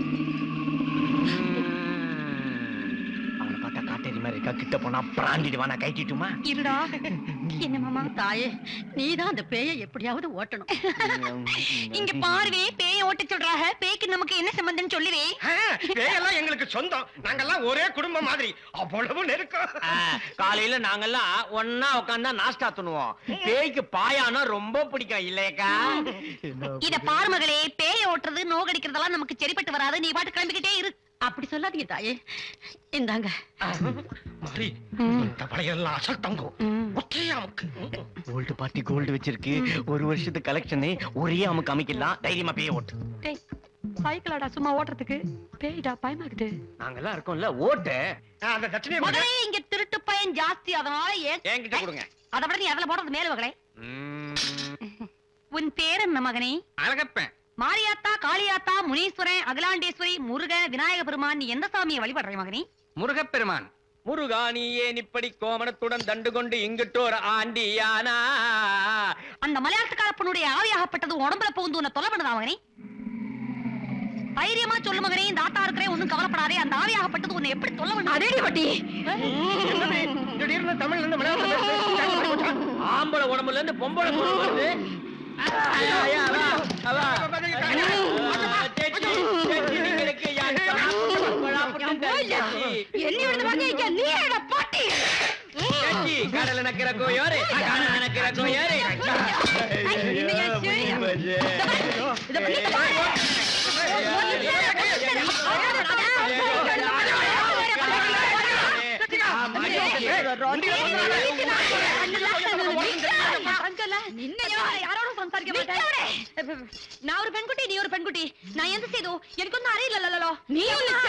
அவனை பார்த்தா காட்டேரி மாதிரி இருக்கா, கிட்ட போனா பிராண்டிட்டு வானா கைட்டிட்டுமா? இருடா. என்ன மாமா? தாயே, நீதான் அந்த பேயை எப்படியாவது ஓட்டணும். இங்க பார்வே, பேய ஓட்ட சொல்றாங்க. பேய்க்கு நமக்கு என்ன சம்பந்தம் சொல்லுவே? பேயெல்லாம் எங்களுக்கு சொந்தம். நாங்கெல்லாம் ஒரே குடும்பம் மாதிரி, அவ்வளவு நெருக்கம். காலையில நாங்கெல்லாம் ஒன்னா உட்கார்ந்தா நாஸ்டா துணுவோம். பேய்க்கு பாயானா ரொம்ப பிடிக்கும் இல்லையக்கா? இத பாரு மகளே, பேய ஓட்டுறது நோகடிக்கிறதெல்லாம் நமக்கு சரிப்பட்டு வராது. நீ பாட்டு கிளம்பிக்கிட்டே இரு. அப்படி சொல்லாதீங்க தாயே. இந்தாங்க மாரி, இந்த வளையெல்லாம் அசல் தங்கம். ஒற்றையா அமுக்கு. கோல்டு பார்ட்டி கோல்டு வச்சிருக்கு. ஒரு வருஷத்து கலெக்ஷனை ஒரே அமுக்கு அமைக்கலாம். தைரியமா பேய ஓட்டு. டேய் சைக்கிளாடா சும்மா ஓட்டுறதுக்கு? பேய்டா பயமாக்குது. நாங்கெல்லாம் இருக்கோம்ல, ஓட்டு. அந்த தட்சணையை மகளே, இங்க திருட்டு பையன் ஜாஸ்தி, அதனால என்கிட்ட கொடுங்க. அதை விட நீ அதுல போடுறது மேல மகளே. உன் பேர் என்ன மகனே? அழகப்பேன். மாரியாத்தா, காளியாத்தா, முனீஸ்வரன், அகிலாண்டேஸ்வரி, முருகன், விநாயக பெருமான், நீ எந்த சாமியை வழிபடுற மகனே? முருகப்பெருமான். முருகா நீ ஏன் இப்படி கோமணத்துடன் தண்டு கொண்டு இங்கிட்டோர் ஆண்டியானா? அந்த மலையாளத்துக்கார பொண்ணுடைய ஆவியாகப்பட்டது உடம்புல புகுந்து உன்னை தொலை பண்ணுதா மகனே? தைரியமா சொல்லு மகனே, இந்த ஆத்தா இருக்கிறே, ஒண்ணும் கவலைப்படாதே. அந்த ஆவியாகப்பட்டது உன்னை எப்படி தொலை பண்ணு? அதேடி பட்டி. திடீர்னு தமிழ்ல இருந்து மலையாளம் ஆம்பளை உடம்புல இருந்து பொம்பளை குரல் வருது. கடல நக்கிற கோயாரு நக்கிற கோயாரு. நான் ஒரு பெண்குட்டி, நீ ஒரு பெண்குட்டி. நான் எந்த செய்தோ எனக்கு ஒன்னும் அறியலோ. நீ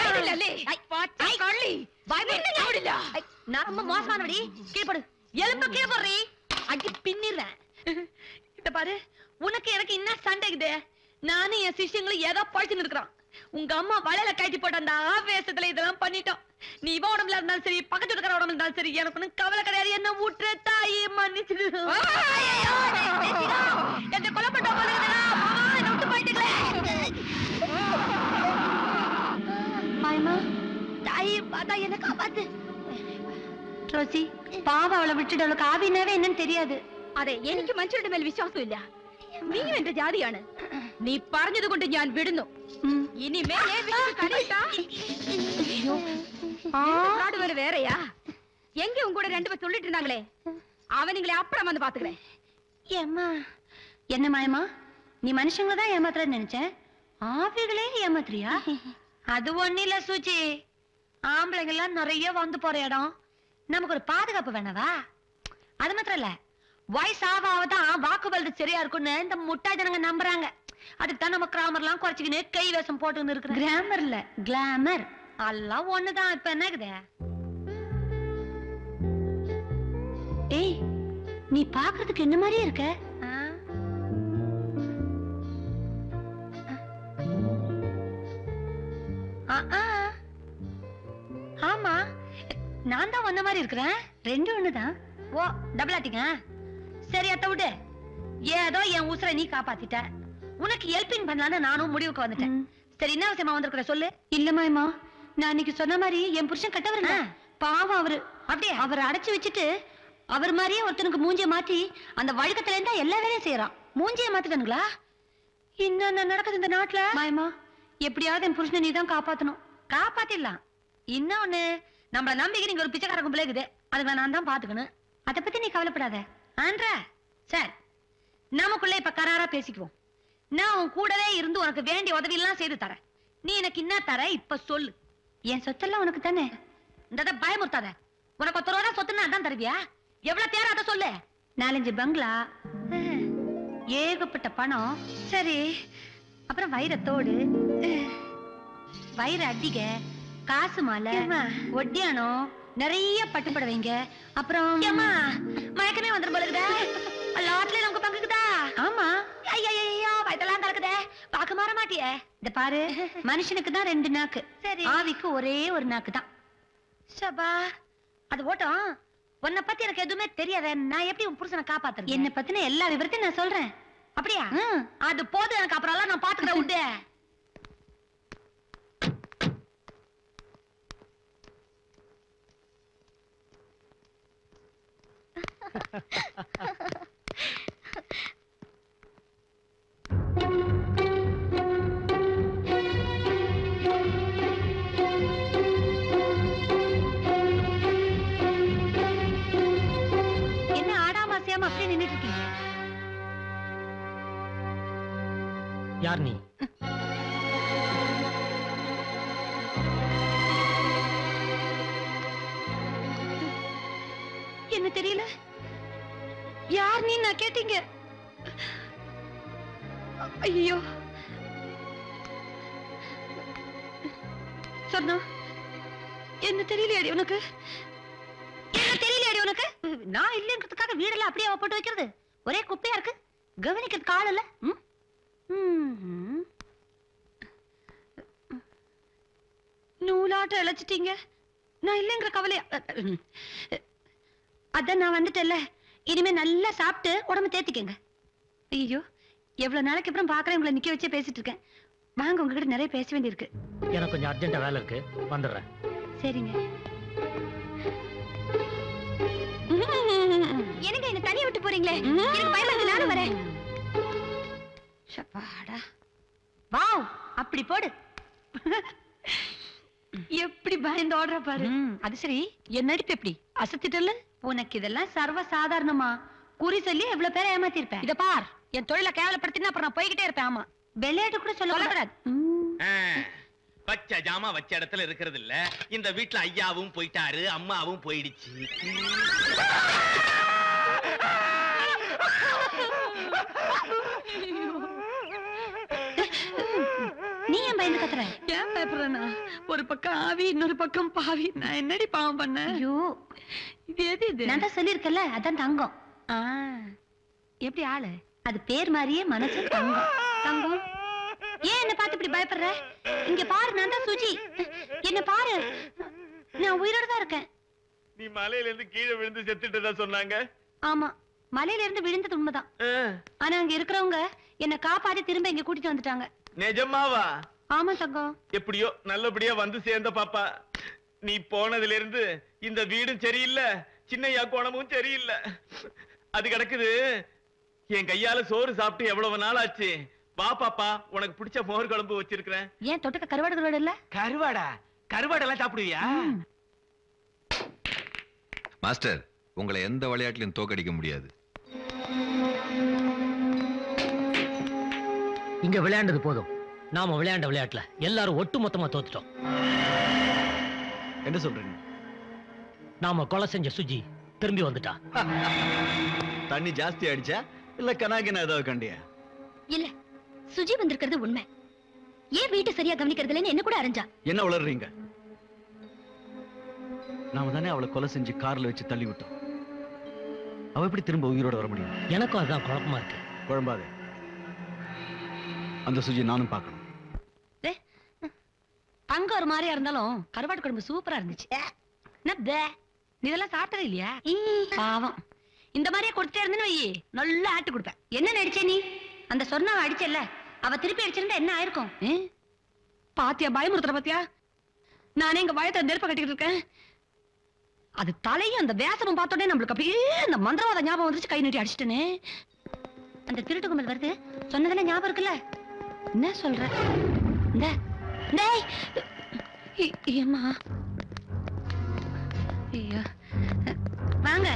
நான் ரொம்ப மோசமானபடி. கீழ்படு, எலும்பு கீழ்படுறி, அடி பின்னிடுறேன். இத பாரு, உனக்கு எனக்கு என்ன சண்டைக்குது? நானும் என் சிஷ்யங்களும் ஏதோ பழிச்சுன்னு இருக்கிறான். உங்க அம்மா வலையில கட்டி போட்ட அந்த ஆவேசத்துல இதெல்லாம் பண்ணிட்டோம். நீ இவ உடம்புல இருந்தாலும் சரி, பக்கத்து இருக்கிற உடம்புல இருந்தாலும் சரி, எனக்கு ஒன்னும் கவலை கிடையாது. என்ன ஊற்று தாயே, மன்னிச்சிடு. என்ன கொலை பண்ண விட்டு போயிட்டுங்களே. மாயமா தாயே, பார்த்தா என்ன காப்பாத்து. ரோசி பாவ, அவளை விட்டுட்டு அவளுக்கு ஆவினாவே என்னன்னு தெரியாது. അതെ, എനിക്ക് മനുഷ്യരുടെ മേൽ വിശ്വാസമില്ല. നീ എന്റെ ജാതിയാണ്. നീ പറഞ്ഞത് കൊണ്ട് ഞാൻ വിടുന്നു. ഇനിമേൽ വേറെയാ எங்க உங்க கூட 2 பேர் சொல்லிட்டு இருந்தாங்களே, அவனுங்களே அப்புறம் வந்து பாத்துக்கிறேன். ஏம்மா என்ன மாயமா, நீ மனுஷங்களை தான் ஏமாத்துறன்னு நினைச்சேன், ஆவிகளே ஏமாத்துறியா? அது ஒண்ணு இல்ல சூச்சி, ஆம்பளைங்கெல்லாம் நிறைய வந்து போற இடம், நமக்கு ஒரு பாதுகாப்பு வேணவா? அது மாத்திரம் இல்ல, வயசு ஆவாதான் வாக்குவல்து சரியா இருக்கும்னு இந்த முட்டா ஜனங்க நம்புறாங்க. அதுக்கு தான் நம்ம கிராமர்லாம் குறைச்சிக்கின்னு கை வேஷம் போட்டுன்னு இருக்கிறோம். கிராமர்ல கிளாமர் எல்லாம் ஒண்ணுதான். இப்ப என்னக்குது? ஏய், நீ பாக்குறதுக்கு என்ன மாதிரியே இருக்க? ஆமா, நான் தான் வந்த மாதிரி இருக்கிறேன். ரெண்டு ஒண்ணுதான். ஓ, டபுள் ஆட்டிங்க. சரி, அத்த விடு. ஏதோ என் உசுரை நீ காப்பாத்திட்ட. உனக்கு ஹெல்பிங் பண்ணலான்னு நானும் முடிவுக்கு வந்துட்டேன். சரி, என்ன விஷயமா வந்திருக்கிற சொல்லு. இல்லம்மா, நான் இன்னைக்கு சொன்ன மாதிரி என் புருஷன் கட்டவருங்க. பாவம் அவரு. அப்படியே அவரை அடைச்சு வச்சுட்டு அவர் மாதிரியே ஒருத்தனுக்கு மூஞ்சிய மாத்தி அந்த வழக்கத்துல இருந்தா எல்லா வேலையும் செய்யறான். மூஞ்சிய மாத்திட்டானுங்களா? இன்னும் நடக்குது இந்த நாட்டுல. மாயமா, எப்படியாவது என் புருஷனை நீ தான் காப்பாத்தணும். காப்பாத்திடலாம். இன்னொன்னு, நம்மள நம்பிக்கை நீங்க ஒரு பிச்சைக்கார கும்பலே இருக்குது. அதுக்கு நான் தான் பாத்துக்கணும். அதை பத்தி நீ கவலைப்படாத. ஆன்றா? சரி, நமக்குள்ள இப்ப கராரா பேசிக்குவோம். நான் உன் கூடவே இருந்து உனக்கு வேண்டிய உதவி எல்லாம் செய்து தரேன். நீ எனக்கு என்ன தர இப்ப சொல்லு. என் சொத்தெல்லாம் உனக்கு தானே. இந்த பயமுறுத்தாத. உனக்கு 10 ரூபா சொத்துன்னா அதான் தருவியா? எவ்வளவு தேர அதை சொல்லு. 4-5 பங்களா, ஏகப்பட்ட பணம். சரி, அப்புறம் வைரத்தோடு, வைர அடிக, காசு மாலை, ஒட்டியானம், நிறைய பட்டுப்படவைங்க. அப்புறம் மயக்கமே வந்துடும் போல இருக்குதா? லாட்ல நமக்கு பங்குக்குதா? ஆமா. ஐயோ, வயதெல்லாம் கலக்குதே. பாக்க மாற மாட்டியே. இந்த பாரு, மனுஷனுக்கு தான் 2 நாக்கு. சரி, ஆவிக்கு ஒரே ஒரு நாக்கு தான். சபா, அது ஓட்டம். உன்னை பத்தி எனக்கு எதுவுமே தெரியாத. நான் எப்படி உன் புருஷனை காப்பாத்துறேன்? என்ன பத்தின எல்லா விவரத்தையும் நான் சொல்றேன். அப்படியா? அது போதும் எனக்கு. அப்புறம் எல்லாம் நான் பாத்துக்கிறேன். விட்டு என்ன ஆடாம அசையாம அப்படியே நின்னுட்டு இருக்கீங்க? யார் நீ? என்ன தெரியல. யார் நீ நான் கேட்டீங்க? ஐயோ, சொன்னா என்ன தெரியலையாடி உனக்கு? என்ன தெரியலையாடி உனக்கு? நான் இல்லைன்றதுக்காக வீடெல்லாம் அப்படியே போட்டு வைக்கிறது? ஒரே குப்பையா இருக்கு. கவனிக்கிறதுக்கு ஆள் இல்ல. நூலாட்ட இழைச்சிட்டீங்க. நான் இல்லைங்கிற கவலையா? அதான் நான் வந்துட்டேன்ல. இனிமே நல்லா சாப்பிட்டு உடம்பு தேத்திக்கங்க. ஐயோ, எவ்வளவு நாளைக்கு அப்புறம் பாக்குறேன் உங்களை நிக்க வச்சே பேசிட்டு இருக்கேன். வாங்க, உங்ககிட்ட நிறைய பேச வேண்டியிருக்கு. எனக்கு கொஞ்சம் அர்ஜென்ட்டா வேலை இருக்கு, வந்துடுறேன். சரிங்க. எனக்கு என்ன தனியா விட்டு போறீங்களே? எனக்கு பயமா இருக்கு. நானும் வரேன். ஷப்பாடா, வாவ், அப்படி போடு. எப்படி பயந்து ஓடுற பாரு. அது சரி, என் நடிப்பு எப்படி அசத்திட்டல? உனக்கு இதெல்லாம் சர்வ சாதாரணமா? குறி சொல்லி எவ்வளவு பேரை ஏமாத்தி இருப்பேன். இத பார், என் தொழிலை கேவலப்படுத்தினா அப்புறம் நான் போய்கிட்டே இருப்பேன். ஆமா, விளையாட்டு கூட சொல்லக்கூடாது. வச்ச ஜாமா வச்ச இடத்துல இருக்கிறது இல்ல. இந்த வீட்டுல ஐயாவும் போயிட்டாரு, அம்மாவும் போயிடுச்சு. நீ ஏன் பயந்து கத்துற? ஏன் பயப்படுறா? ஒரு பக்கம் ஆவி, இன்னொரு பக்கம் பாவி. நான் என்னடி பாவம் பண்ண? ஐயோ, இது எது? இது நான் தான் சொல்லிருக்கல, அதான் தங்கம். எப்படி ஆளு? அது பேர் மாதிரியே மனசு தங்கம். தங்கம், ஏன் என்ன பார்த்து இப்படி பயப்படுற? இங்க பாரு, நான் தான் சுஜி. என்ன பாரு, நான் உயிரோட தான் இருக்கேன். நீ மலையில இருந்து கீழே விழுந்து செத்துட்டதா சொன்னாங்க. ஆமா, மலையில இருந்து விழுந்தது உண்மைதான். ஆனா அங்க இருக்கிறவங்க என்ன காப்பாத்தி திரும்ப இங்க கூட்டிட்டு வந்துட்டாங்க. நிஜமாவா? ஆமா தங்கம். எப்படியோ நல்லபடியா வந்து சேர்ந்த பாப்பா. நீ போனதுல இருந்து இந்த வீடும் சரியில்லை, சின்னையா கோணமும் சரியில்லை. அது கிடக்குது. என் கையால சோறு சாப்பிட்டு எவ்வளவு நாள் ஆச்சு. வா பாப்பா, உனக்கு பிடிச்ச மோர் குழம்பு வச்சிருக்கிறேன். ஏன் தொட்டுக்க கருவாடு இல்ல? கருவாடா? கருவாடெல்லாம் சாப்பிடுவியா? மாஸ்டர், உங்களை எந்த விளையாட்டிலும் தோக்கடிக்க முடியாது. இங்க விளையாண்டது போதும். நாம விளையாண்ட விளையாட்டுல எல்லாரும் ஒட்டு மொத்தமா தோத்துட்டோம். என்ன சொல்றீங்க? நாம கொலை செஞ்ச சுஜி திரும்பி வந்துட்டா. தண்ணி ஜாஸ்தி ஆயிடுச்சா இல்ல கனாகின ஏதாவது கண்டியா? இல்ல, சுஜி வந்திருக்கிறது உண்மை. ஏன் வீட்டை சரியா கவனிக்கிறதுலன்னு என்ன கூட அறிஞ்சா. என்ன உளறீங்க? நாம தானே அவளை கொலை செஞ்சு கார்ல வச்சு தள்ளி விட்டோம். அவ எப்படி திரும்ப உயிரோட வர முடியும்? எனக்கும் அதான் குழப்பமா இருக்கு. குழம்பாதே, அந்த சுஜி நானும் பார்க்கணும். அங்க ஒரு மாதிரியா இருந்தாலும் கருவாட்டு குழம்பு சூப்பரா இருந்துச்சு. நீ இதெல்லாம் சாப்பிட்டது இல்லையா? பாவம், இந்த மாதிரியே கொடுத்துட்டே இருந்தேன்னு வையே, நல்லா ஆட்டு கொடுப்பேன். என்ன நடிச்சே நீ? அந்த சொன்னாவ அடிச்சல்ல, அவ திருப்பி அடிச்சிருந்தா என்ன ஆயிருக்கும்? பாத்தியா பயமுறுத்துற பாத்தியா? நானே இங்க பயத்தை நெருப்ப கட்டிக்கிட்டு இருக்கேன். அது தலையும் அந்த வேசமும் பார்த்தோடனே நம்மளுக்கு அப்படியே அந்த மந்திரவாத ஞாபகம் வந்துருச்சு. கை நீட்டி அடிச்சிட்டேனே. அந்த திருட்டு கும்பல் வருது சொன்னதெல்லாம் ஞாபகம் இருக்குல்ல? என்ன சொல்ற? ஏம்மா, ஐயோ வாங்க.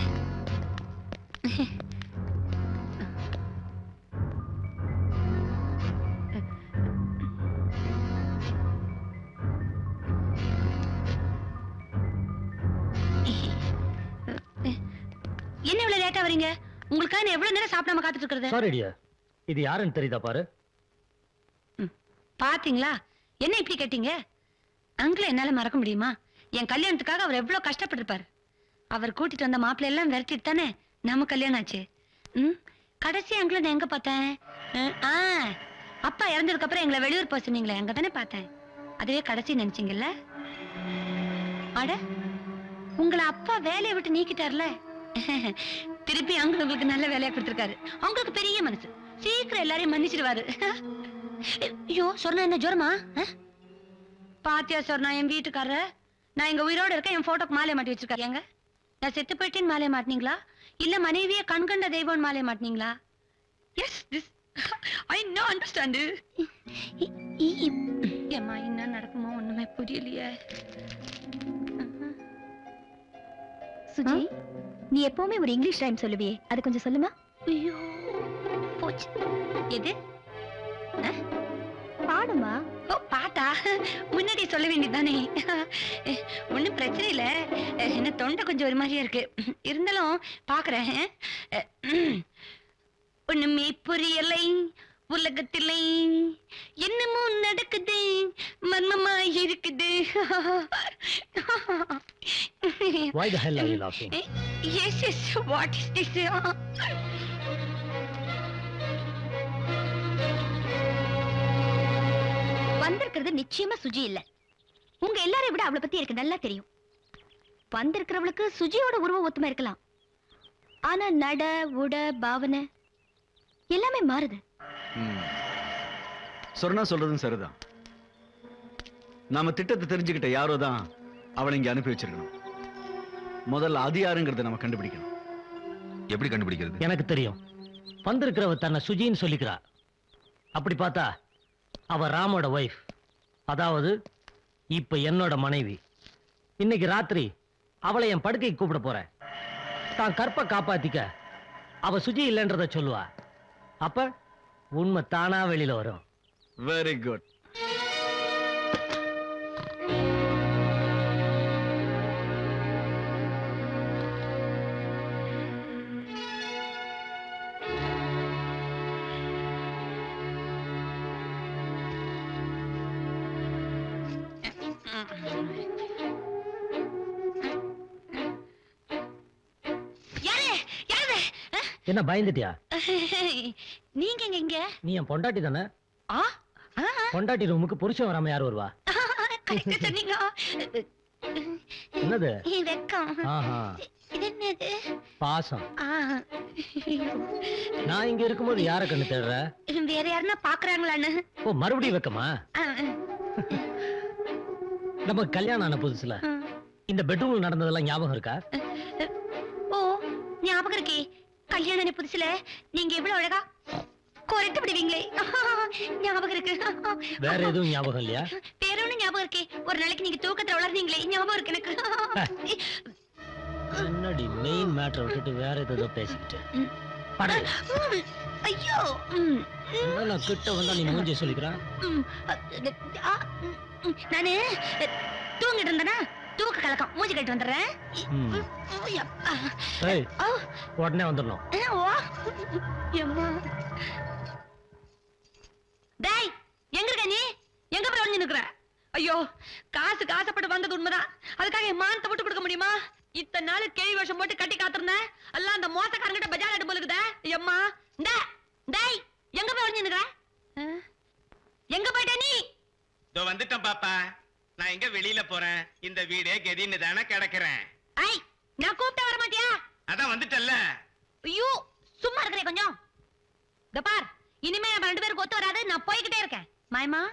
என்ன இவ்வளவு லேட்டா வரீங்க? உங்களுக்காக நான் எவ்வளவு நேரம் சாப்பிடாம காத்துட்டு இருக்கிறது? சாரி டியர், இது யாருன்னு தெரியுதா பாரு. பாத்தீங்களா என்ன இப்படி கேட்டீங்க? அங்கிள என்னால மறக்க முடியுமா? என் கல்யாணத்துக்காக அவர் எவ்வளவு கஷ்டப்பட்டிருப்பாரு. அவர் கூட்டிட்டு வந்த மாப்பிள்ளை எல்லாம் விரட்டிட்டு தானே நம்ம கல்யாணம் ஆச்சு. கடைசி அங்கிள நான் எங்க பார்த்தேன்? அப்பா இறந்ததுக்கு அப்புறம் எங்களை வெளியூர் போக சொன்னீங்களே, அங்க தானே பார்த்தேன். அதுவே கடைசி நினைச்சீங்கல்ல? அட, உங்களை அப்பா வேலையை விட்டு நீக்கிட்டார்ல, திருப்பி அங்கிள் உங்களுக்கு நல்ல வேலையா கொடுத்திருக்காரு. அவங்களுக்கு பெரிய மனசு, சீக்கிரம் எல்லாரையும் மன்னிச்சிடுவாரு. ஐயோ சொன்னா என்ன ஜோரமா? பாத்தியா சொன்னா என் வீட்டுக்காரர் நான் இங்க உயிரோட இருக்க என் போட்டோக்கு மாலை மாட்டி வச்சிருக்காங்க. நான் செத்து போயிட்டேன்னு மாலை மாட்டினீங்களா இல்ல மனைவியை கண்கண்ட தெய்வம் மாலை மாட்டினீங்களா? Yes this I know understand. ஏம்மா என்ன நடக்குமோ ஒண்ணுமே புரியலையே. சுஜி, நீ எப்பவுமே ஒரு இங்கிலீஷ் ரைம் சொல்லுவியே, அது கொஞ்சம் சொல்லுமா? ஐயோ போச்சு. எது பாடுமா? ஓ பாட்டா, முன்னாடி சொல்ல வேண்டியதானே. ஒன்னும் பிரச்சனை இல்ல, என்ன தொண்டை கொஞ்சம் ஒரு மாதிரியா இருக்கு. இருந்தாலும் பாக்குறேன். ஒண்ணுமே புரியலை உலகத்திலே, என்னமோ நடக்குது மர்மமா இருக்குது. Why the hell are you laughing? Yes, yes, what is this? வந்திருக்கிறது நிச்சயமா சுஜி இல்ல. உங்க எல்லாரையும் விட அவளை பத்தி எனக்கு நல்லா தெரியும். வந்திருக்கிறவளுக்கு சுஜியோட உருவ ஒத்துமை இருக்கலாம், ஆனா நட உட பாவனை எல்லாமே மாறுது. சொன்னா சொல்றதும் சரிதான். நாம திட்டத்தை தெரிஞ்சுக்கிட்ட யாரோ தான் அவளை இங்க அனுப்பி வச்சிருக்கணும். முதல்ல அது யாருங்கிறத நம்ம கண்டுபிடிக்கணும். எப்படி கண்டுபிடிக்கிறது? எனக்கு தெரியும். வந்திருக்கிறவ தன்னை சுஜின்னு சொல்லிக்கிறா. அப்படி பார்த்தா அவ ராமோட வைஃப், அதாவது இப்ப என்னோட மனைவி. இன்னைக்கு ராத்திரி அவளை என் படுக்கைக்கு கூப்பிட போறேன். தான் கற்பை காப்பாத்திக்க அவ சுஜி இல்லைன்றத சொல்லுவா. அப்ப உண்மை தானா வெளியில வரும். Very good. என்ன பயந்துட்டியா? நீங்க எங்க? நீ என் பொண்டாட்டி தானே? பொண்டாட்டி ரூமுக்கு புருஷன் வராம யார் வருவா? சொன்னீங்க. என்னது? வெக்கம். இது என்னது? பாசம். நான் இங்க இருக்கும்போது யார கண்ணு தேடுற? வேற யாருன்னா பாக்குறாங்களான்னு. ஓ, மறுபடியும் வெக்கமா? நம்ம கல்யாணம் ஆன புதுசுல இந்த பெட்ரூம்ல நடந்ததெல்லாம் ஞாபகம் இருக்கா? ஓ ஞாபகம் இருக்கே. கல்யாணம் புதுசுல நீங்க எவ்வளவு அழகா கொரட்டு விடுவீங்களே, ஞாபகம் இருக்கு. வேற எதுவும் ஞாபகம் இல்லையா? வேற ஒண்ணு ஞாபகம் இருக்கே. ஒரு நாளைக்கு நீங்க தூக்கத்துல வளர்ந்தீங்களே, ஞாபகம் இருக்கு எனக்கு. என்னடி மெயின் மேட்டர் விட்டுட்டு வேற ஏதோ பேசிக்கிட்டு ஐயோ. நான் கிட்ட வந்தா நீ மூஞ்சி சொல்லிக்கிறா. நானு தூங்கிட்டு இருந்தேனா, தூக்க கலக்கம் மூஞ்சி கட்டு வந்துடுறேன். உடனே வந்துடணும். டேய் எங்க இருக்க நீ? எங்க போய் ஒளிஞ்சு நிக்கிற? ஐயோ காசு காசப்பட்டு வந்தது உண்மைதான். அதுக்காக என் மானத்தை விட்டு கொடுக்க முடியுமா? இத்தனை நாள் கேள்வி வருஷம் போட்டு கட்டி காத்திருந்தேன். எல்லாம் அந்த மோசக்காரங்கிட்ட பஜார் அடி போலுக்குதே. ஐயம்மா டேய் எங்க போய் ஒளிஞ்சு நிக்கிற? எங்க போயிட்ட நீ? இதோ வந்துட்டேன் பாப்பா. நான் எங்க வெளியில போறேன்? இந்த வீடே கெதின்னு தானே கிடக்குறேன். ஐ நான் கூப்பிட்ட வர மாட்டியா? அதான் வந்துட்டல்ல. ஐயோ சும்மா இருக்கிறே கொஞ்சம். இந்த பார் இனிமே நம்ம 2 பேருக்கு ஒத்து வராது. நான் போய்கிட்டே இருக்கேன். மாயமா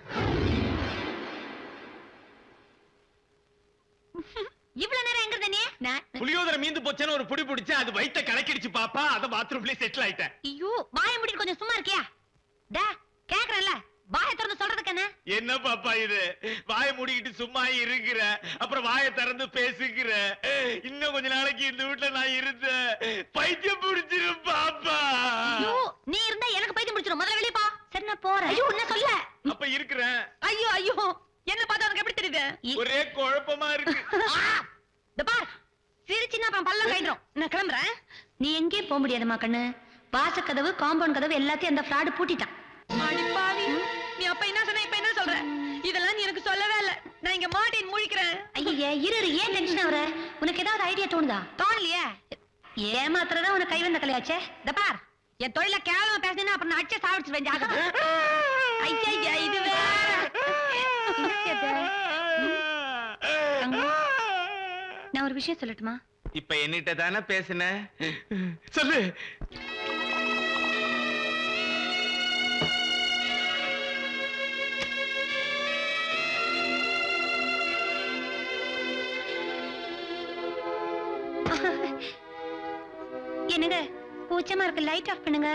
இவ்வளவு நேரம் எங்க இருந்த நீ? புளியோதரை மீந்து போச்சேன்னு ஒரு புடி பிடிச்சு அது வயித்தை கலக்கிடுச்சு பாப்பா. அத பாத்ரூம்லயே செட்டில் ஆயிட்டேன். ஐயோ வாயை மூடிட்டு கொஞ்சம் சும்மா இருக்கியா? டா கேக்குறேன்ல வாயை திறந்து சொல்றதுக்கு என்ன? என்ன பாப்பா இது? வாயை மூடிக்கிட்டு சும்மா இருக்கிற, அப்புறம் வாயை திறந்து பேசுகிற. இன்னும் கொஞ்ச நாளைக்கு இந்த வீட்டுல நான் இருந்தேன் பைத்தியம் பிடிச்சிரும் பாப்பா. ஐயோ நீ இருந்தா எனக்கு பைத்தியம் பிடிச்சிரும். முதல்ல வெளிய போ. சரி நான் போறேன். ஐயோ என்ன சொல்ல? அப்ப இருக்கிறேன். ஐயோ ஐயோ என்ன பார்த்தா உனக்கு எப்படி தெரியுது? ஒரே குழப்பமா இருக்கு. இந்த பார் சிரிச்சினா அப்புறம் பல்ல கைடுறோம். நான் கிளம்புறேன். நீ எங்கேயும் போக முடியாதுமா கண்ணு. வாசக்கதவு காம்பவுண்ட் கதவு எல்லாத்தையும் அந்த ஃப்ராடு பூட்டிட்டான். அடி பாவி நீ அப்ப என்ன சொன்ன இப்ப என்ன சொல்ற? இதெல்லாம் நீ எனக்கு சொல்லவே இல்ல. நான் இங்க மாட்டேன் முழிக்கிறேன். ஐயே இரு ஏன் டென்ஷன் ஆவற? உனக்கு ஏதாவது ஐடியா தோணுதா? தோணலையே. ஏமாத்துறதா உனக்கு கை வந்த கலையாச்சே. இந்த பார் என் தொழில கேவலமா பேசினா அப்புறம் நான் அடிச்சு சாவிச்சு வெஞ்சாக. ஐயா இது வேற. நான் ஒரு விஷயம் சொல்லட்டுமா? இப்ப என்னிட்ட தானே பேசுன, சொல்லு. என்னங்க கூச்சமா இருக்கு, லைட் ஆஃப் பண்ணுங்க.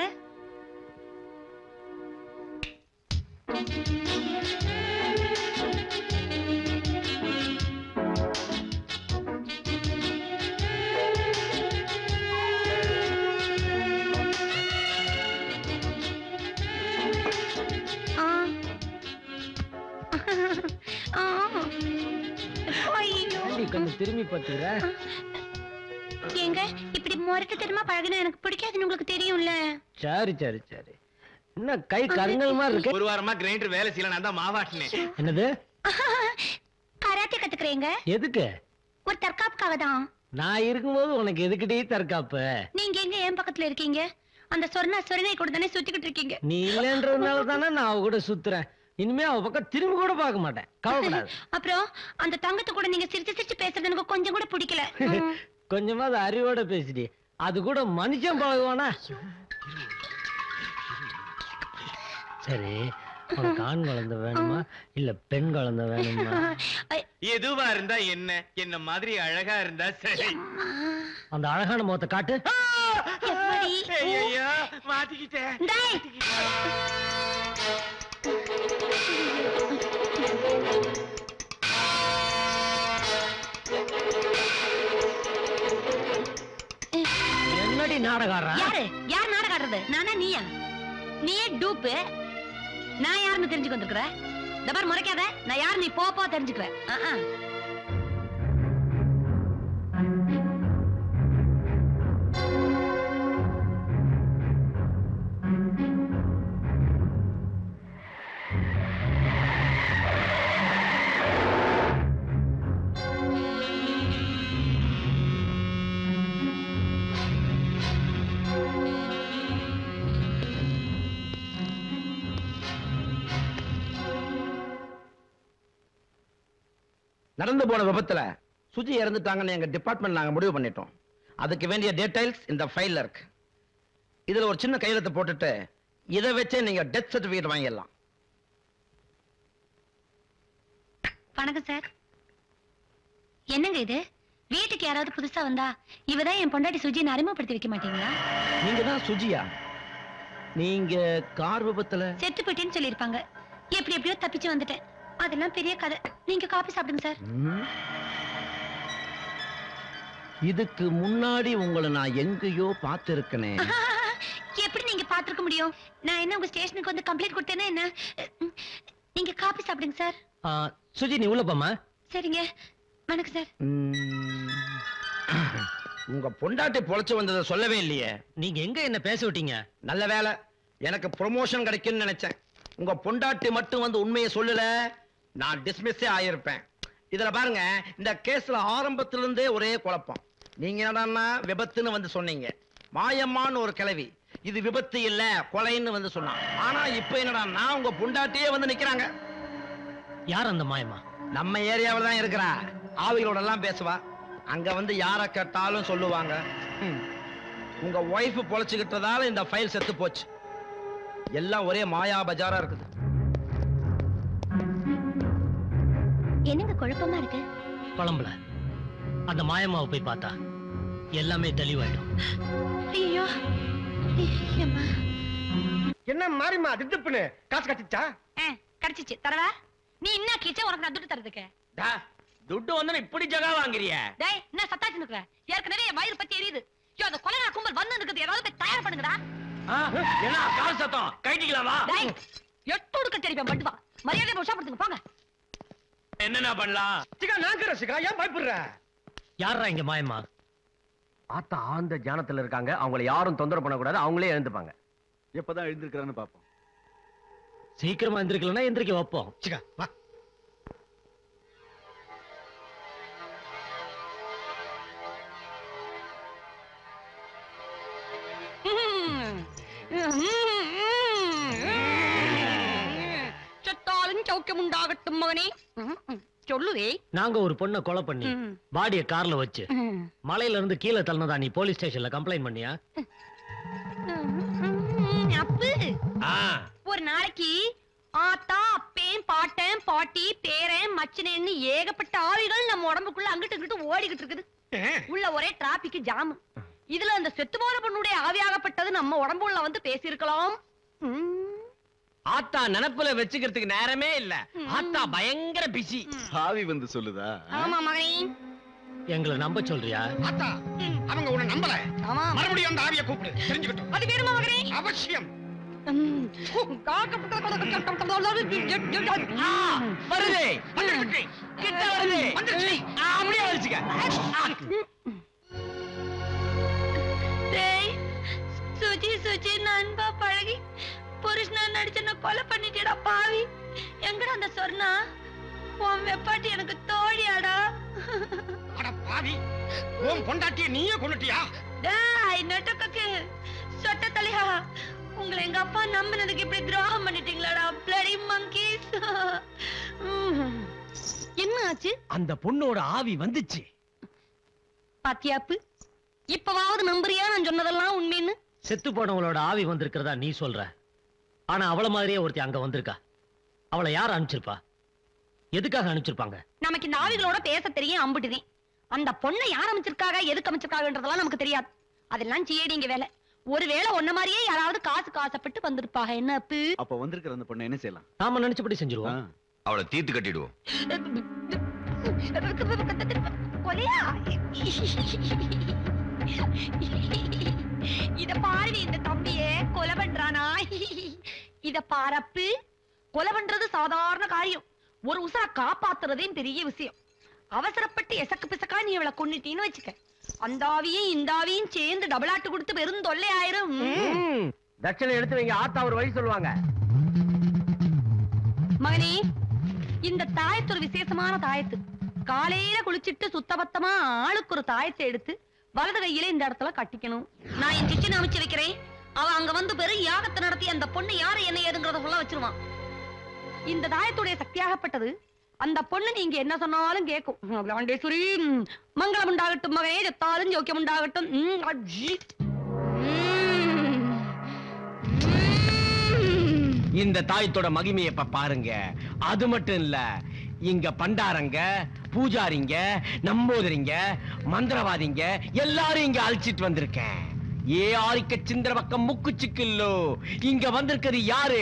திரும்பி பாத்துற ஏங்க இப்படி முரட்டு தெரியுமா பழகினா எனக்கு பிடிக்காதுன்னு உங்களுக்கு தெரியும்ல. சரி சரி சரி என்ன கை கருங்கல் மாதிரி இருக்கு. ஒரு வாரமா கிரைண்டர் வேலை செய்யல, நான் தான் மாவாட்டினேன். என்னது? கராத்தே கத்துக்கிறீங்க? எதுக்கு? ஒரு தற்காப்புக்காக தான். நான் இருக்கும்போது உனக்கு எதுக்குடி தற்காப்பு? நீங்க எங்க என் பக்கத்துல இருக்கீங்க? அந்த சொர்ணை கூட தானே சுத்திக்கிட்டு இருக்கீங்க. நீ இல்லன்றதுனால தானே நான் அவ கூட சுத்துறேன். இனிமே அவ பக்கம் திரும்பி கூட பார்க்க மாட்டேன். கவலைப்படாத. அப்புறம் அந்த தங்கத்து கூட நீங்க சிரிச்சு சிரிச்சு பேசுறது எனக்கு கொஞ்சம் கூட பிடிக்கல. கொஞ்சமாவது அறிவோட பேசிடி. அது கூட மனுஷன் பழகுவானா? சரி உனக்கு ஆண் குழந்தை வேணுமா இல்ல பெண் குழந்தை வேணுமா? எதுவா இருந்தா என்ன மாதிரி அழகா இருந்தா சரி. அந்த அழகான முகத்தை காட்டு. மாட்டிக்கிட்டேன். என்னடி நாடகாரா? யார் நாடகாடுறது? நானா நீயா? நீயே டூப்பு. நான் யாருன்னு தெரிஞ்சுக்க வந்திருக்கிற? இந்த மாதிரி முறைக்காத. நான் யாரு நீ போ தெரிஞ்சுக்கிறேன். நடந்து போன விபத்துல சுஜி இறந்துட்டாங்கன்னு எங்க டிபார்ட்மெண்ட் நாங்க முடிவு பண்ணிட்டோம். அதுக்கு வேண்டிய டீடைல்ஸ் இந்த ஃபைல்ல இருக்கு. இதுல ஒரு சின்ன கையெழுத்து போட்டுட்டு இதை வச்சே நீங்க டெத் சர்டிபிகேட் வாங்கிடலாம். வணக்கம் சார். என்னங்க இது? வீட்டுக்கு யாராவது புதுசா வந்தா இவதான் என் பொண்டாட்டி சுஜியை அறிமுகப்படுத்தி வைக்க மாட்டீங்களா? நீங்க தான் சுஜியா? நீங்க கார் விபத்துல செத்து போயிட்டேன்னு சொல்லிருப்பாங்க. எப்படியோ தப்பிச்சு வந்துட்டேன். அதெல்லாம் பெரிய கதை. நீங்க காபி சாப்பிடுங்க சார். இதுக்கு முன்னாடி உங்களை நான் எங்கேயோ பார்த்திருக்கேனே. எப்படி நீங்க பாத்துருக்க முடியும்? நான் என்ன உங்க ஸ்டேஷனுக்கு வந்து கம்ப்ளைண்ட் கொடுத்தேன்னா என்ன? நீங்க காபி சாப்பிடுங்க சார். சுஜி நீ உள்ள போமா. சரிங்க. வணக்கம் சார். உங்க பொண்டாட்டி பொழைச்சு வந்ததை சொல்லவே இல்லையே. நீங்க எங்க என்ன பேச விட்டீங்க? நல்ல வேலை, எனக்கு ப்ரொமோஷன் கிடைக்கும்னு நினைச்சேன். உங்க பொண்டாட்டி மட்டும் வந்து உண்மையை சொல்லல, நான் டிஸ்மிஸ்ஸே ஆயிருப்பேன். இதுல பாருங்க, இந்த கேஸ்ல ஆரம்பத்திலிருந்தே ஒரே குழப்பம். நீங்க என்னடான்னா விபத்துன்னு வந்து சொன்னீங்க. மாயம்மான்னு ஒரு கிழவி இது விபத்து இல்ல கொலைன்னு வந்து சொன்னான். ஆனா இப்ப என்னடான்னா உங்க பொண்டாட்டியே வந்து நிக்கிறாங்க. யார் அந்த மாயம்மா? நம்ம ஏரியாவில் தான் இருக்கிறா. ஆவிகளோட எல்லாம் பேசுவா. அங்க வந்து யார கேட்டாலும் சொல்லுவாங்க. உங்க ஒய்ஃப் பொழைச்சுக்கிட்டதால இந்த ஃபைல் செத்து போச்சு. எல்லாம் ஒரே மாயா பஜாரா இருக்குது. என்னங்க குழப்பமா இருக்கு? குழம்புல அந்த மாயம்மாவை போய் பார்த்தா எல்லாமே தெளிவாயிடும். ஐயோ என்ன மாறிமா திட்டுப்புன்னு காசு கட்டிச்சா? கிடைச்சிச்சு தரவா? நீ என்ன கீச்சா உனக்கு நான் துட்டு தரதுக்கு? துட்டு வந்து இப்படி ஜகா வாங்குறிய? டேய் என்ன சத்தாச்சு நிக்கிற? ஏற்கனவே என் வயிறு பத்தி எரியுது. ஐயோ அந்த கொலைனா கும்பல் வந்து இருக்குது. ஏதாவது போய் தயார் பண்ணுங்கடா. என்ன கால் சத்தம்? கைட்டிக்கலாமா? டேய் எட்டோடுக்க தெரியும் பட்டுவா. மரியாதை உஷாப்படுத்துங்க போங்க. என்னன்னா பண்ணலாம்? சிகா நாங்கற சிகா ஏன் பயப்படுற? யாரா இங்க மாயம்மா? ஆத்தா ஆந்த ஜானத்துல இருக்காங்க. அவங்கள யாரும் தொந்தரவு பண்ணக்கூடாது. அவங்களே எழுந்துப்பாங்க. எப்பதான் எழுந்திருக்கிறான்னு பாப்போம். சீக்கிரமா எந்திரிக்கலன்னா எந்திரிக்க வைப்போம். சிகா வா. செத்தாலும் சௌக்கியம் உண்டாகட்டும் மகனே. சொல்லுவே. நாங்க ஒரு பொண்ணை கொலை பண்ணி பாடிய கார்ல வச்சு மலையில இருந்து கீழே தள்ளனதா நீ போலீஸ் ஸ்டேஷன்ல கம்ப்ளைண்ட் பண்ணியா? அப்பு ஒரு நாளைக்கு ஆத்தா அப்பேன் பாட்டன் பாட்டி பேரன் மச்சனேன்னு ஏகப்பட்ட ஆவிகள் நம்ம உடம்புக்குள்ள அங்கிட்டு இங்கிட்டு ஓடிக்கிட்டு இருக்குது. உள்ள ஒரே டிராபிக் ஜாம். இதுல அந்த செத்து போன பொண்ணுடைய ஆவியாகப்பட்டது நம்ம உடம்புள்ள வந்து பேசியிருக்கலாம். ஆத்தா நினப்புல வச்சுக்கிறதுக்கு நேரமே இல்ல. ஆத்தா பயங்கர பிஸி. ஆவி வந்து சொல்லுதா? ஆமா மகனே. எங்களை நம்ப சொல்றியா? ஆத்தா அவங்க உன்னை நம்பல. ஆமா. மறுபடியும் அந்த ஆவியை கூப்பிடு, தெரிஞ்சுக்கிட்டோம். அது வேணுமா மகனே? அவசியம். வருது கிட்ட வருது. அப்படியே வச்சுக்க. சுஜி சுஜி நண்பா பழகி புருஷனா நடிச்சன கொலை பண்ணிட்டேடா பாவி. எங்கடா அந்த சொர்ணா? உன் வெப்பாட்டி எனக்கு தோழியாடா. அட பாவி, உன் பொண்டாட்டியை நீயே கொன்னுட்டியா? டேய் நட்டக்கக்கு சொட்ட தலையா, உங்களை எங்க அப்பா நம்பினதுக்கு இப்படி துரோகம் பண்ணிட்டீங்களாடா bloody monkeys. என்ன ஆச்சு? அந்த பொண்ணோட ஆவி வந்துச்சு. பாத்தியாப்பு, இப்பவாவது நம்புறியா நான் சொன்னதெல்லாம் உண்மைன்னு? செத்து போனவங்களோட ஆவி வந்திருக்கிறதா நீ சொல்ற. ஆனா அவள மாதிரியே ஒருத்தி அங்க வந்திருக்கா. அவளை யார் அனுப்பிச்சிருப்பா? எதுக்காக அனுப்பிச்சிருப்பாங்க? நமக்கு இந்த ஆவிகளோட பேச தெரியும் அம்பிட்டுதேன். அந்த பொண்ணை யார் அமைச்சிருக்காங்க எதுக்கு அமைச்சிருக்காங்கன்றதெல்லாம் நமக்கு தெரியாது. அதெல்லாம் சிஏடிங்க வேலை. ஒருவேளை ஒன்ன மாதிரியே யாராவது காசு காசப்பட்டு வந்திருப்பாங்க. என்ன அப்பு? அப்ப வந்திருக்கிற அந்த பொண்ணை என்ன செய்யலாம்? நாம நினைச்சபடி செஞ்சிருவோம். அவளை தீர்த்து கட்டிடுவோம். கொலையா? இத பாரு, இந்த தம்பியே கொலை பண்றானா? இத பாரப்பு, கொலை பண்றது சாதாரண காரியம். ஒரு உசரை காப்பாத்துறதே பெரிய விஷயம். அவசரப்பட்டு எசக்கு பிசக்கா நீ இவளை கொன்னுட்டீன்னு வச்சுக்க, அந்த ஆவியும் இந்த ஆவியும் சேர்ந்து டபுள் ஆட்டு கொடுத்து வெறும் தொல்லை ஆயிரும். தட்சணை எடுத்து வைங்க. ஆத்தா ஒரு வழி சொல்லுவாங்க. மகனே, இந்த தாயத்து ஒரு விசேஷமான தாயத்து. காலையில குளிச்சிட்டு சுத்தபத்தமா ஆளுக்கு ஒரு தாயத்தை எடுத்து வலது கையில இந்த இடத்துல கட்டிக்கணும். நான் என் சிச்சனை அமைச்சு வைக்கிறேன். அவன் அங்க வந்து பெரும் யாகத்தை நடத்தி அந்த பொண்ணு யாரு என்ன ஏதுங்கிறத சொல்ல வச்சிருவான். இந்த தாயத்துடைய சக்தியாகப்பட்டது அந்த பொண்ணு நீங்க என்ன சொன்னாலும் கேட்கும். அபிலாண்டேஸ்வரி மங்களம் உண்டாகட்டும் மகனே, செத்தாலும் ஜோக்கியம் உண்டாகட்டும். இந்த தாயத்தோட மகிமையை இப்ப பாருங்க. அது மட்டும் இல்ல, இங்க பண்டாரங்க, பூஜாரிங்க, நம்போதரிங்க, மந்திரவாதிங்க எல்லாரும் இங்க அழைச்சிட்டு வந்திருக்கேன். ஏ ஆரிக்க சிந்திர பக்கம் முக்கு சிக்கில்லோ. இங்க வந்திருக்கிறது யாரு?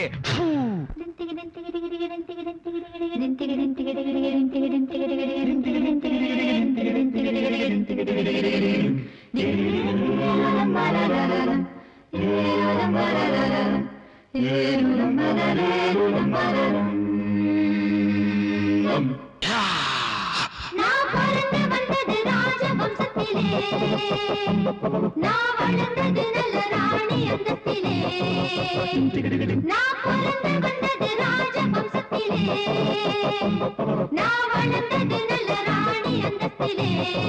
நான் அந்தஸ்திலே நான் வளர்ந்தது நல்ல ராணி அந்தஸ்திலே நான் பிறந்து வந்தது ராஜ வம்சத்திலே நான் வளர்ந்தது நல்ல ராணி அந்தஸ்திலே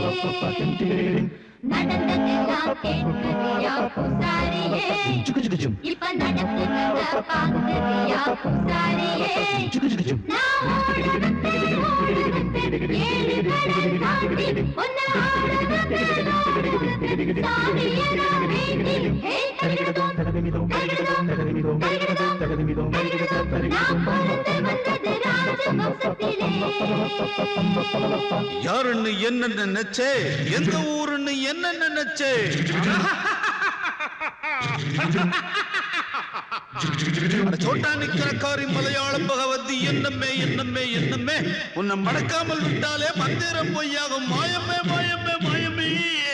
நடந்ததெல்லாம் கேட்குறியா பூசாரியே இப்ப நடக்கிறத பார்க்குறியா பூசாரியே நான் ஓட வந்தேன் ஏழு கடல் தாண்டி உன்னை ஆட வந்தேன் சாமியே நான் வேண்டி ஹே தகிடதோம் தகிடதோம் தகிடதோம் நான் பிறந்து வந்தது ராஜ வம்சத்திலே யாருன்னு என்ன நினைச்சே எந்த ஊருன்னு என்ன நினைச்சே சோட்டா நிக்கிறக்காரி மலையாளம் பகவதி என்னமே என்னமே என்னமே உன்னை மடக்காமல் விட்டாலே மந்திரம் பொய்யாகும் மாயமே மாயமே மாயமே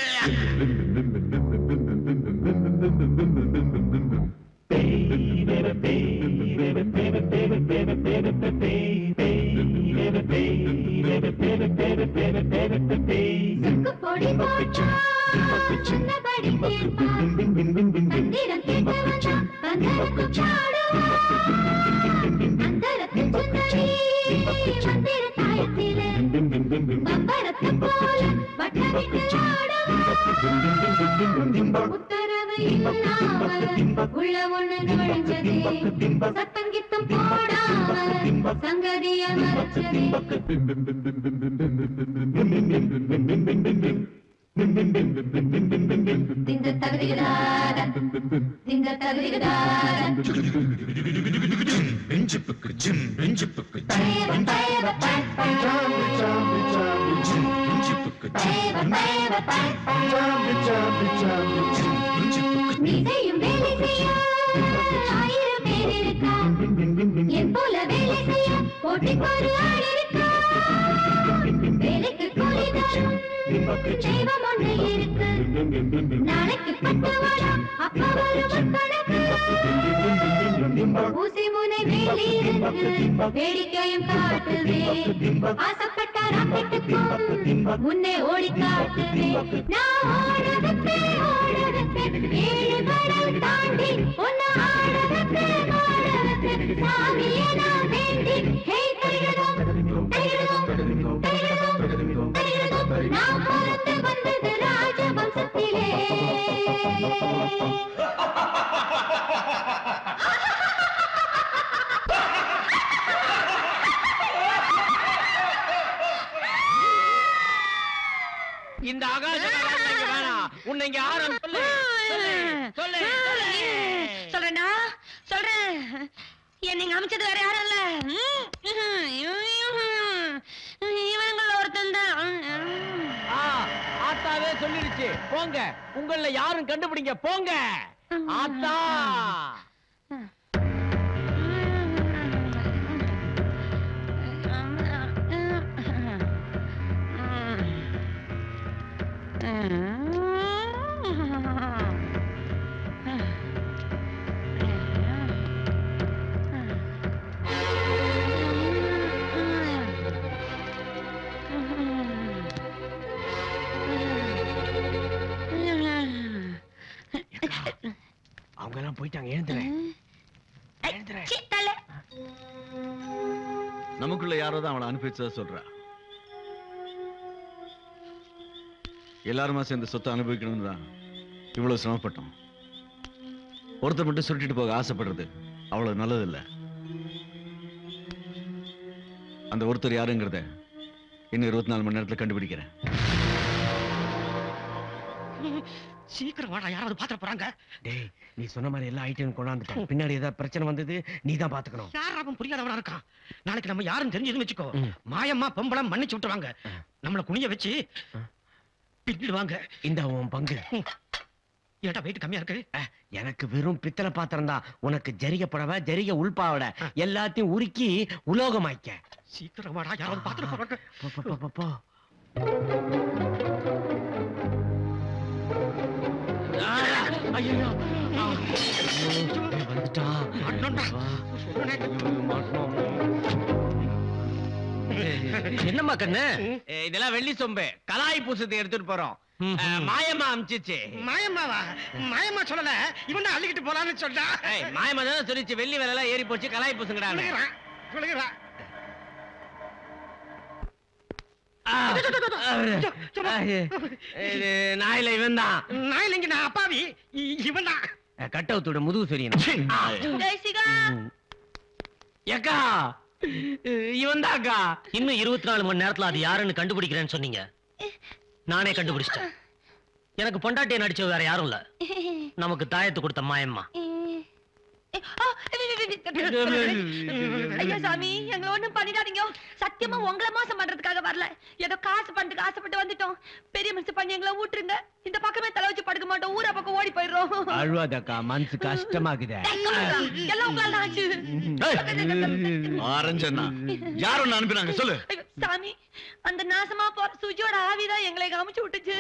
பொடி போச்சா சொன்னபடி கேட்பான் மந்திரம் கேட்டவன் வந்தருக்கு சாடுவான் அந்தரத்து சுந்தரி மந்திர தாயத்திலே பம்பரத்து போல வட்டமிட்டு ஆடுவான் உத்தரவு இல்லாமல் உள்ள ஒண்ணு நுழைஞ்சதே சத்தம் கித்தம் போடாமல் சங்கதிய மறைச்சதே திந்த தகுதிகதார திந்த தகுதிகதார பெஞ்சுப்புக்கு ஜிம் பெஞ்சுப்புக்கு நீ செய்யும் வேலை செய்ய 1000 பேர் இருக்கா என் போல வேலை செய்ய போட்டிக்கு ஒரு ஆள் இருக்கா வேலைக்கு கூலி தரும் தெய்வம் ஒண்ணு இருக்கு நாளைக்கு 10 வரும் அப்ப வரும் கணக்கு ஊசி முனை மேலே இருந்து வேடிக்கையும் காட்டுவே ஆசைப்பட்ட ராக்கெட்டுக்கும் முன்னே ஓடி காட்டுவே நான் ஓட வைப்பேன் 7 கடல் தாண்டி உன்னை ஆட வைப்பேன் சாமியே நான் வேண்டி ஹே தகிடதோம் தகிடதோம் தகிடதோம் தகிடதோம் நான் பிறந்து வந்தது ராஜ வம்சத்திலே இந்த ஆகாசம் வேணாம் உன்னை இங்க ஆரம் சொல்லு சொல்லு சொல்றேன்டா சொல்றேன் என்ன நீங்க அமைச்சது வேற யாரும் இல்ல இவங்கள ஒருத்தன் தான் ஆத்தாவே சொல்லிருச்சு போங்க உங்கள யாரும் கண்டுபிடிங்க போங்க ஆத்தா அவங்க எல்லாம் போயிட்டாங்க எழுந்துறேன் நமக்குள்ள யாரோ தான் அவளை அனுப்பி வச்சதா சொல்றா எல்லாருமா சேர்ந்து சொத்தை அனுபவிக்கணும்னு தான் இவ்வளவு சிரமப்பட்டோம் ஒருத்தர் மட்டும் சுருட்டிட்டு போக ஆசைப்படுறது அவ்வளவு நல்லது இல்ல அந்த ஒருத்தர் யாருங்கிறத இன்னும் 24 மணி நேரத்துல கண்டுபிடிக்கிறேன் சீக்கிரம் வாடா யாராவது பாத்துற போறாங்க டேய் நீ சொன்ன மாதிரி எல்லா ஐட்டம் கொண்டாந்துட்டேன் பின்னாடி ஏதாவது பிரச்சனை வந்தது நீ தான் பாத்துக்கணும் யாராவும் புரியாதவனா இருக்கான் நாளைக்கு நம்ம யாரும் தெரிஞ்சதுன்னு வச்சுக்கோ மாயம்மா பொம்பளம் மன்னிச்சு விட்டுருவாங்க நம்மள குனிய வச்சு பின்னிடுவாங்க இந்த உன் பங்கு ஏட்டா வெயிட் கம்மியா இருக்கு எனக்கு வெறும் பித்தளை பாத்திரம் தான் உனக்கு ஜரிக புடவை ஜரிக உள்பாவட எல்லாத்தையும் உருக்கி உலோகமாய்க்க சீக்கிரம் வாடா யாராவது பாத்துட்டு போறாங்க போ ஐயோ என்னம்மா கண்ணு இதெல்லாம் வெள்ளி சொம்பு கலாய் பூசத்தை எடுத்துட்டு போறோம் மாயம்மா அமிச்சிச்சு. மாயம்மாவா? மாயம்மா சொல்லல, இவன் தான் அள்ளிக்கிட்டு போலான்னு சொன்னா. மாயம்மா தான் சொல்லிச்சு, வெள்ளி வேலை எல்லாம் ஏறி போச்சு, கலாய் பூசுங்கடா. நாயில இவன் தான். நாயில இங்க நான் அப்பாவி, இவன் தான். கட்டவுத்தோட முதுகு சொரியணும். ஏக்கா இவன் தான் அக்கா. இன்னும் 24 மணி நேரத்துல அது யாருன்னு கண்டுபிடிக்கிறேன்னு சொன்னீங்க. நானே கண்டுபிடிச்சிட்டேன். எனக்கு பொண்டாட்டியை நடிச்சது வேற யாரும் இல்ல, நமக்கு தாயத்து கொடுத்த மாயம்மா. ஐயா சாமி, எங்களை ஒண்ணும் பண்ணிடாதீங்க. சத்தியமா உங்களை மோசம் பண்றதுக்காக வரல. ஏதோ காசு பண்ணிட்டு ஆசைப்பட்டு வந்துட்டோம். பெரிய மனசு பண்ணி எங்களை ஊட்டுருங்க. இந்த பக்கமே தலை வச்சு படுக்க மாட்டோம். ஊரா பக்கம் ஓடி போயிடுறோம். அழுவாதக்கா, மனசு கஷ்டமாக்குதே. எல்லாம் உங்களால ஆச்சு. ஆரஞ்சண்ணா யார் ஒண்ணு அனுப்பினாங்க சொல்லு. சாமி, அந்த நாசமா போற சுஜியோட ஆவிதான் எங்களை காமிச்சு விட்டுச்சு.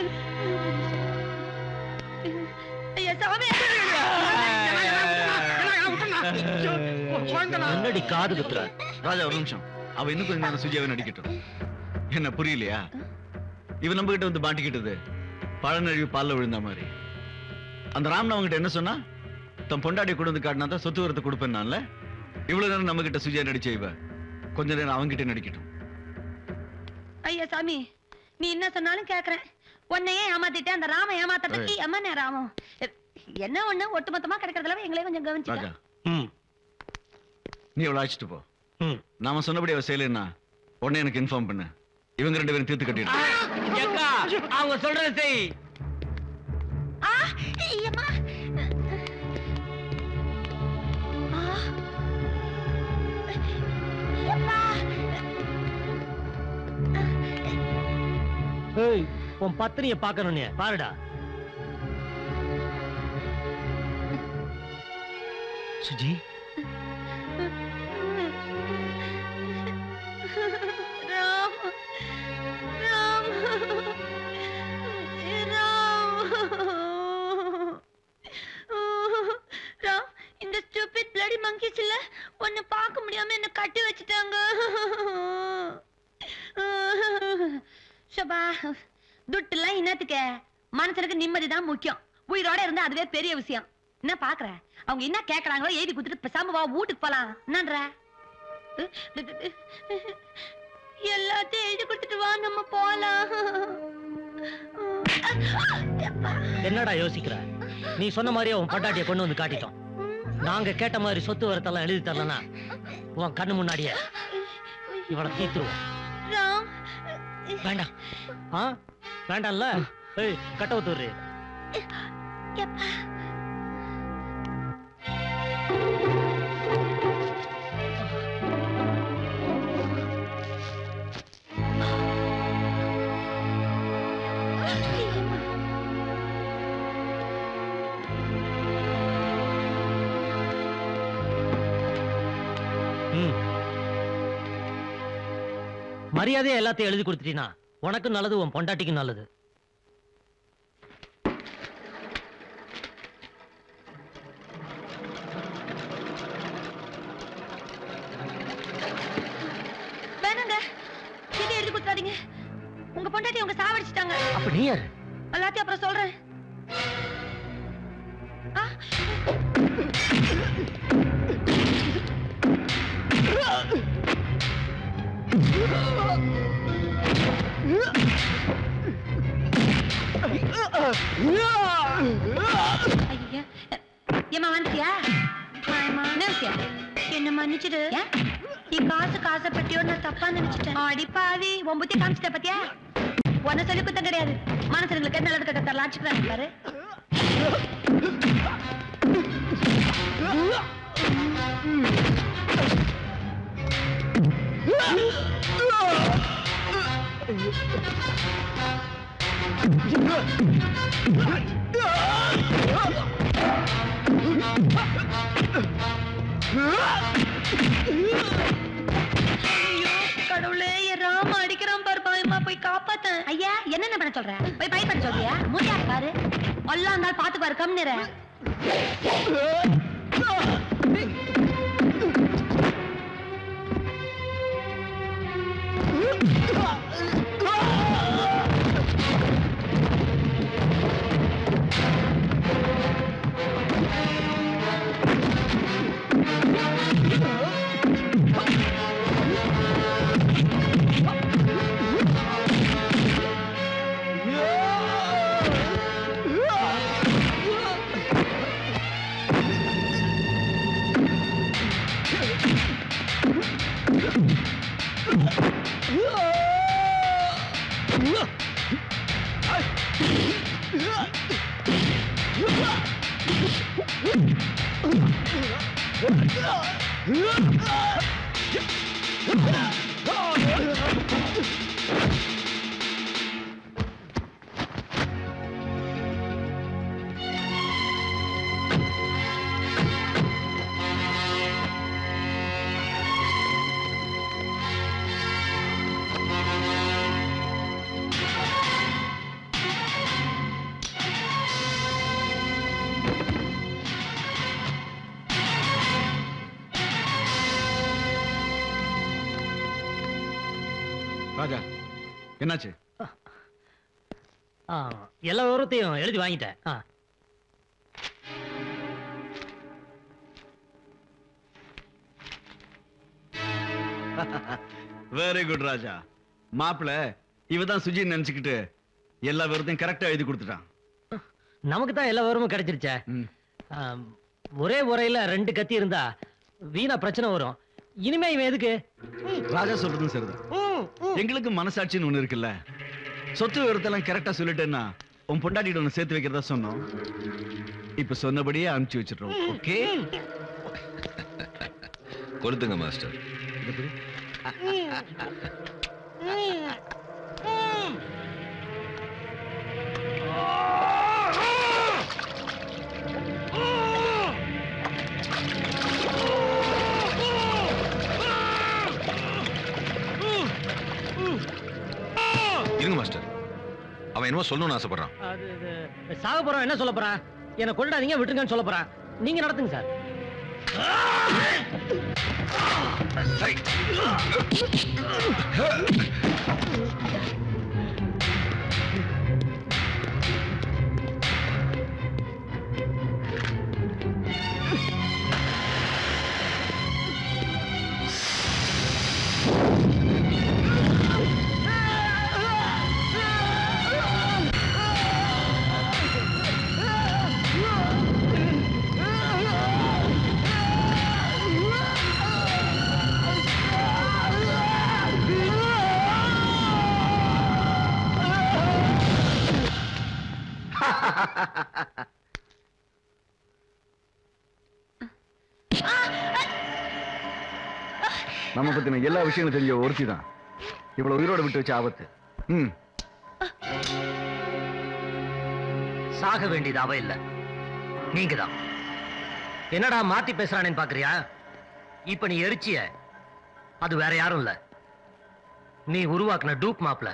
ஐயா சாமி, என்னடி காது குத்துற? ராஜா ஒரு நிமிஷம், அவ இன்னும் கொஞ்ச நேரம் சுஜியாவை நடிக்கட்டும். என்ன புரியலையா? இவன் நம்ம கிட்ட வந்து மாட்டிக்கிட்டது பழநழுவி பால்ல விழுந்த மாதிரி. அந்த ராமன் அவங்க கிட்ட என்ன சொன்னா, தன் பொண்டாட்டி கொண்டு வந்து காட்டினா தான் சொத்து வரத்தை கொடுப்பேன்னால. இவ்வளவு நேரம் நம்ம கிட்ட சுஜியா நடிச்ச இவ கொஞ்ச நேரம் அவங்கிட்ட நடிக்கட்டும். ஐயா சாமி, நீ என்ன சொன்னாலும் கேக்குறேன். உன்னையே ஏமாத்திட்டேன், அந்த ராம ஏமாத்தறதுக்கு எம்மனே ராமம். என்ன ஒண்ணு ஒட்டுமொத்தமா கிடைக்கிறதுல எங்களே கொஞ்சம் கவனிச்சுக்க. நீ அவளை அழைச்சிட்டு போ. நாம சொன்னபடி அவ செய்யலன்னா உடனே எனக்கு இன்ஃபார்ம் பண்ணு. இவங்க 2 பேரும் தீர்த்து கட்டிடு. அவங்க சொல்றதை செய். உன் பத்தினிய பாக்கணும். பாருடா சுஜி. ராம், ராம், ராம், இந்த ஸ்டூபிட் பிளடி மங்கிஸ் இல்ல ஒன்னு பார்க்க முடியாம என்ன கட்டி வச்சுட்டாங்க. சபா, துட்டுலாம் என்னத்துக்கு? மனசுக்கு நிம்மதிதான் முக்கியம். உயிரோட இருந்தா அதுவே பெரிய விஷயம். என்ன பாக்குற? அவங்க என்ன கேக்குறாங்களோ எழுதி குடுத்துட்டு பேசாம வா, வீட்டுக்கு போலாம். என்னன்ற? எல்லாத்தையும் எழுதி கொடுத்துட்டு வா, நம்ம போலாம். என்னடா யோசிக்கிற? நீ சொன்ன மாதிரியே உன் பொண்டாட்டியை கொண்டு வந்து காட்டிட்டோம். நாங்க கேட்ட மாதிரி சொத்து வரத்தெல்லாம் எழுதி தரலனா உன் கண்ணு முன்னாடியே இவளை தீத்துருவோம். வேண்டாம். வேண்டாம்ல. கட்டவுத்தூர். மரியாதையா எல்லாத்தையும் எழுதி கொடுத்துட்டீனா உனக்கு நல்லது, உன் பொண்டாட்டிக்கு நல்லது. வேணாங்க, இதை எழுதி கொடுத்தாதீங்க. உங்க பொண்டாட்டி உங்க சாவடிச்சிட்டாங்க. அப்ப நீ யாரு? எல்லாத்தையும் அப்புறம் சொல்றேன். ஏமா வந்துட்டியா? என்ன மன்னிச்சிடு. நீ காசு பட்டியோட நான் தப்பா நினைச்சிட்டேன். அடி பாவி, உன் புத்தி காமிச்சிட்ட பத்தியா? உன்ன சொல்லி குத்தம் கிடையாது. மனசுங்களுக்கு நல்லது கட்ட தரலாச்சுக்கிறாங்க பாரு. கடவுளே, ராம அடிக்கிறான் பாரு. பயமா போய் காப்பாத்த. ஐயா, என்னென்ன பண்ண சொல்ற? போய் பயப்பட சொல்றியா? மூட்டா பாரு. எல்லாம் இருந்தாலும் பாத்து பாரு. கம் நேர ராஜா என்னாச்சு? எல்லா விவரத்தையும் எழுதி வாங்கிட்டேன். Very good Raja. மாப்பிள இவதான் சுஜி நினைச்சுக்கிட்டு எல்லா விவரத்தையும் கரெக்டா எழுதி கொடுத்துட்டான். நமக்கு தான் எல்லா விவரமும் கிடைச்சிருச்சே. ஒரே முறையில 2 கத்தி இருந்தா வீணா பிரச்சனை வரும். இனிமே இவன் எதுக்கு? ராஜா சொல்றதும் சரிதான். எங்களுக்கு மனசாட்சின்னு ஒண்ணு இருக்குல்ல. சொத்து விவரத்தெல்லாம் கரெக்டா சொல்லிட்டேன்னா உன் பொண்டாட்டிட்டு ஒண்ணு சேர்த்து வைக்கிறதா சொன்னோம். இப்ப சொன்னபடியே அனுப்பிச்சு வச்சிடுறோம். ஓகே? கொளுத்துங்க மாஸ்டர். இருங்க மாஸ்டர், அவன் என்னமோ சொல்லணும்னு ஆசைப்படுறான். சாக போறான். என்ன சொல்ல போறான்? என்ன கொண்டாதீங்க விட்டுருங்கன்னு சொல்ல போறான். நீங்க நடத்துங்க சார். நம்ம பத்தின எல்லா விஷயங்களும் தெரிஞ்ச ஒருத்தி தான் இவ்வளவு உயிரோட விட்டு வச்ச ஆபத்து. சாக வேண்டியது அவ இல்ல, நீங்க தான். என்னடா மாத்தி பேசுறானேன்னு பாக்குறியா? இப்ப நீ எரிச்சிய அது வேற யாரும் இல்ல, நீ உருவாக்குன டூப் மாப்ள.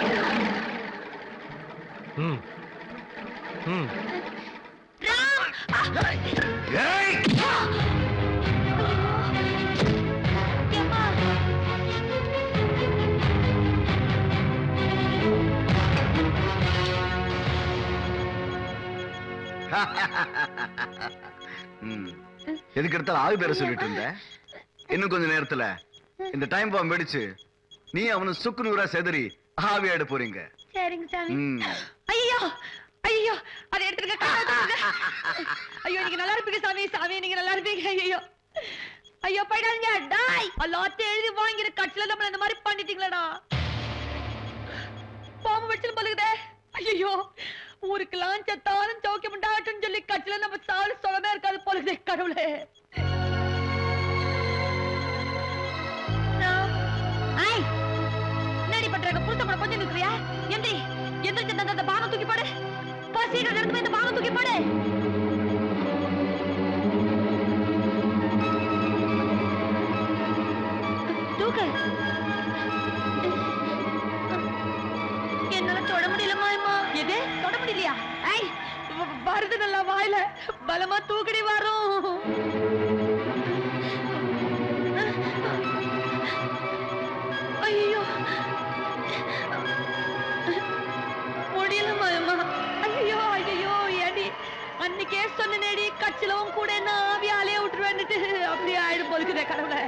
எதுக்கு எடுத்தாலும் ஆவி பேர சொல்லிட்டு இருந்த. இன்னும் கொஞ்ச நேரத்துல இந்த டைம் பாம்பு வெடிச்சு நீ அவனு சுக்கு நூறா செதறி ஆவியாட போறீங்க. சரிங்க சாமி. ஐயோ ஐயோ அதை எடுத்துருங்க. ஐயோ நீங்க நல்லா இருப்பீங்க சாமி. சாமி நீங்க நல்லா இருப்பீங்க. ஐயோ ஐயோ போயிடாதீங்க. டாய் எல்லாத்தையும் எழுதி வாங்கிற கட்சியில நம்மள இந்த மாதிரி பண்ணிட்டீங்களடா. பாம்பு வெடிச்சு பழுகுதே. ஐயோ ஊருக்கெல்லாம் செத்தாலும் சௌக்கியம் உண்டாகட்டும்னு சொல்லி கட்சியில நம்ம சாலு சொல்லவே இருக்காது போலுதே. கடவுளே என்னடி பண்றாங்க? புருஷ கொஞ்சம் நிற்கிறியா? எந்திரி எந்திரிச்சு அந்த பானம் தூக்கி போடு. சீக்கிரம் நடந்து போய் இந்த பானம் தூக்கி போடு. தூக்கு. என்னால தொட முடியலமா. எது தொட முடியலையா? ஐ வருது நல்லா வாயில. பலமா தூக்கடி வரும். ஐயோ முடியலமா. ஐயோ ஐயோ ஏடி அன்னைக்கே சொன்னேடி கட்சிலவும் கூட என்ன ஆவியாலே விட்டுருவேன்னுட்டு அப்படியே ஆயிடும் போலுக்குதே. கடவுளே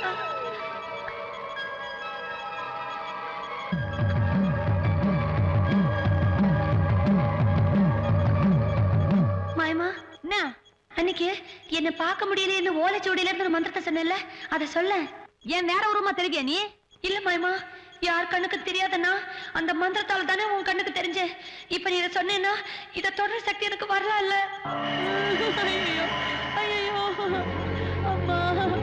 மாயமா என்ன அன்னைக்கு என்ன பார்க்க முடியல என்ன ஓலைச்சோடியில இருந்து ஒரு மந்திரத்தை சொன்னேன்ல, அத சொல்ல. ஏன் வேற உருவமா தெரிவியா நீ? இல்ல மாயமா, யார் கண்ணுக்கு தெரியாதனா அந்த மந்திரத்தால தானே உன் கண்ணுக்கு தெரிஞ்ச. இப்ப நீ இதை சொன்னேன்னா இதை தொடர் சக்தி எனக்கு வரலாம் இல்ல. ஐயோ ஐயோ அம்மா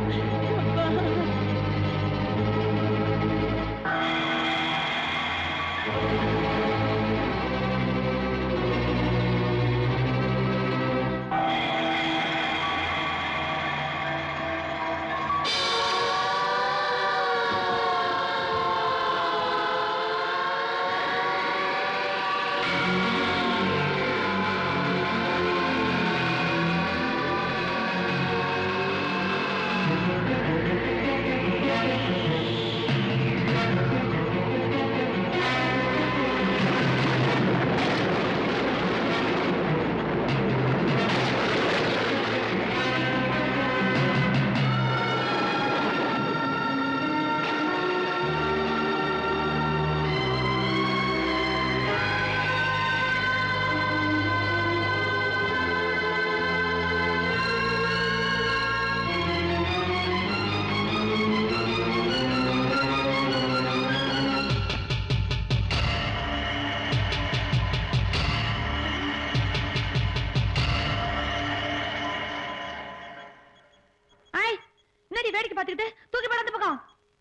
வேடிக்கை பார்த்துக்கிட்டு தூக்கி போட அந்த பக்கம்.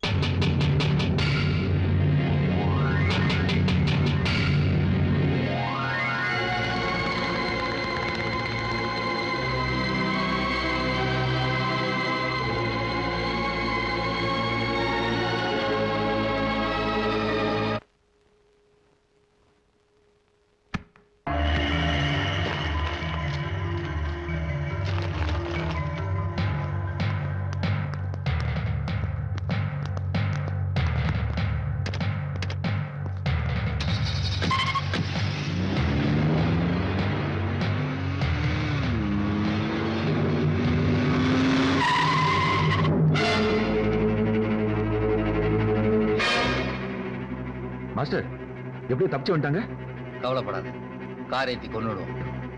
மாஸ்டர் எப்படி தப்பிச்சு வந்துட்டாங்க? கவலைப்படாத, கார் ஏத்தி கொன்னுடுவோம்.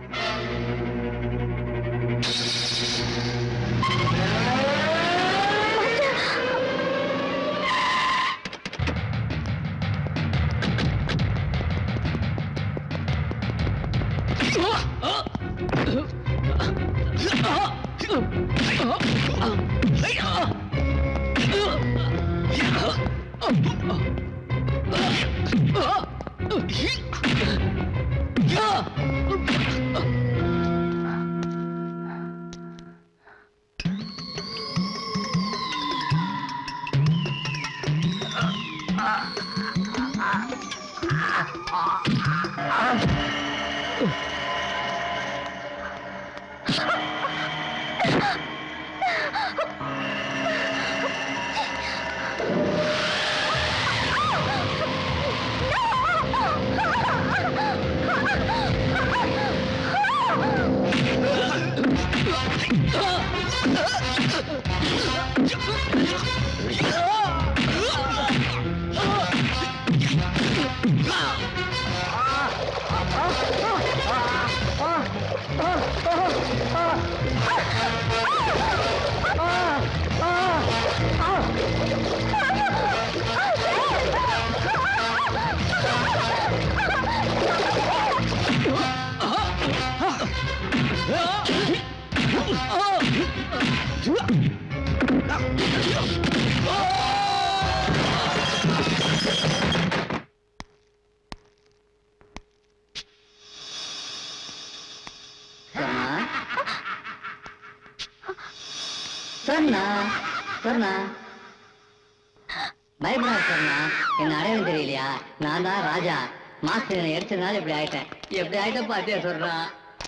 பயப்படாத சொன்னா, என்ன அடையாளம் தெரியலையா? நான் தான் ராஜா. மாஸ்டர் என்னை எடுத்ததுனால இப்படி ஆயிட்டேன். எப்படி ஆயிட்ட பாட்டியா சொல்றான்.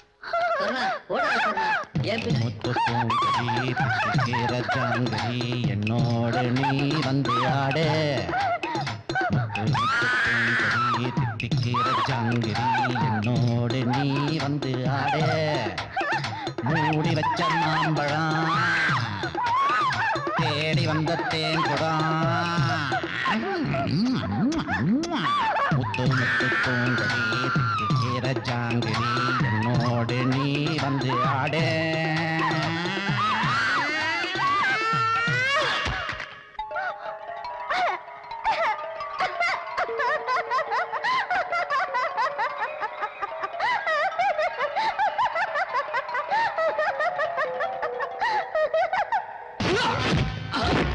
என்னோட நீ வந்து ஆடு. ஜாங்கிரி என்னோடு நீ வந்து ஆடு. மூடி வச்ச மாம்பழம் தேடி வந்த தேன் குடம். முத்து முத்து பூங்கடி திக்கிற ஜாங்கிரி என்னோடு நீ வந்து ஆடு.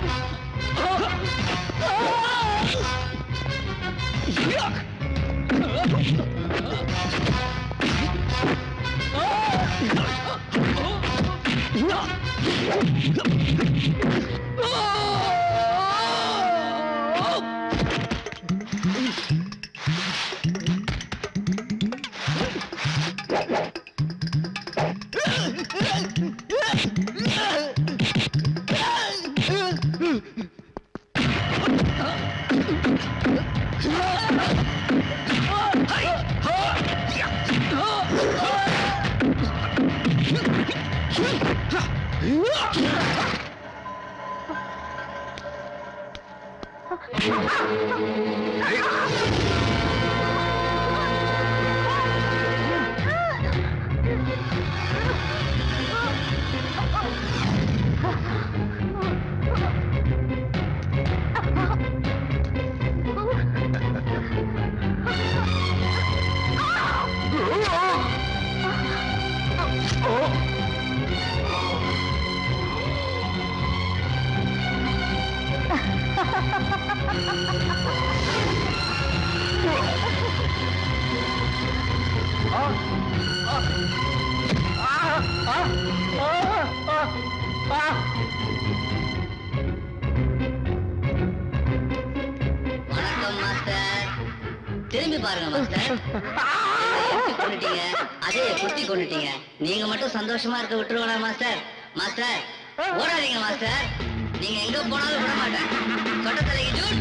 வணக்கம் மாஸ்டர். திரும்பி பாருங்க மாஸ்டர். கொண்டுட்டீங்க, அதே குத்தி கொண்டுட்டீங்க. நீங்க மட்டும் சந்தோஷமா இருக்க விட்டுருவானா மாஸ்டர்? மாஸ்டர் ஓடாதீங்க மாஸ்டர். நீங்க எங்க போனாலும் விட மாட்டேன். சொட்டத்தலைக்கு ஜூட்.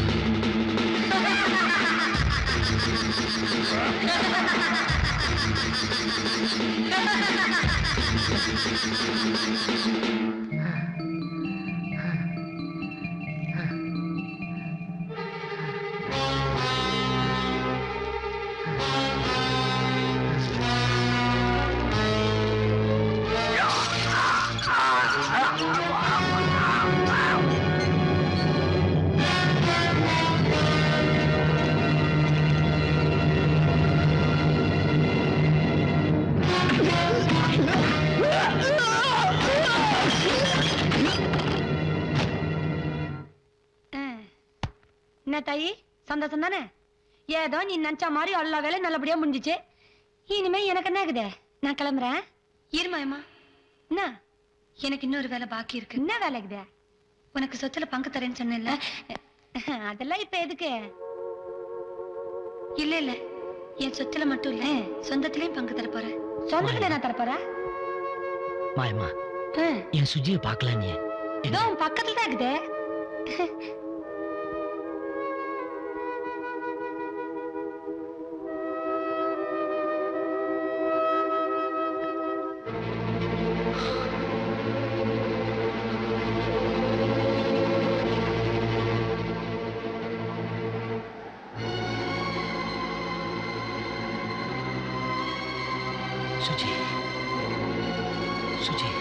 என்ன தாயி, சந்தோஷம் தானே? ஏதோ நீ நினைச்ச மாதிரி எல்லா வேலையும் நல்லபடியா முடிஞ்சிச்சு. இனிமே எனக்கு என்ன ஆகுது? நான் கிளம்புறேன். இருமாயம்மா, என்ன எனக்கு இன்னொரு வேலை பாக்கி இருக்கு. என்ன வேலை இருக்குது? உனக்கு சொத்துல பங்கு தரேன்னு சொன்னேன்ல, அதெல்லாம் இப்ப எதுக்கு? இல்ல இல்ல, என் சொத்துல மட்டும் இல்ல, சொந்தத்திலயும் பங்கு தர போறேன். சொந்தத்துல நான் தர போறேன். மாயம்மா, என் சுஜியை பார்க்கலாம் நீ? இதோ பக்கத்துல தான் இருக்குது. சுஜி, சுஜி.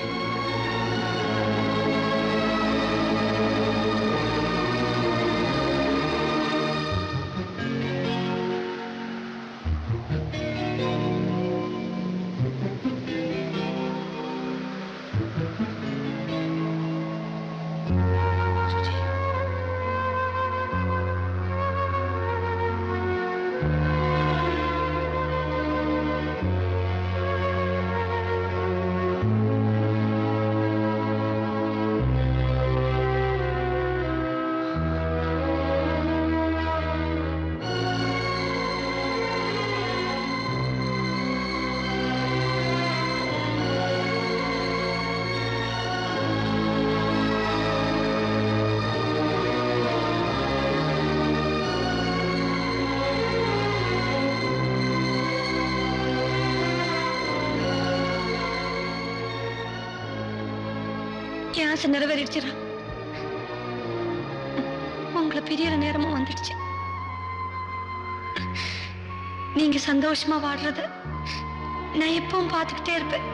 என் ஆசை நிறைவேறிடுச்சுடா. உங்களை பிரியற நேரமும் வந்துடுச்சு. நீங்க சந்தோஷமா வாடுறத நான் எப்பவும் பார்த்துக்கிட்டே இருப்பேன்.